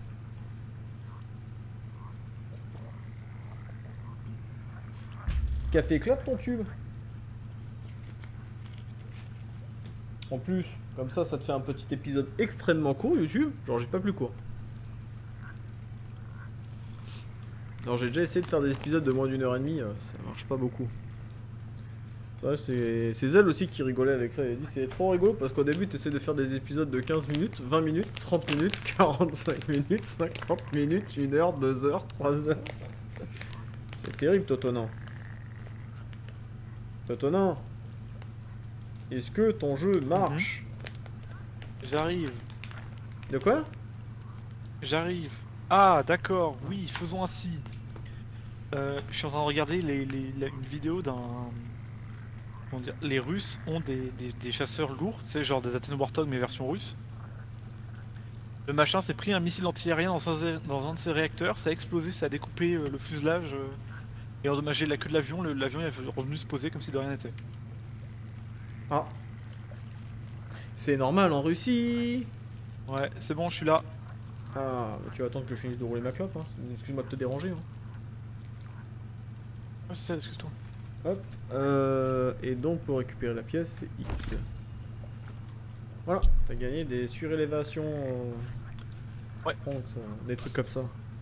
Café clap ton tube. En plus, comme ça te fait un petit épisode extrêmement court YouTube. Genre j'ai pas plus court. Alors j'ai déjà essayé de faire des épisodes de moins d'1 heure et demie, ça marche pas beaucoup. Ça, c'est elle aussi qui rigolait avec ça. Elle a dit c'est trop rigolo parce qu'au début tu essaies de faire des épisodes de 15 minutes, 20 minutes, 30 minutes, 45 minutes, 50 minutes, 1 heure, 2 heures, 3 heures. C'est terrible Totonin. Totonin. Est-ce que ton jeu marche? J'arrive. De quoi? J'arrive. Ah d'accord, oui, faisons ainsi. Je suis en train de regarder une vidéo d'un... Comment dire, les Russes ont des chasseurs lourds, c'est genre des Athènes Warthog mais version russe. Le machin s'est pris un missile antiaérien dans un de ses réacteurs, ça a explosé, ça a découpé le fuselage et endommagé la queue de l'avion. L'avion est revenu se poser comme si de rien n'était. Ah. C'est normal en Russie. Ouais, c'est bon, je suis là. Ah, bah tu vas attendre que je finisse de rouler ma clope, hein. Excuse-moi de te déranger. Hein. Ah, c'est ça, excuse-toi. Hop. Et donc pour récupérer la pièce, c'est X. Voilà, t'as gagné des surélévations. Ouais. Des trucs comme ça.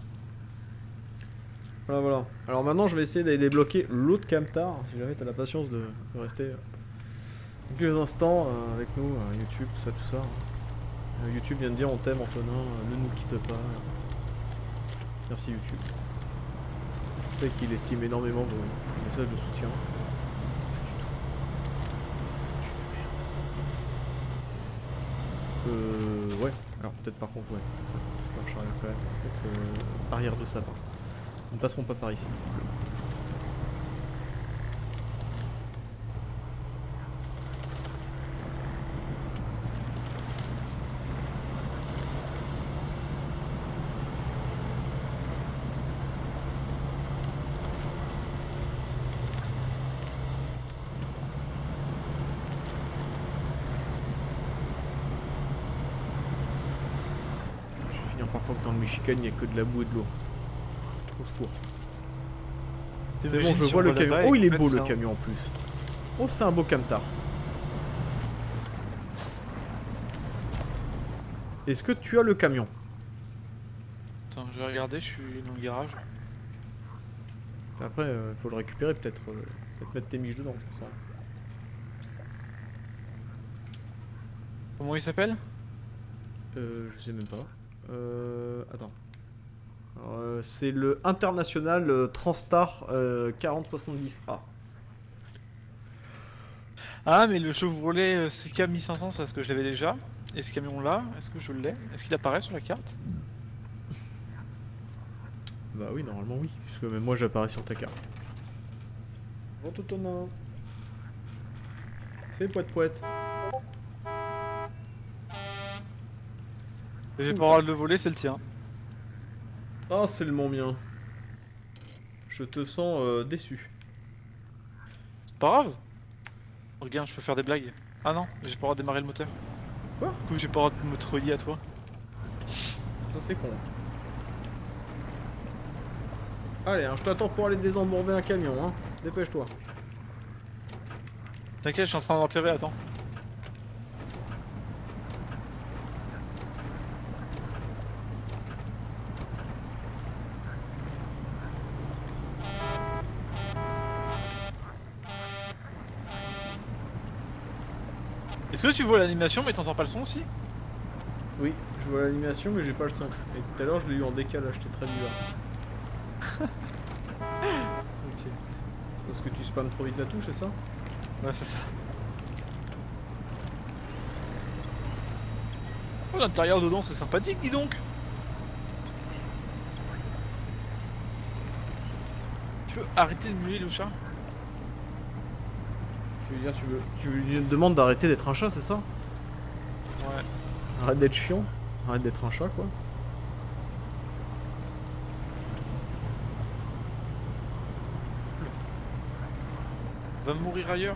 Voilà, voilà. Alors maintenant, je vais essayer d'aller débloquer l'autre camtar. Si jamais t'as la patience de rester quelques instants avec nous, YouTube, tout ça. YouTube vient de dire on t'aime Antonin, ne nous quitte pas. Merci YouTube. Je sais qu'il estime énormément vos messages de soutien. Pas du tout. C'est une merde. Ouais. Alors peut-être par contre, ouais. Ça, c'est marche arrière quand même. En fait, arrière de sapin. Nous ne passerons pas par ici, visiblement. Par contre, dans le Michigan, il n'y a que de la boue et de l'eau. Au secours. C'est bon, je vois le camion. Oh, il est beau le camion en plus. Oh, c'est un beau camtar. Est-ce que tu as le camion? Attends, je vais regarder, je suis dans le garage. Après, il faut le récupérer peut-être. Peut-être mettre tes miches dedans, je pense. Comment il s'appelle? Je sais même pas. Attends. C'est le International Transstar 4070A. Ah, mais le Chevrolet CK 1500, c'est ce que je l'avais déjà. Et ce camion-là, est-ce que je l'ai? Est-ce qu'il apparaît sur la carte? Bah oui, normalement oui. Puisque même moi j'apparais sur ta carte. Bon, Totonin. Fais poète-poète. J'ai pas le droit de le voler, c'est le tien. Ah, c'est le mon mien. Je te sens déçu. C'est pas grave. Regarde, je peux faire des blagues. Ah non, j'ai pas le droit de démarrer le moteur. Quoi? Du coup, j'ai pas le droit de me treuiller à toi. Ça c'est con. Allez, hein, je t'attends pour aller désembourber un camion, hein. Dépêche-toi. T'inquiète, je suis en train d'enterrer, attends. Est-ce que tu vois l'animation mais t'entends pas le son aussi? Oui, je vois l'animation mais j'ai pas le son. Et tout à l'heure je l'ai eu en décalage, j'étais très bizarre. Ok. Parce que tu spammes trop vite la touche, c'est ça? Ouais, c'est ça. Oh, l'intérieur dedans, c'est sympathique, dis donc. Tu veux arrêter de muer le chat? Tu veux dire, tu lui demandes d'arrêter d'être un chat, c'est ça? Ouais. Arrête d'être chiant, arrête d'être un chat, quoi. Va mourir ailleurs.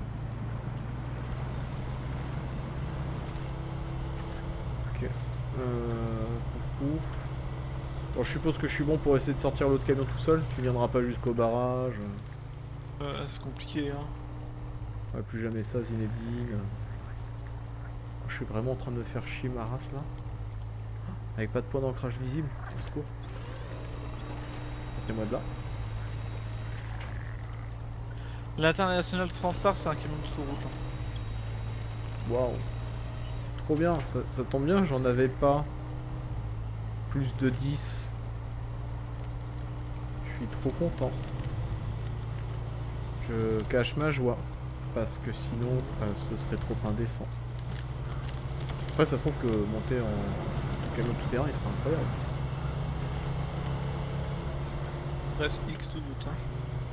Ok. Pouf pouf. Bon, je suppose que je suis bon pour essayer de sortir l'autre camion tout seul. Tu viendras pas jusqu'au barrage. C'est compliqué, hein. Ouais, plus jamais ça, Zinedine. Je suis vraiment en train de me faire chier ma race là. Avec pas de point d'ancrage visible. Au secours. Sortez-moi de là. L'international Transstar, c'est un camion d'autoroute. Waouh. Trop bien, ça tombe bien, j'en avais pas plus de 10. Je suis trop content. Je cache ma joie. Parce que sinon, ce serait trop indécent. Après, ça se trouve que monter en camion tout terrain, il serait incroyable. Reste X tout doute. Hein.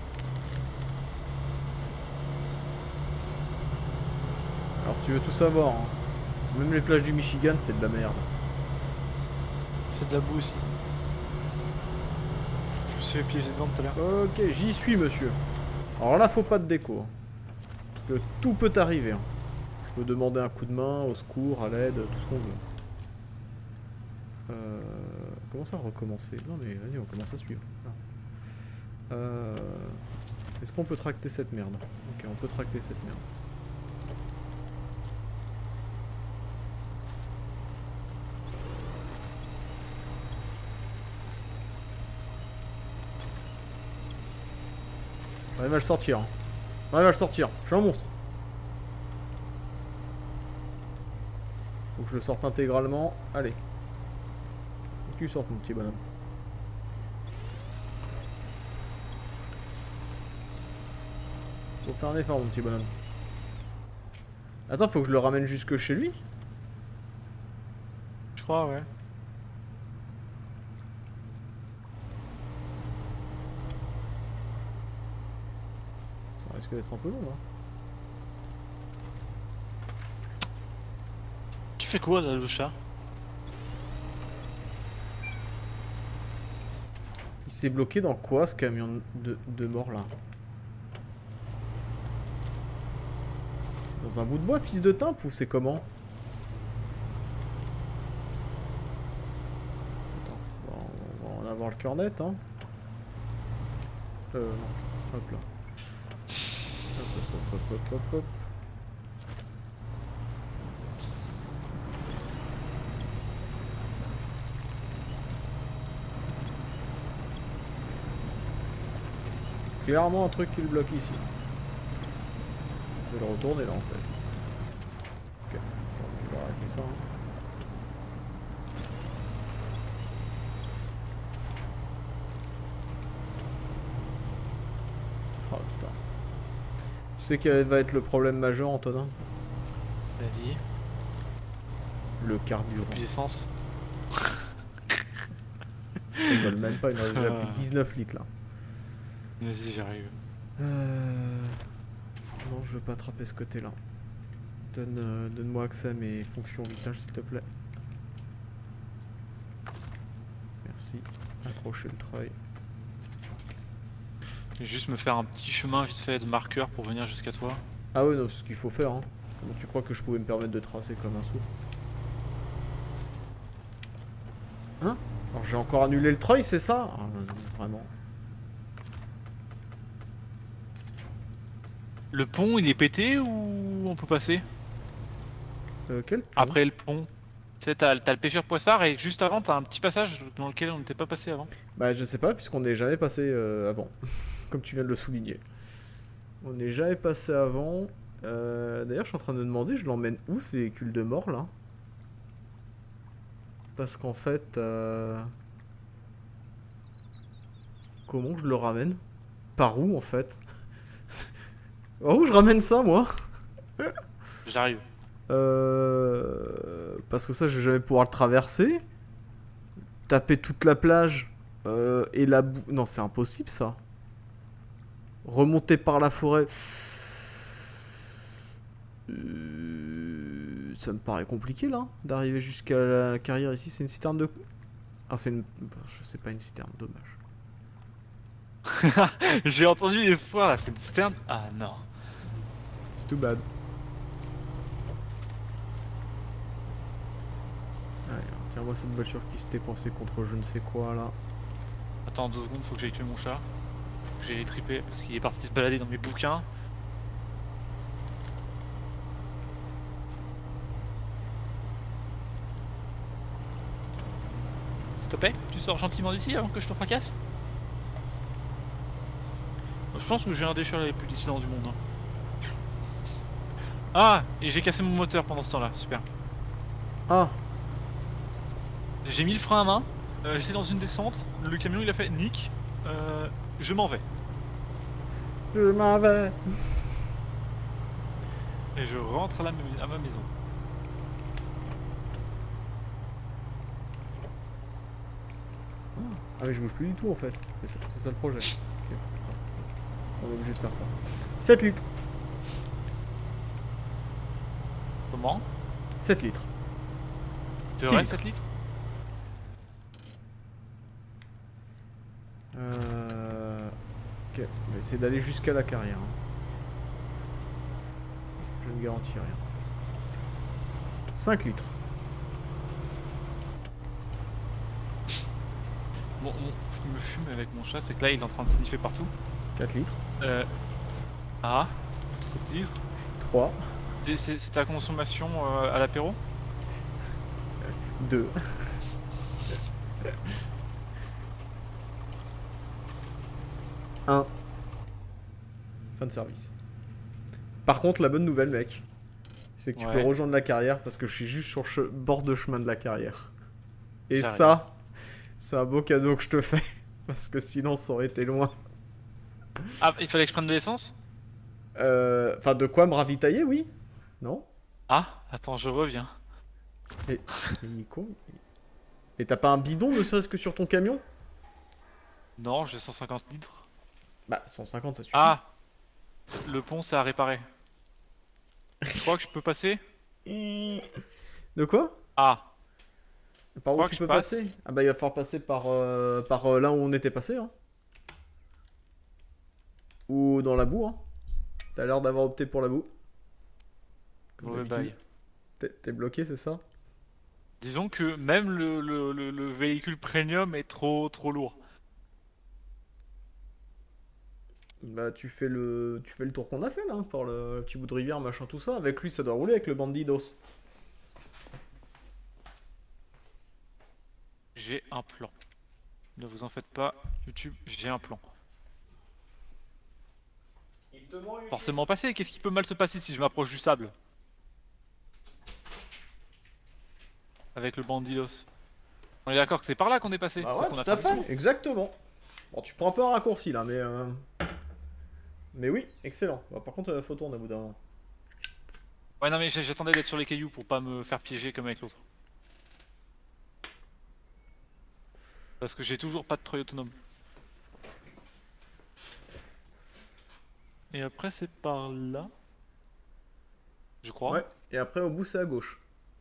Alors, si tu veux tout savoir, hein, même les plages du Michigan, c'est de la merde. C'est de la boue aussi. Je me suis fait piéger dedans tout à l'heure. Ok, j'y suis, monsieur. Alors là, faut pas de déco. Parce que tout peut arriver. Hein. Je peux demander un coup de main, au secours, à l'aide, tout ce qu'on veut. Comment ça recommencer? Non mais vas-y, on commence à suivre. Est-ce qu'on peut tracter cette merde? Ok, on peut tracter cette merde. J'arrive à le sortir. Hein. J'arrive à le sortir. Je suis un monstre. Faut que je le sorte intégralement. Allez. Faut que tu sortes, mon petit bonhomme. Faut faire un effort, mon petit bonhomme. Attends, faut que je le ramène jusque chez lui? Je crois, ouais. Ça risque d'être un peu long, là. Tu fais quoi là, le chat? Il s'est bloqué dans quoi, ce camion de mort, là? Dans un bout de bois, fils de timpe, ou c'est comment? Attends, on va en avoir le cœur net, hein. Non. Hop là. Hop, hop, hop, hop, hop, hop. Clairement un truc qui le bloque ici. Je vais le retourner là en fait. Ok, bon, on va arrêter ça. Hein. Oh putain. Tu sais quel va être le problème majeur, Antonin? Vas-y. Le carburant. Plus d'essence. Je rigole même pas, il en a déjà plus de 19 litres là. Vas-y, j'arrive. Non, je veux pas attraper ce côté-là. Donne-moi accès à mes fonctions vitales, s'il te plaît. Merci. Accrocher le trail. Je vais juste me faire un petit chemin vite fait de marqueur pour venir jusqu'à toi. Ah ouais, non, c'est ce qu'il faut faire. Hein. Comment tu crois que je pouvais me permettre de tracer comme un sourd? Hein? Alors j'ai encore annulé le trail, c'est ça? Ah, vraiment. Le pont, il est pété ou on peut passer? Quel pont? Après le pont. Tu sais, t'as le pêcheur poissard et juste avant, t'as un petit passage dans lequel on n'était pas passé avant. Bah je sais pas, puisqu'on n'est jamais passé avant. Comme tu viens de le souligner. On n'est jamais passé avant. D'ailleurs, je suis en train de me demander, je l'emmène où ce véhicule de mort là? Parce qu'en fait... Comment je le ramène? Par où en fait? Par où je ramène ça moi? J'arrive. Parce que ça, je vais jamais pouvoir le traverser. Taper toute la plage et la boue. Non, c'est impossible ça. Remonter par la forêt. Ça me paraît compliqué là, d'arriver jusqu'à la carrière ici. C'est une citerne de. Ah, c'est une. Je sais pas, une citerne, dommage. J'ai entendu l'espoir là, c'est une citerne. Ah non. C'est too bad. Allez, tiens-moi cette voiture qui s'était coincée contre je ne sais quoi là. Attends 2 secondes, faut que j'aille tuer mon chat. Faut que j'aille triper parce qu'il est parti se balader dans mes bouquins. S'il te plaît, tu sors gentiment d'ici avant que je te fracasse. Je pense que j'ai un des chats les plus dissidents du monde. Hein. Ah, et j'ai cassé mon moteur pendant ce temps-là, super. Ah, J'ai mis le frein à main, j'étais dans une descente, le camion il a fait nick, je m'en vais. je m'en vais. Et je rentre à ma maison. Ah mais je bouge plus du tout en fait. C'est ça le projet. Ok. On est obligé de faire ça. 7 litres. Comment? 7 litres. Tu 6 restes litres. 7 litres? Ok, on va essayer d'aller jusqu'à la carrière. Hein. Je ne garantis rien. 5 litres. Bon, ce qui me fume avec mon chat, c'est que là il est en train de sniffer partout. 4 litres. Ah, 7 litres. 3. C'est ta consommation à l'apéro? 2. Un. Fin de service. Par contre, la bonne nouvelle, mec, c'est que tu peux rejoindre la carrière parce que je suis juste sur le bord de chemin de la carrière. Et ça, c'est un beau cadeau que je te fais. Parce que sinon, ça aurait été loin. Ah, il fallait que je prenne de l'essence? Enfin, de quoi me ravitailler, oui? Non? Ah, attends, je reviens. Mais il est con. Et t'as pas un bidon, ne serait-ce que sur ton camion? Non, j'ai 150 litres. Bah, 150, ça suffit. Ah, le pont c'est à réparer. Je crois que je peux passer? De quoi? Ah, Par où tu peux passer? Ah bah il va falloir passer par là où on était passé, hein. Ou dans la boue, hein. T'as l'air d'avoir opté pour la boue. mauvais bail. T'es bloqué, c'est ça? Disons que même le véhicule premium est trop lourd. Bah tu fais le tour qu'on a fait là, par le petit bout de rivière, machin, tout ça. Avec lui, ça doit rouler avec le Bandidos. J'ai un plan. Ne vous en faites pas, YouTube, j'ai un plan. Forcément passé, qu'est-ce qui peut mal se passer si je m'approche du sable? Avec le Bandidos. On est d'accord que c'est par là qu'on est passé? Bah ouais, tout à fait, exactement. Bon, tu prends un peu un raccourci là, mais oui, excellent. Bah, par contre, faut tourner au bout d'un moment. Ouais, non, mais j'attendais d'être sur les cailloux pour pas me faire piéger comme avec l'autre. Parce que j'ai toujours pas de treuil autonome. Et après, c'est par là. Je crois. Ouais, et après, au bout, c'est à gauche.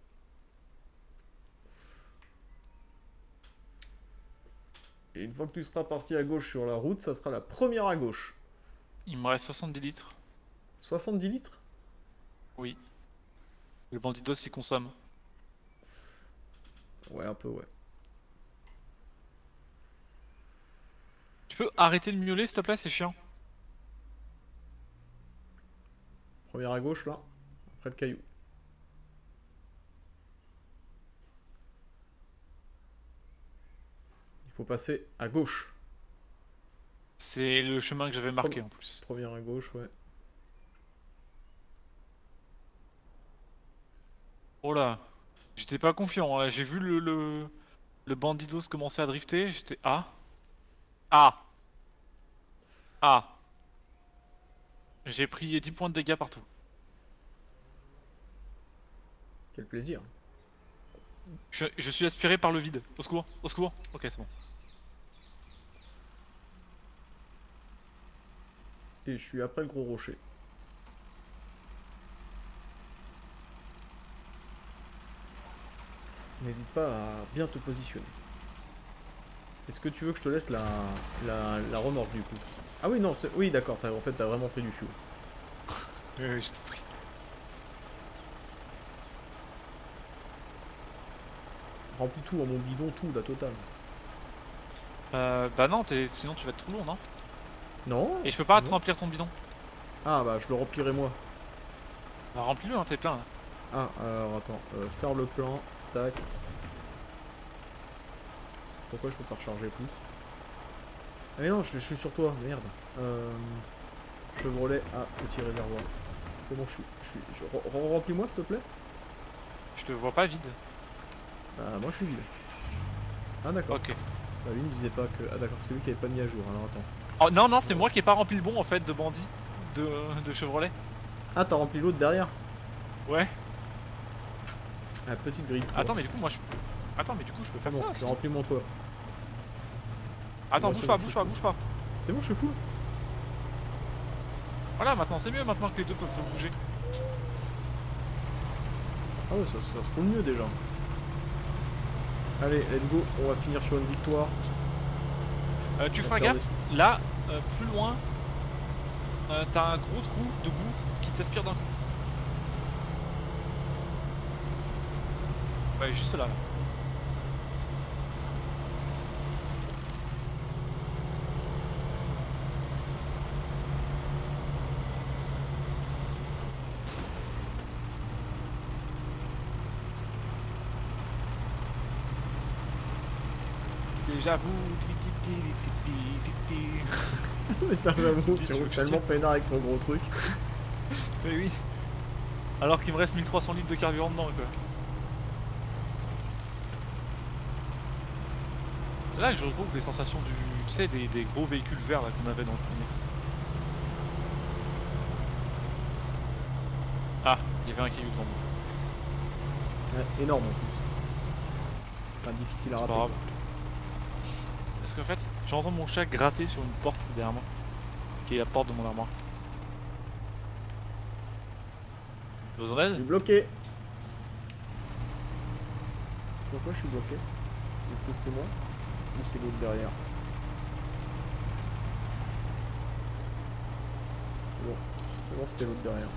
Et une fois que tu seras parti à gauche sur la route, ça sera la première à gauche. Il me reste 70 litres. 70 litres? Oui. Le Bandidos il consomme. Ouais, un peu, ouais. Tu peux arrêter de miauler s'il te plaît, c'est chiant. Première à gauche, là. Après le caillou. Il faut passer à gauche. C'est le chemin que j'avais marqué en plus. Première à gauche, ouais. Oh là. J'étais pas confiant, hein. J'ai vu le Bandidos commencer à drifter, j'étais... Ah. Ah. Ah. J'ai pris 10 points de dégâts partout. Quel plaisir. Je suis aspiré par le vide. Au secours, au secours. Ok, c'est bon. Et je suis après le gros rocher. N'hésite pas à bien te positionner. Est-ce que tu veux que je te laisse la remorque du coup? Ah oui, non, oui d'accord, en fait t'as vraiment pris du fuel. Je t'ai pris. Remplis tout, à mon bidon, tout, la totale. Bah non, sinon tu vas être trop lourd, non? Non. Et je peux pas te remplir ton bidon. Ah bah je le remplirai moi. Bah remplis-le, hein, t'es plein là. Ah, alors attends, faire le plan, tac. Pourquoi je peux pas recharger plus? Ah mais non, je suis sur toi, merde. Chevrolet à petit réservoir. C'est bon, remplis-moi s'il te plaît. Je te vois pas vide. Bah moi je suis vide. Ah d'accord. Ok. Bah lui me disait pas que... Ah d'accord, c'est lui qui avait pas mis à jour, alors attends. Oh non, non, c'est moi qui ai pas rempli le bon en fait de bandit. De Chevrolet. Ah t'as rempli l'autre derrière. Ouais. Ah petite grille. Attends, mais du coup, moi je. Attends, mais du coup, je peux faire Bon, ça j'ai aussi. rempli mon toit. Attends, Ouais, bouge c'est pas, bon, bouge je pas, suis bouge pas. C'est bon, je suis fou. Voilà, maintenant c'est mieux maintenant que les deux peuvent bouger. Ah ouais, ça se roule mieux déjà. Allez, let's go, on va finir sur une victoire. Tu On va feras faire gaffe, là, plus loin, t'as un gros trou de boue qui t'aspire d'un coup. Ouais, juste là. J'avoue. Putain, j'avoue, Dis, tu tu roules veux que je tellement tire peinard avec ton gros truc. Mais oui. Alors qu'il me reste 1300 litres de carburant dedans quoi. C'est là que je retrouve les sensations du. Tu sais, des gros véhicules verts là qu'on avait dans le premier. Ah, il y avait un caillou devant moi. Ouais, énorme en plus. Enfin, difficile à C'est pas rater. grave. Parce qu'en fait, j'entends mon chat gratter sur une porte derrière moi. Qui est la porte de mon armoire. Besoin Je d'aide? suis bloqué. Pourquoi je suis bloqué? Est-ce que c'est moi? Ou c'est l'autre derrière? Bon, c'est bon, c'était l'autre derrière.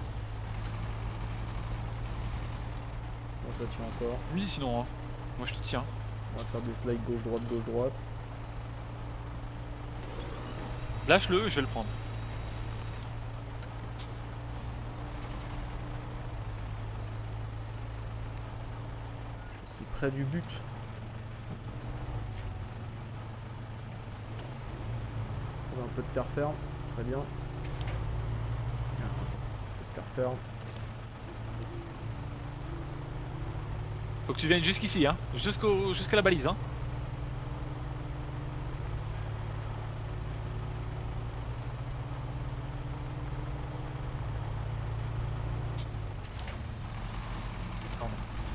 Bon, ça tient encore. Oui, sinon, hein. Moi je te tiens. On va faire des slides gauche-droite, gauche-droite. Lâche-le et je vais le prendre. Je suis près du but. On a un peu de terre ferme, ce serait bien. Ah, attends, un peu de terre ferme. Faut que tu viennes jusqu'ici, hein. Jusqu'à la balise, hein. Pardon.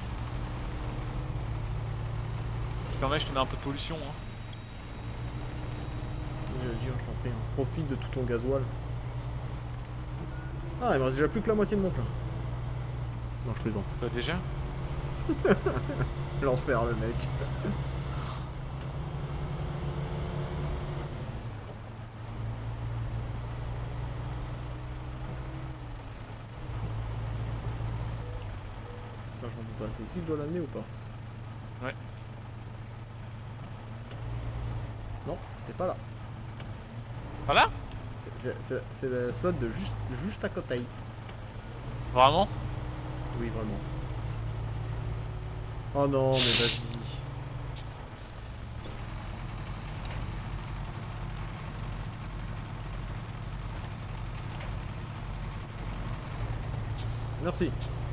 Si tu permets, je te mets un peu de pollution, hein. Vas-y, je t'en prie, hein. Profite de tout ton gasoil. Ah, il me reste déjà plus que la moitié de mon plein. Non, je plaisante. Bah, déjà. L'enfer, le mec. Attends, je m'en doute pas. C'est ici que je dois l'amener ou pas? Ouais. Non, c'était pas là. Voilà. C'est le slot de juste à côté. Vraiment. Oui, vraiment. Oh non, mais vas-y. Merci.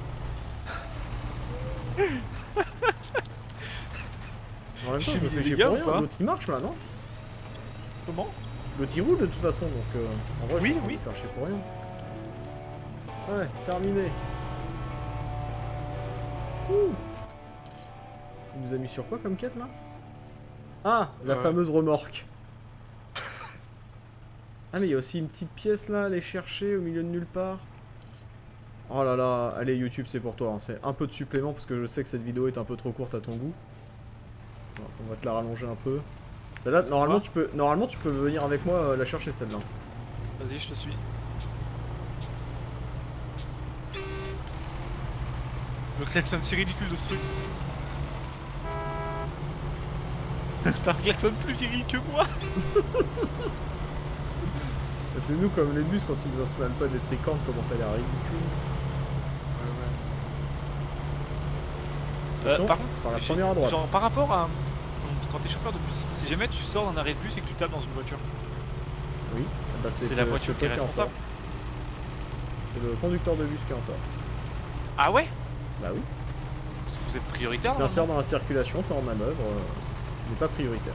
En même temps, je me fais chier pour rien. L'autre il marche là, non? Comment? L'autre il roule de toute façon, donc en vrai, Oui, je vais oui. me faire chier pour rien. Ouais, terminé. Ouh. Il nous a mis sur quoi comme quête là? Ah, la fameuse remorque. Ah mais il y a aussi une petite pièce là à aller chercher au milieu de nulle part. Oh là là, allez YouTube c'est pour toi, hein. C'est un peu de supplément parce que je sais que cette vidéo est un peu trop courte à ton goût. Alors, on va te la rallonger un peu. Celle-là, normalement tu peux venir avec moi la chercher celle-là. Vas-y, je te suis. Le klaxon si ridicule de ce truc. T'as un klaxon plus viril que moi. C'est nous comme les bus quand ils nous installent pas des tricornes, comment t'as l'air ridicule. Par contre, ce sera la première à droite. Genre par rapport à... Donc quand t'es chauffeur de bus, si jamais tu sors d'un arrêt de bus et que tu tapes dans une voiture, Oui. Bah, c'est la voiture qui est toi en responsable. tort. C'est le conducteur de bus qui est en tort. Ah ouais? Bah oui. Parce que vous êtes prioritaire. T'insères dans la circulation, t'es en manœuvre, n'est pas prioritaire.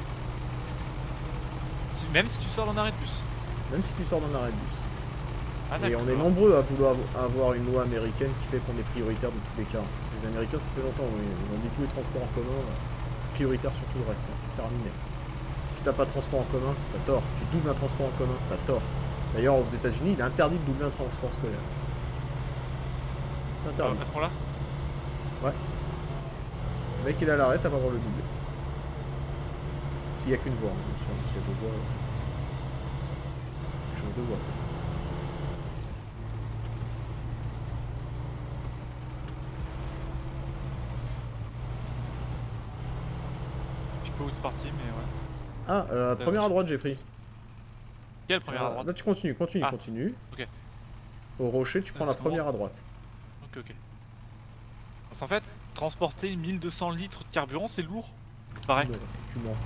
Même si tu sors d'un arrêt de bus. Même si tu sors d'un arrêt de bus. Ah Et on est nombreux à vouloir avoir une loi américaine qui fait qu'on est prioritaire de tous les cas. Parce que les Américains, ça fait longtemps, ils ont dit tous les transports en commun, prioritaire sur tout le reste. Hein. Terminé. Si t'as pas de transport en commun, t'as tort. Tu doubles un transport en commun, t'as tort. D'ailleurs, aux États-Unis, il est interdit de doubler un transport scolaire. C'est interdit. À ce point-là? Ouais. Le mec, il est à l'arrêt, t'as pas le droit de le doubler. S'il y a qu'une voie, hein, bien sûr. S'il y a deux voies, tu changes de voie. Je sais pas où c'est parti, mais ouais. Ah, première à droite, j'ai pris. Quelle première à droite? Là, tu continues, Ah. continue. Ok. Au rocher, tu prends la c'est première à droite. Ok, ok. Parce qu'en fait, transporter 1200 litres de carburant, c'est lourd. Pareil. Non, tu mens.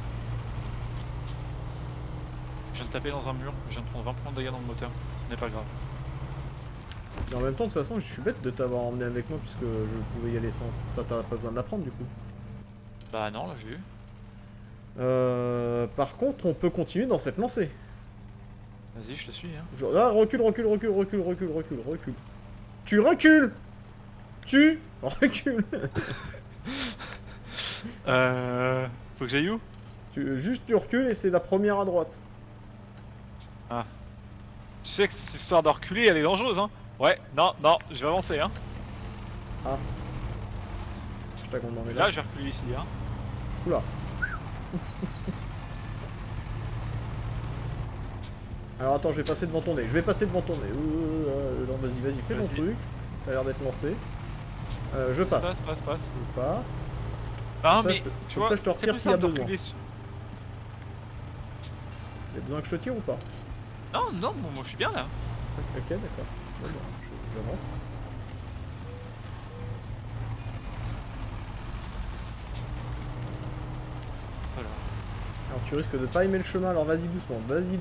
Je viens de taper dans un mur, je viens de prendre 20 points de dégâts dans le moteur. Ce n'est pas grave. Mais en même temps, de toute façon, je suis bête de t'avoir emmené avec moi puisque je pouvais y aller sans. Enfin, t'as pas besoin de la prendre du coup. Bah non, là j'ai vu. Par contre, on peut continuer dans cette lancée. Vas-y, je te suis. Hein. Ah, recule. Tu recules. Tu recules. Faut que j'aille où? Juste tu recules et c'est la première à droite. Ah. Tu sais que cette histoire de reculer, elle est dangereuse, hein. Ouais, non, je vais avancer, hein. Ah. Je t'accorde dans les Là, je vais reculer ici, hein. Oula. Alors attends, je vais passer devant ton nez. Non, vas-y, fais ton truc. T'as l'air d'être lancé. Je passe. Passe. Je passe. Ah, Comme ça, mais je te- tu comme vois, ça, je te c'est retire plus s'il y a simple de besoin. reculer Il y a besoin que je te tire ou pas? Non, moi je suis bien là. Ok, d'accord. Bon, bah, j'avance. Voilà. Alors tu risques de pas aimer le chemin, alors vas-y doucement. Vas-y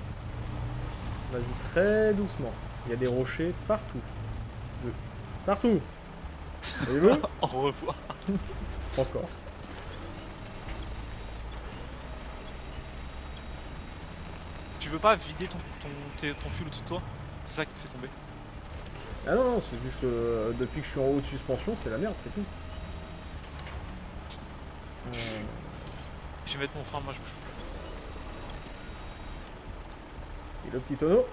très doucement. Il y a des rochers partout. Partout. Voyez-vous? Au revoir. Encore. Tu veux pas vider ton fuel au-dessus de toi? C'est ça qui te fait tomber. Ah non, c'est juste depuis que je suis en haut de suspension, c'est la merde, c'est tout. Je vais mettre mon frein, moi je bouge plus. Et le petit tonneau.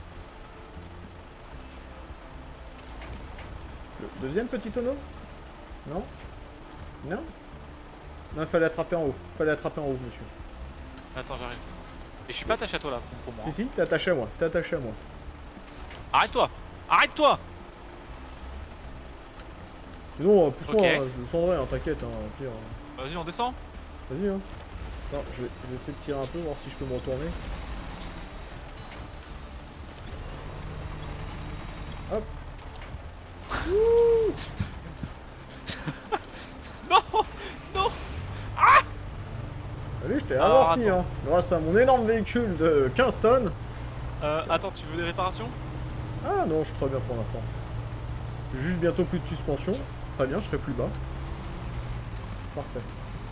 Le deuxième petit tonneau? Non? Non, il fallait attraper en haut. Monsieur. Attends, j'arrive. Et je suis pas attaché à toi là, pour moi. Si, t'es attaché à moi. Arrête-toi! Sinon, pousse-moi, Ok. hein, je descendrai, hein, t'inquiète. Hein, au pire. Vas-y, on descend. Vas-y, hein. Non, je vais essayer de tirer un peu, voir si je peux me retourner. Hop. Non! Allez, je t'ai Alors, amorti, attends. hein. Grâce à mon énorme véhicule de 15 tonnes. Attends, tu veux des réparations? Ah non, je suis très bien pour l'instant. J'ai juste bientôt plus de suspension. Très bien, je serai plus bas. Parfait.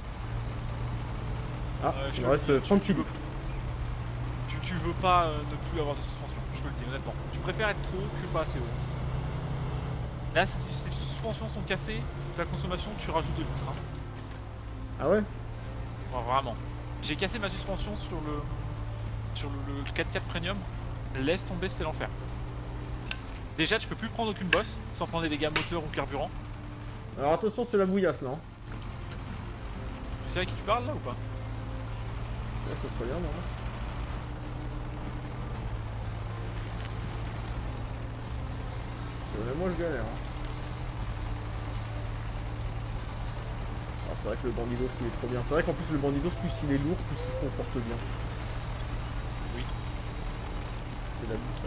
Ah, je il te me reste le dis, 36 litres. Tu veux pas ne plus avoir de suspension, je te le dis honnêtement. Tu préfères être trop haut que pas assez haut. Là, si tes suspensions sont cassées, ta consommation, tu rajoutes de litres. Hein. Ah ouais? Ouais, vraiment. J'ai cassé ma suspension sur le 4x4 Premium. Laisse tomber, c'est l'enfer. Déjà, tu peux plus prendre aucune bosse sans prendre des dégâts moteur ou carburant. Alors attention, c'est la bouillasse là. Hein. Tu sais à qui tu parles là ou pas? Ouais, je te préviens, non? Même moi je galère. Hein. Ah, c'est vrai que le bandidos il est trop bien. C'est vrai qu'en plus le bandidos, plus il est lourd, plus il se comporte bien. Oui. C'est la boue ça.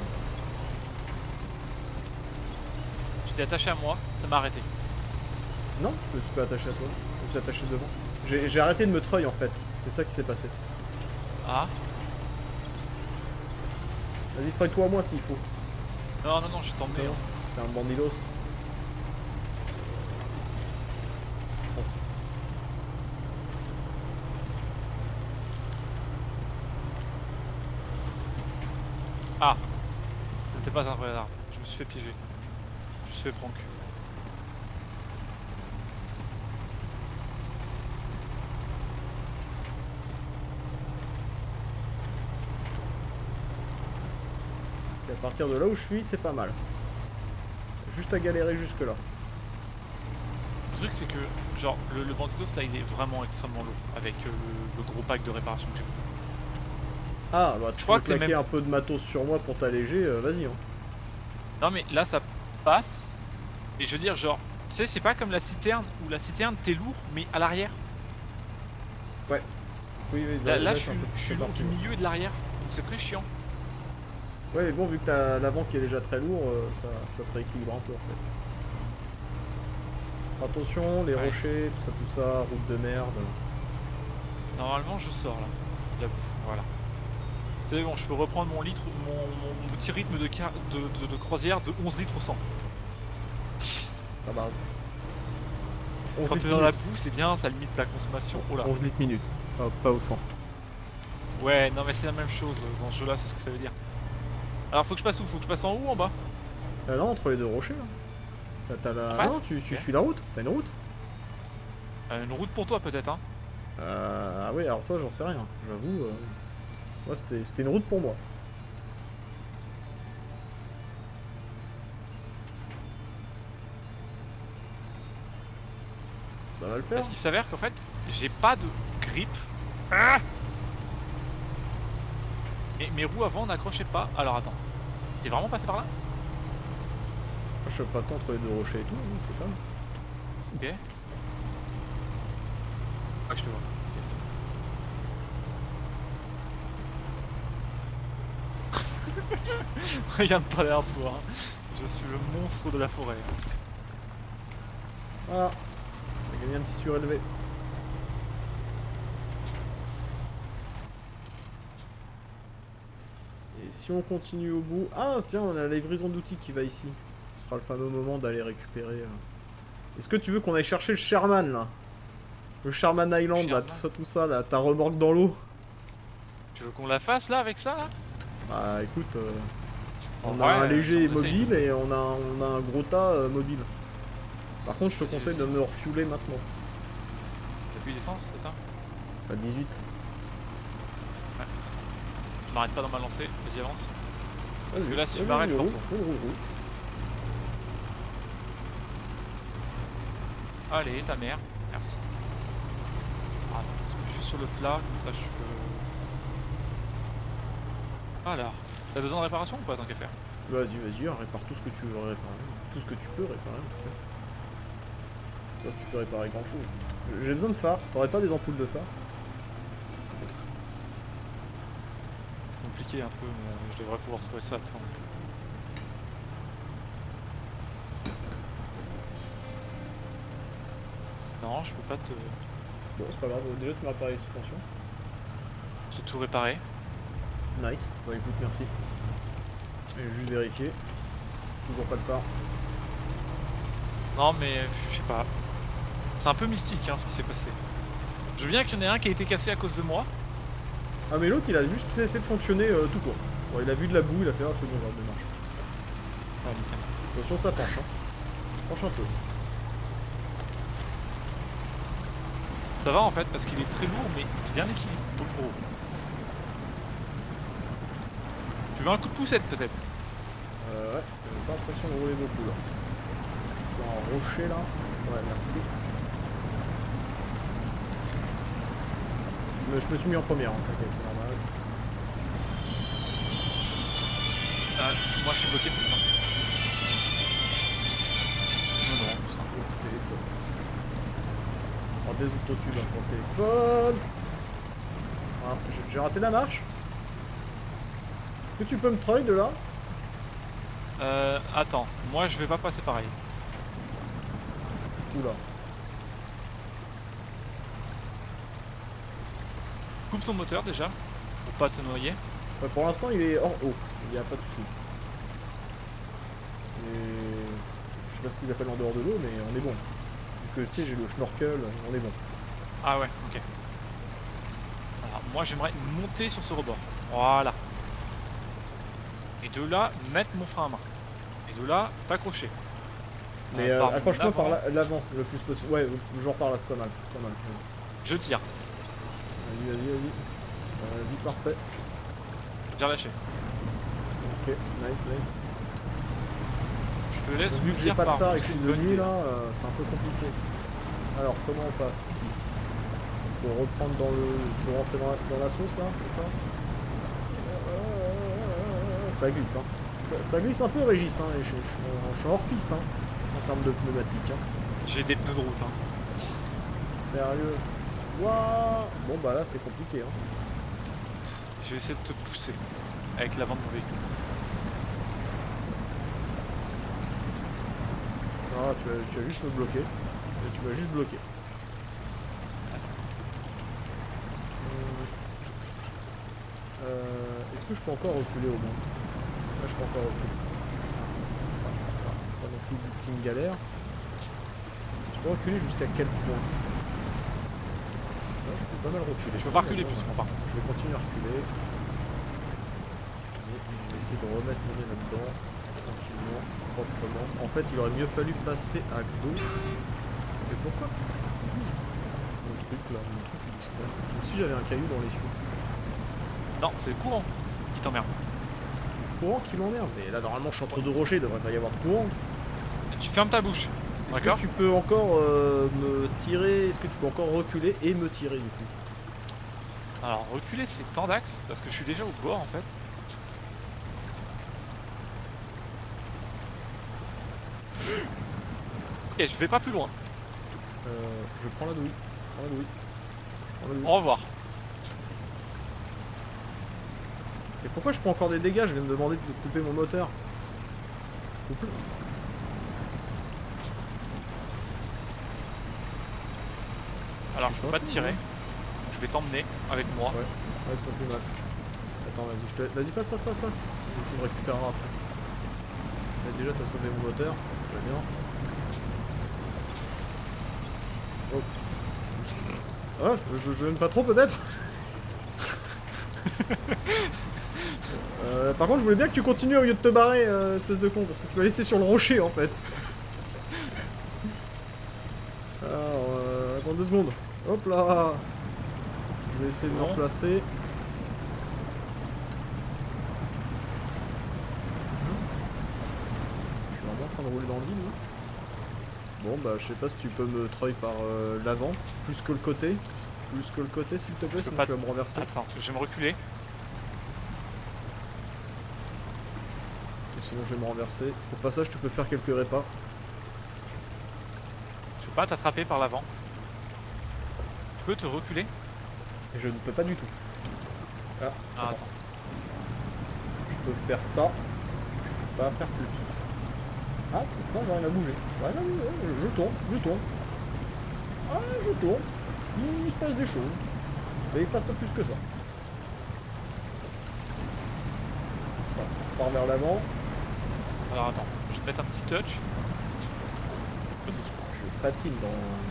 Tu t'es attaché à moi, ça m'a arrêté. Non, je me suis pas attaché à toi. Je me suis attaché devant. J'ai arrêté de me treuil en fait. C'est ça qui s'est passé. Ah. Vas-y, treuille-toi à moi s'il faut. Non, non, non, je vais t'emmener. C'est bon. T'es un bandidos. Ah. Ce n'était pas un vrai arbre. Je me suis fait piéger. Je me suis fait prank. Et à partir de là où je suis, c'est pas mal. Juste à galérer jusque là. Le truc c'est que, genre, le banditos là il est vraiment extrêmement lourd avec le gros pack de réparation que j'ai. Ah, bah si Je tu crois veux que les claquer mêmes- un peu de matos sur moi pour t'alléger, vas-y. Hein. Non mais là ça passe. Et je veux dire, genre, tu sais, c'est pas comme la citerne où la citerne t'es lourd mais à l'arrière. Oui, oui, Là c'est un peu je suis lourd partout. du milieu et de l'arrière. Donc c'est très chiant. Ouais, mais bon, vu que t'as l'avant qui est déjà très lourd, ça te rééquilibre un peu en fait. Attention, les Ouais. rochers, tout ça, route de merde. Normalement je sors là. Là, voilà. C'est bon, je peux reprendre mon litre, mon petit rythme de croisière de 11 litres au 100. La base. 11 Quand litres t'es dans la minutes. boue, c'est bien, ça limite la consommation. Oh là. 11 litres minutes, pas au 100. Ouais, non mais c'est la même chose dans ce jeu là, c'est ce que ça veut dire. Alors faut que je passe où? Faut que je passe en haut ou en bas? Non, entre les deux rochers. Là. T'as la... En face Non, tu Ok. suis la route. T'as une route. Une route pour toi peut-être hein. Ah oui, alors toi, j'en sais rien. J'avoue. Moi, c'était une route pour moi. Ça va le faire. Parce qu'il s'avère qu'en fait, j'ai pas de grip. Ah et mes roues avant n'accrochaient pas. Alors attends, t'es vraiment passé par là? Je suis passé entre les deux rochers et tout, oui, total. Ok. Ah je te vois. Ok, c'est bon. Regarde pas derrière toi. Hein. Je suis le monstre de la forêt. Voilà. On a gagné un petit surélevé. Et si on continue au bout... Ah, tiens, on a la livraison d'outils qui va ici. Ce sera le fameux moment d'aller récupérer... Est-ce que tu veux qu'on aille chercher le Sherman, là? Le Sherman Island, là, tout ça, là, ta remorque dans l'eau. Tu veux qu'on la fasse là avec ça là? Bah écoute, on En a vrai, un léger si on essaye, mobile et on a un gros tas mobile. Par contre, je te Vas-y, conseille vas-y. de me refueler maintenant. T'as plus d'essence, c'est ça? À 18. Je m'arrête pas dans ma lancée, vas-y avance. Parce Vas-y, que là si je vas-y, m'arrête, je roule, retourne. roule. Allez, ta mère, merci. Ah, attends, parce que juste sur le plat, comme ça je peux... Voilà. T'as besoin de réparation ou pas tant qu'à faire? Vas-y, répare tout ce que tu veux réparer. Tout ce que tu peux réparer en tout cas. Toi, si tu peux réparer grand chose. J'ai besoin de phares. T'aurais pas des ampoules de phare? C'est compliqué un peu, mais je devrais pouvoir trouver ça, attends. Non, je peux pas te... Bon, c'est pas grave. Déjà, tu m'as réparé les suspensions. J'ai tout réparé. Nice. Bah écoute, merci. J'ai juste vérifié. Toujours pas de phare. Non mais, je sais pas. C'est un peu mystique hein, ce qui s'est passé. Je veux bien qu'il y en ait un qui a été cassé à cause de moi. Ah mais l'autre, il a juste cessé de fonctionner tout court. Bon, il a vu de la boue, il a fait ah c'est bon, ça marche. Ah, nickel. Attention, ça penche. Hein. Penche un peu. Ça va en fait parce qu'il est très lourd mais bien équilibré. Oh. Tu veux un coup de poussette peut-être? Ouais, parce que j'ai pas l'impression de rouler beaucoup là. Je suis en rocher là. Ouais, merci. Je me suis mis en première, hein, t'inquiète, c'est normal. Ah, moi je suis bloqué pour ça. Non, tout simple. Téléphone. Oh, des autotubes pour le téléphone. Ah, j'ai raté la marche. Est-ce que tu peux me treuil de là? Attends, moi je vais pas passer pareil. Oula. coupe ton moteur déjà, pour pas te noyer. Ouais, pour l'instant, il est hors eau. Il n'y a pas de souci. Et... Je sais pas ce qu'ils appellent en dehors de l'eau, mais on est bon. Donc, tu sais, j'ai le schnorkel, on est bon. Ah ouais, ok. Alors, moi j'aimerais monter sur ce rebord. Voilà. Et de là, mettre mon frein à main. Et de là, t'accrocher. Mais Par accroche-toi par avant, l'avant le plus possible. Ouais, genre par là, c'est pas mal. Pas mal. je tire. Vas-y, vas-y, vas-y. Vas-y, parfait. J'ai relâché. Ok, nice, nice. Je te laisse. Vu que j'ai tirer pas de par phare où, et que je c'est suis une de bonne nuit idée. là, c'est un peu compliqué. Alors, comment on passe ici? Faut reprendre dans le... Faut rentrer dans la sauce là, c'est ça? Ça glisse, hein. Ça glisse un peu, Régis, hein. Et je suis hors piste, hein, en termes de pneumatique, hein. J'ai des pneus de route. Hein. Sérieux? Waouh! Bon, bah là, c'est compliqué, hein. Je vais essayer de te pousser avec l'avant de mon véhicule. Ah, tu vas juste me bloquer. Et tu vas juste bloquer. Est-ce que je peux encore reculer au moins? Là, je peux encore reculer. C'est pas non plus l'ultime galère. Je peux reculer jusqu'à quel point? Là, je peux pas mal reculer. Je peux pas reculer plus, par contre. Je vais continuer à reculer. Et je vais essayer de remettre mon nez là-dedans. Tranquillement, proprement. En fait, il aurait mieux fallu passer à gauche. Mais pourquoi? Mon truc là, mon truc il bouge pas. Comme si j'avais un caillou dans les yeux. Non, c'est le courant qui t'emmerde. Courant qui m'emmerde. Mais là, normalement, je suis entre deux rochers, il devrait pas y avoir de courant. Tu fermes ta bouche. Est-ce D'accord. que tu peux encore me tirer? Est-ce que tu peux encore reculer et me tirer du coup? Alors reculer c'est tant d'axe parce que je suis déjà au bord en fait. Ok, je vais pas plus loin. Je prends la douille. Je prends la douille. Je prends la douille. Au revoir. Et pourquoi je prends encore des dégâts? Je viens de demander de couper mon moteur. Coupe-le. Alors je sais peux pas pas te si, tirer. ouais. Je vais t'emmener avec moi. Ouais, c'est pas plus mal. Attends, vas-y, vas-y, passe. Je le récupérerai après. Là, déjà, t'as sauvé mon moteur. C'est très bien. Oh. Ah, je gêne pas trop peut-être. Par contre, je voulais bien que tu continues au lieu de te barrer, espèce de con, parce que tu m'as laissé sur le rocher en fait. Alors, attends 2 secondes. Hop là. Je vais essayer de me replacer. Je suis vraiment en train de rouler dans le vide là. Bon bah je sais pas si tu peux me treuil par l'avant, plus que le côté. Plus que le côté s'il te plaît, sinon tu vas me renverser. Attends, je vais me reculer. Et sinon je vais me renverser. Au passage tu peux faire quelques répas. Je vais pas t'attraper par l'avant. Tu peux te reculer? Et je ne peux pas du tout. Ah, Ah, attends. attends. Je peux faire ça. Je peux pas faire plus. Ah, c'est putain, j'ai rien à bouger. J'ai rien à bouger. Je tourne. Ah, je tourne. Il se passe des choses. Mais il se passe pas plus que ça. Voilà, on part vers l'avant. Alors attends, je vais te mettre un petit touch. Je patine dans...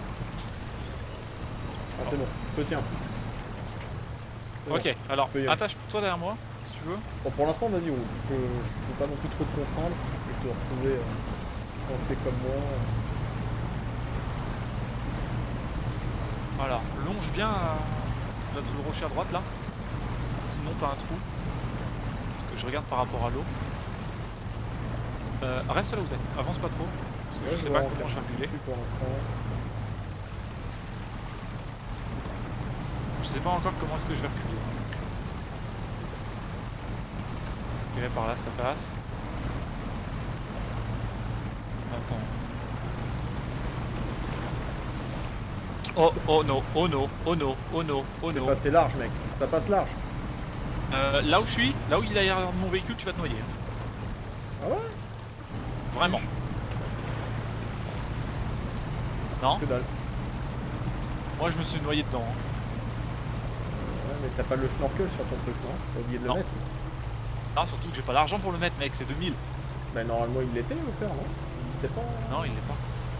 Ah, c'est bon. Je te tiens. C'est bon. Ok, alors peux y aller. attache-toi derrière moi si tu veux. Bon, pour l'instant, vas-y, roule. Je veux pas non plus trop te contraindre et te retrouver pensé comme moi. Voilà, longe bien le rocher à droite là. Sinon t'as un trou. Parce que je regarde par rapport à l'eau. Reste là où t'es, avance pas trop. Parce que Ouais, je sais pas comment je vais reculer. Pour l'instant. Je sais pas encore comment est-ce que je vais reculer. Ok, là, par là ça passe. Attends. Oh, oh no, oh no, oh no, oh no, oh C'est no. passé large, mec. Ça passe large. Là où je suis, là où il est derrière mon véhicule, tu vas te noyer. Ah ouais? Vraiment. Non, Que dalle. moi je me suis noyé dedans. Hein. Ouais, Mais t'as pas le snorkel sur ton truc, non? T'as oublié de le Non. mettre? Non, surtout que j'ai pas l'argent pour le mettre, mec, c'est 2000. Bah normalement il l'était offert, non? Il était pas... Non, il l'est pas.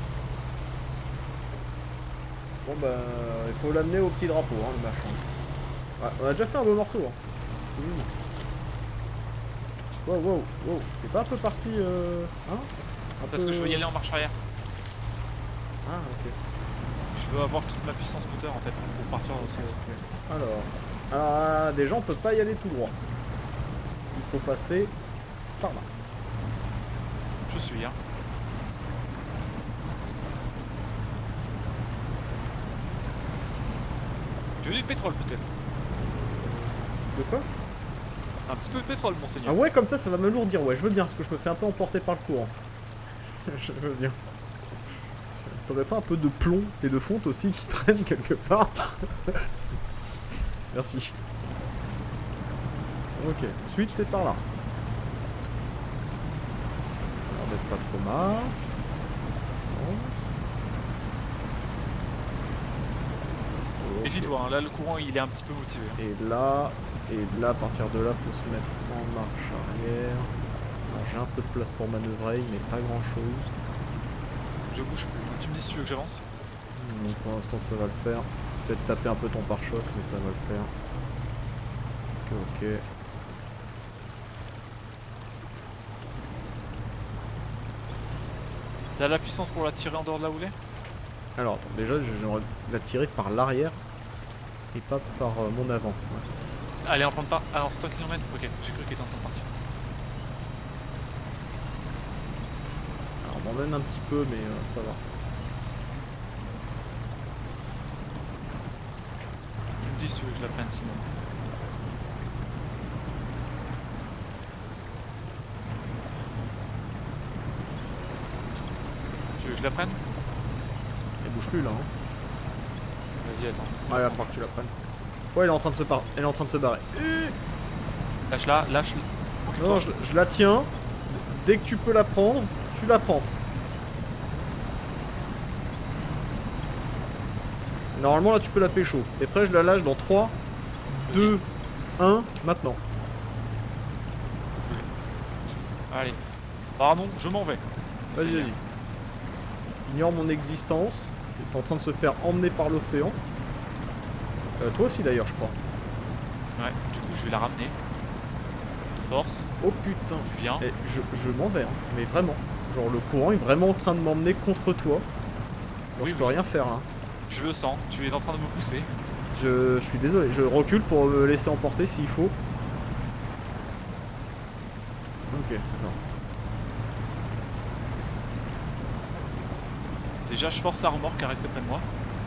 Bon bah il faut l'amener au petit drapeau, hein, le machin. Ouais, on a déjà fait un beau morceau. Hein. Wow, wow, wow. T'es pas un peu parti... Hein? Parce que je veux y aller en marche arrière. Ah ok. Je veux avoir toute ma puissance moteur en fait, pour partir dans le sens. Ok. Alors déjà on peut pas y aller tout droit. Il faut passer par là. Je suis, hein. Tu veux du pétrole peut-être? De quoi? Un petit peu de pétrole, Ah monseigneur. ouais, comme ça va m'alourdir. Ouais, je veux bien, parce que je me fais un peu emporter par le courant. Je veux bien. T'aurais pas un peu de plomb et de fonte aussi qui traîne quelque part? Merci. Ok, ensuite c'est par là. Alors d'être pas trop mal. Méfie-toi, hein, là le courant il est un petit peu motivé. Hein. Et là, à partir de là, faut se mettre en marche arrière. Alors j'ai un peu de place pour manœuvrer, mais pas grand chose. Je bouge plus. Tu me dis si tu veux que j'avance? Donc pour l'instant ça va le faire. Peut-être taper un peu ton pare-choc, mais ça va le faire. Ok. T'as la puissance pour la tirer en dehors de la houlée? Alors attends, déjà j'aimerais la tirer par l'arrière et pas par mon avant. Ouais. Elle est en train de partir. Alors c'est toi qui l'emmène? Ok, j'ai cru qu'elle était en train de partir. Alors on m'emmène un petit peu, mais ça va. Tu me dis si tu veux que je la prenne sinon. Tu veux que je la prenne? Elle bouge plus là. Hein. Vas-y, attends. Ah, il va falloir que tu la prennes. Ouais, elle est en train de se, elle est en train de se barrer. Lâche-la, lâche-la. Non, je la tiens. Dès que tu peux la prendre, tu la prends. Normalement là tu peux la pécho. Et après je la lâche dans 3, 2, 1, maintenant. Allez. Pardon, je m'en vais. Vas-y, vas-y. Ignore mon existence. T'es en train de se faire emmener par l'océan. Toi aussi d'ailleurs je crois. Ouais, du coup je vais la ramener. De force. Oh putain. Tu viens. Et je m'en vais, hein. Mais vraiment. Genre le courant est vraiment en train de m'emmener contre toi. Alors, je peux rien faire là. Je le sens, tu es en train de me pousser. Je suis désolé, je recule pour me laisser emporter s'il faut. Ok, attends. Déjà je force la remorque à rester près de moi.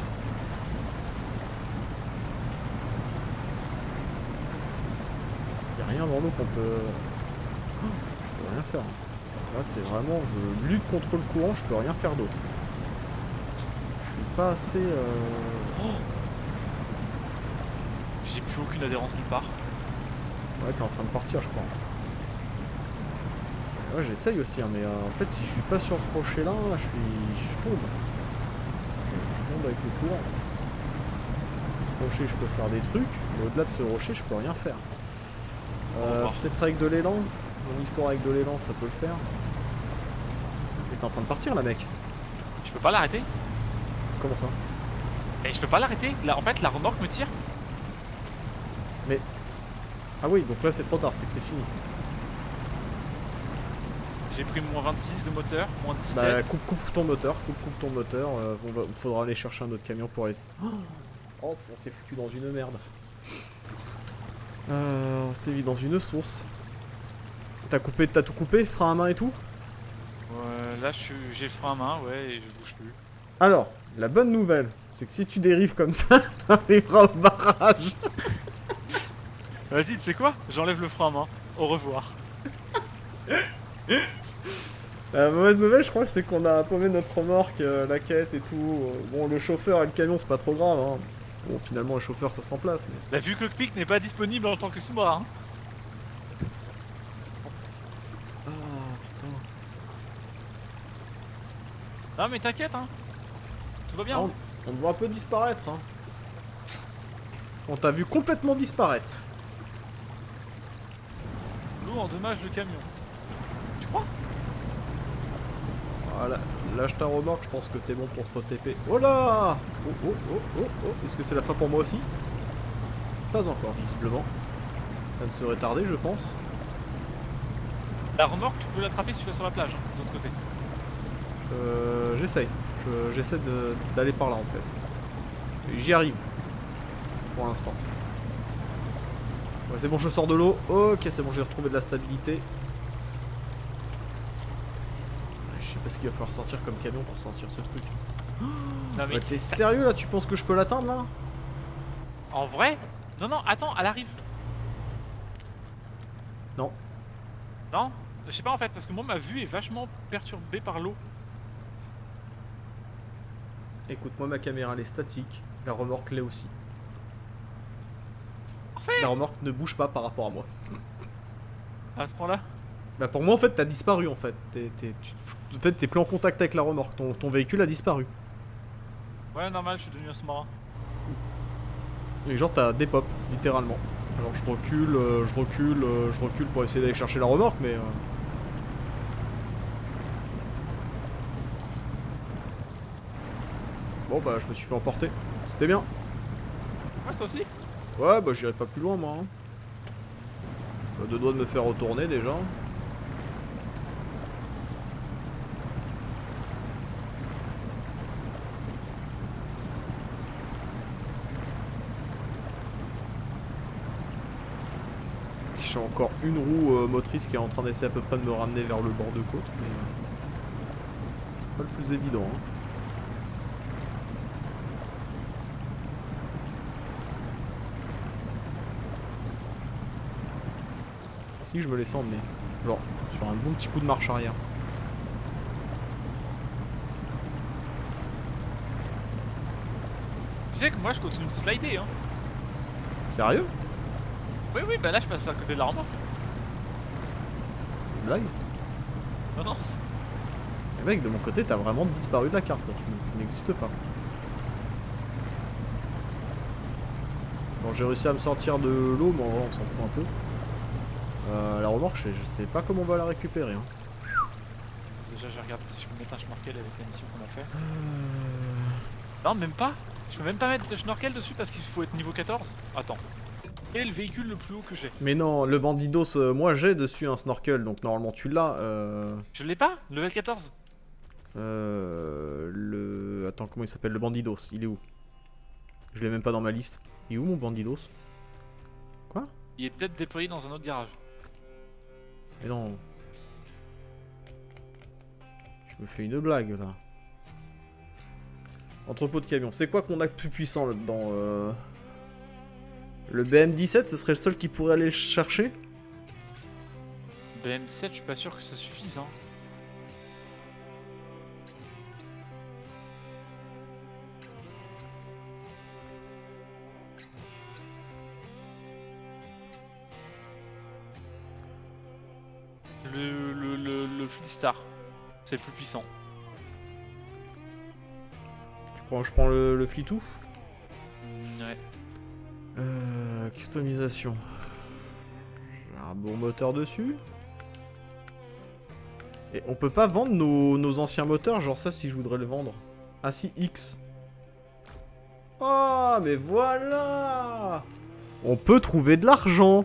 Y'a rien dans l'eau qu'on peut... Je peux rien faire. Là c'est vraiment... Je lutte contre le courant, je peux rien faire d'autre. Je suis pas assez... Oh, j'ai plus aucune adhérence nulle part. Ouais, t'es en train de partir je crois. Ouais, j'essaye aussi, hein, mais en fait si je suis pas sur ce rocher là, je tombe. Je tombe avec le courant. Ce rocher je peux faire des trucs, mais au-delà de ce rocher je peux rien faire. Peut-être avec de l'élan. Mon histoire avec de l'élan ça peut le faire. Mais t'es en train de partir là mec. Je peux pas l'arrêter? Comment ça? Et je peux pas l'arrêter? Là en fait la remorque me tire. Mais... Ah oui, donc là c'est trop tard, c'est que c'est fini. J'ai pris moins 26 de moteur, moins 17. Bah coupe ton moteur, coupe ton moteur. Faudra aller chercher un autre camion pour aller... Oh, ça s'est foutu dans une merde. On s'est mis dans une sauce. T'as tout coupé, frein à main et tout? Là j'ai le frein à main, ouais, et je bouge plus. Alors, la bonne nouvelle, c'est que si tu dérives comme ça, t'arriveras au barrage. Vas-y, tu sais quoi? J'enlève le frein à main. Au revoir. La mauvaise nouvelle, je crois, c'est qu'on a paumé notre remorque, la quête et tout. Bon, le chauffeur et le camion, c'est pas trop grave. Hein. Bon, finalement, le chauffeur, ça se remplace. Mais... La vue cockpit n'est pas disponible en tant que sous-marin. Ah, putain. Non, mais t'inquiète, hein. Tout va bien. Ah, on doit un peu disparaître. Hein. On t'a vu complètement disparaître. L'eau endommage le camion. Tu crois? Voilà, lâche ta remorque, je pense que t'es bon pour te TP. Oh là! Oh oh oh oh oh! Est-ce que c'est la fin pour moi aussi? Pas encore, visiblement. Ça ne serait tardé, je pense. La remorque, tu peux l'attraper si tu vas sur la plage, hein, de l'autre côté. J'essaye. J'essaie d'aller par là en fait. J'y arrive. Pour l'instant. Ouais, c'est bon, je sors de l'eau. Ok, c'est bon, j'ai retrouvé de la stabilité. Je sais pas ce qu'il va falloir sortir comme camion pour sortir ce truc. Non, mais T'es sérieux là? Tu penses que je peux l'atteindre là? en vrai? Non, non, attends, elle arrive. Non. Non? Je sais pas en fait, parce que moi ma vue est vachement perturbée par l'eau. Écoute, moi ma caméra elle est statique. La remorque l'est aussi. En fait, La remorque ne bouge pas par rapport à moi. à ce point-là. Bah pour moi en fait t'as disparu en fait. En fait t'es plus en contact avec la remorque. Ton véhicule a disparu. Ouais, normal, je suis devenu un sous-marin. Et genre t'as des pop, littéralement. Alors je recule pour essayer d'aller chercher la remorque mais... Bon bah je me suis fait emporter. C'était bien. Ouais, ça aussi. Ouais bah j'irai pas plus loin moi. Hein. Ça a deux doigts de me faire retourner déjà. J'ai encore une roue motrice qui est en train d'essayer à peu près de me ramener vers le bord de côte, mais c'est pas le plus évident. Hein. Si je me laissais emmener, genre sur un bon petit coup de marche arrière. Tu sais que moi je continue de slider, hein. Sérieux? Oui, oui, bah là je passe à côté de la remorque. Blague? Non, non. Mais mec, de mon côté, t'as vraiment disparu de la carte, quoi. Tu n'existes pas. Bon, j'ai réussi à me sortir de l'eau, mais en vrai, on s'en fout un peu. La remorque, je sais pas comment on va la récupérer. Hein. Déjà, je regarde si je peux mettre un schnorkel avec la mission qu'on a fait. Non, même pas. Je peux même pas mettre de schnorkel dessus parce qu'il faut être niveau 14. Attends. Quel est le véhicule le plus haut que j'ai? Mais non, le Bandidos, moi j'ai dessus un snorkel, donc normalement tu l'as. Je l'ai pas, level 14. Attends, comment il s'appelle? Le Bandidos, il est où? Je l'ai même pas dans ma liste. Il est où mon Bandidos? Quoi? Il est peut-être déployé dans un autre garage. Mais non. Je me fais une blague là. Entrepôt de camion. C'est quoi qu'on a de plus puissant là-dedans Le BM17, ce serait le seul qui pourrait aller le chercher? BM17, je suis pas sûr que ça suffise, hein. Le Fleetstar, c'est le plus puissant. Je prends le Flitou. Ouais. Customisation. J'ai un bon moteur dessus. Et on peut pas vendre nos anciens moteurs, genre ça si je voudrais le vendre. Ah si, X. Oh, mais voilà! On peut trouver de l'argent.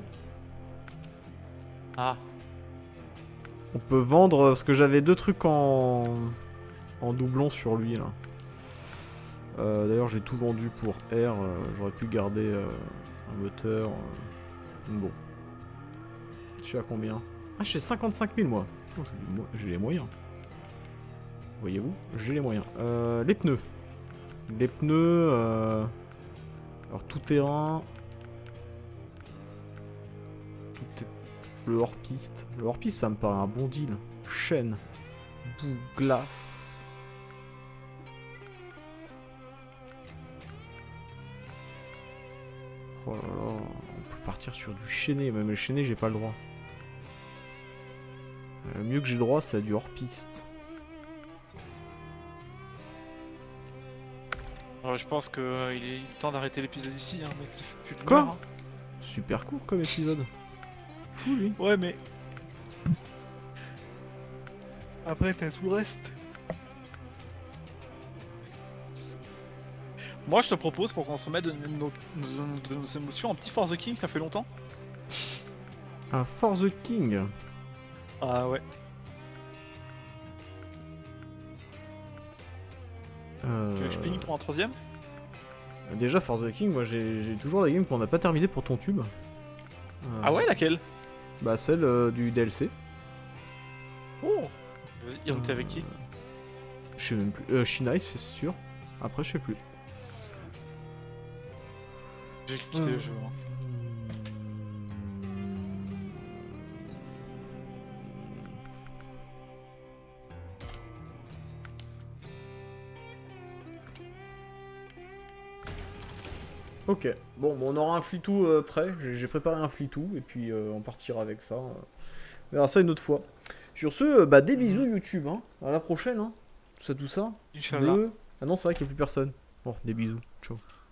Ah. On peut vendre, parce que j'avais deux trucs en doublon sur lui là. D'ailleurs j'ai tout vendu pour R, j'aurais pu garder un moteur. Bon. Je suis à combien? Ah, je suis à 55 000 moi. Oh, j'ai les moyens. Voyez-vous, j'ai les moyens. Les pneus. Les pneus... Alors tout terrain... Le hors-piste. Le hors-piste, ça me paraît un bon deal. Chaîne. Boue, glace. Oh là là. On peut partir sur du chaîné. Même le chaîné, j'ai pas le droit. Le mieux que j'ai le droit, c'est du hors-piste. je pense qu'il est temps d'arrêter l'épisode ici, hein, mec, ça fait plus de Quoi heure, hein. Super court comme épisode. Fou lui. Ouais, mais. Après, t'as tout le reste. Moi, je te propose, pour qu'on se remette de nos émotions, un petit For the King, ça fait longtemps. Un For the King. Ah ouais. Tu veux que je ping pour un troisième? Déjà, For the King, moi j'ai toujours la game qu'on n'a pas terminée pour ton tube. Ah ouais, laquelle? Bah, celle du DLC. Oh. Vas-y, on était avec qui? Je sais même plus. She-Nice, c'est sûr. Après, je sais plus. J'ai quitté le jeu. Hein. Ok, bon, on aura un flitou prêt. J'ai préparé un flitou et puis on partira avec ça. On verra ça une autre fois. Sur ce, bah des bisous YouTube. Hein. À la prochaine. Hein. Tout ça. Inch'Allah. Ah non, c'est vrai qu'il n'y a plus personne. Bon, des bisous. Ciao.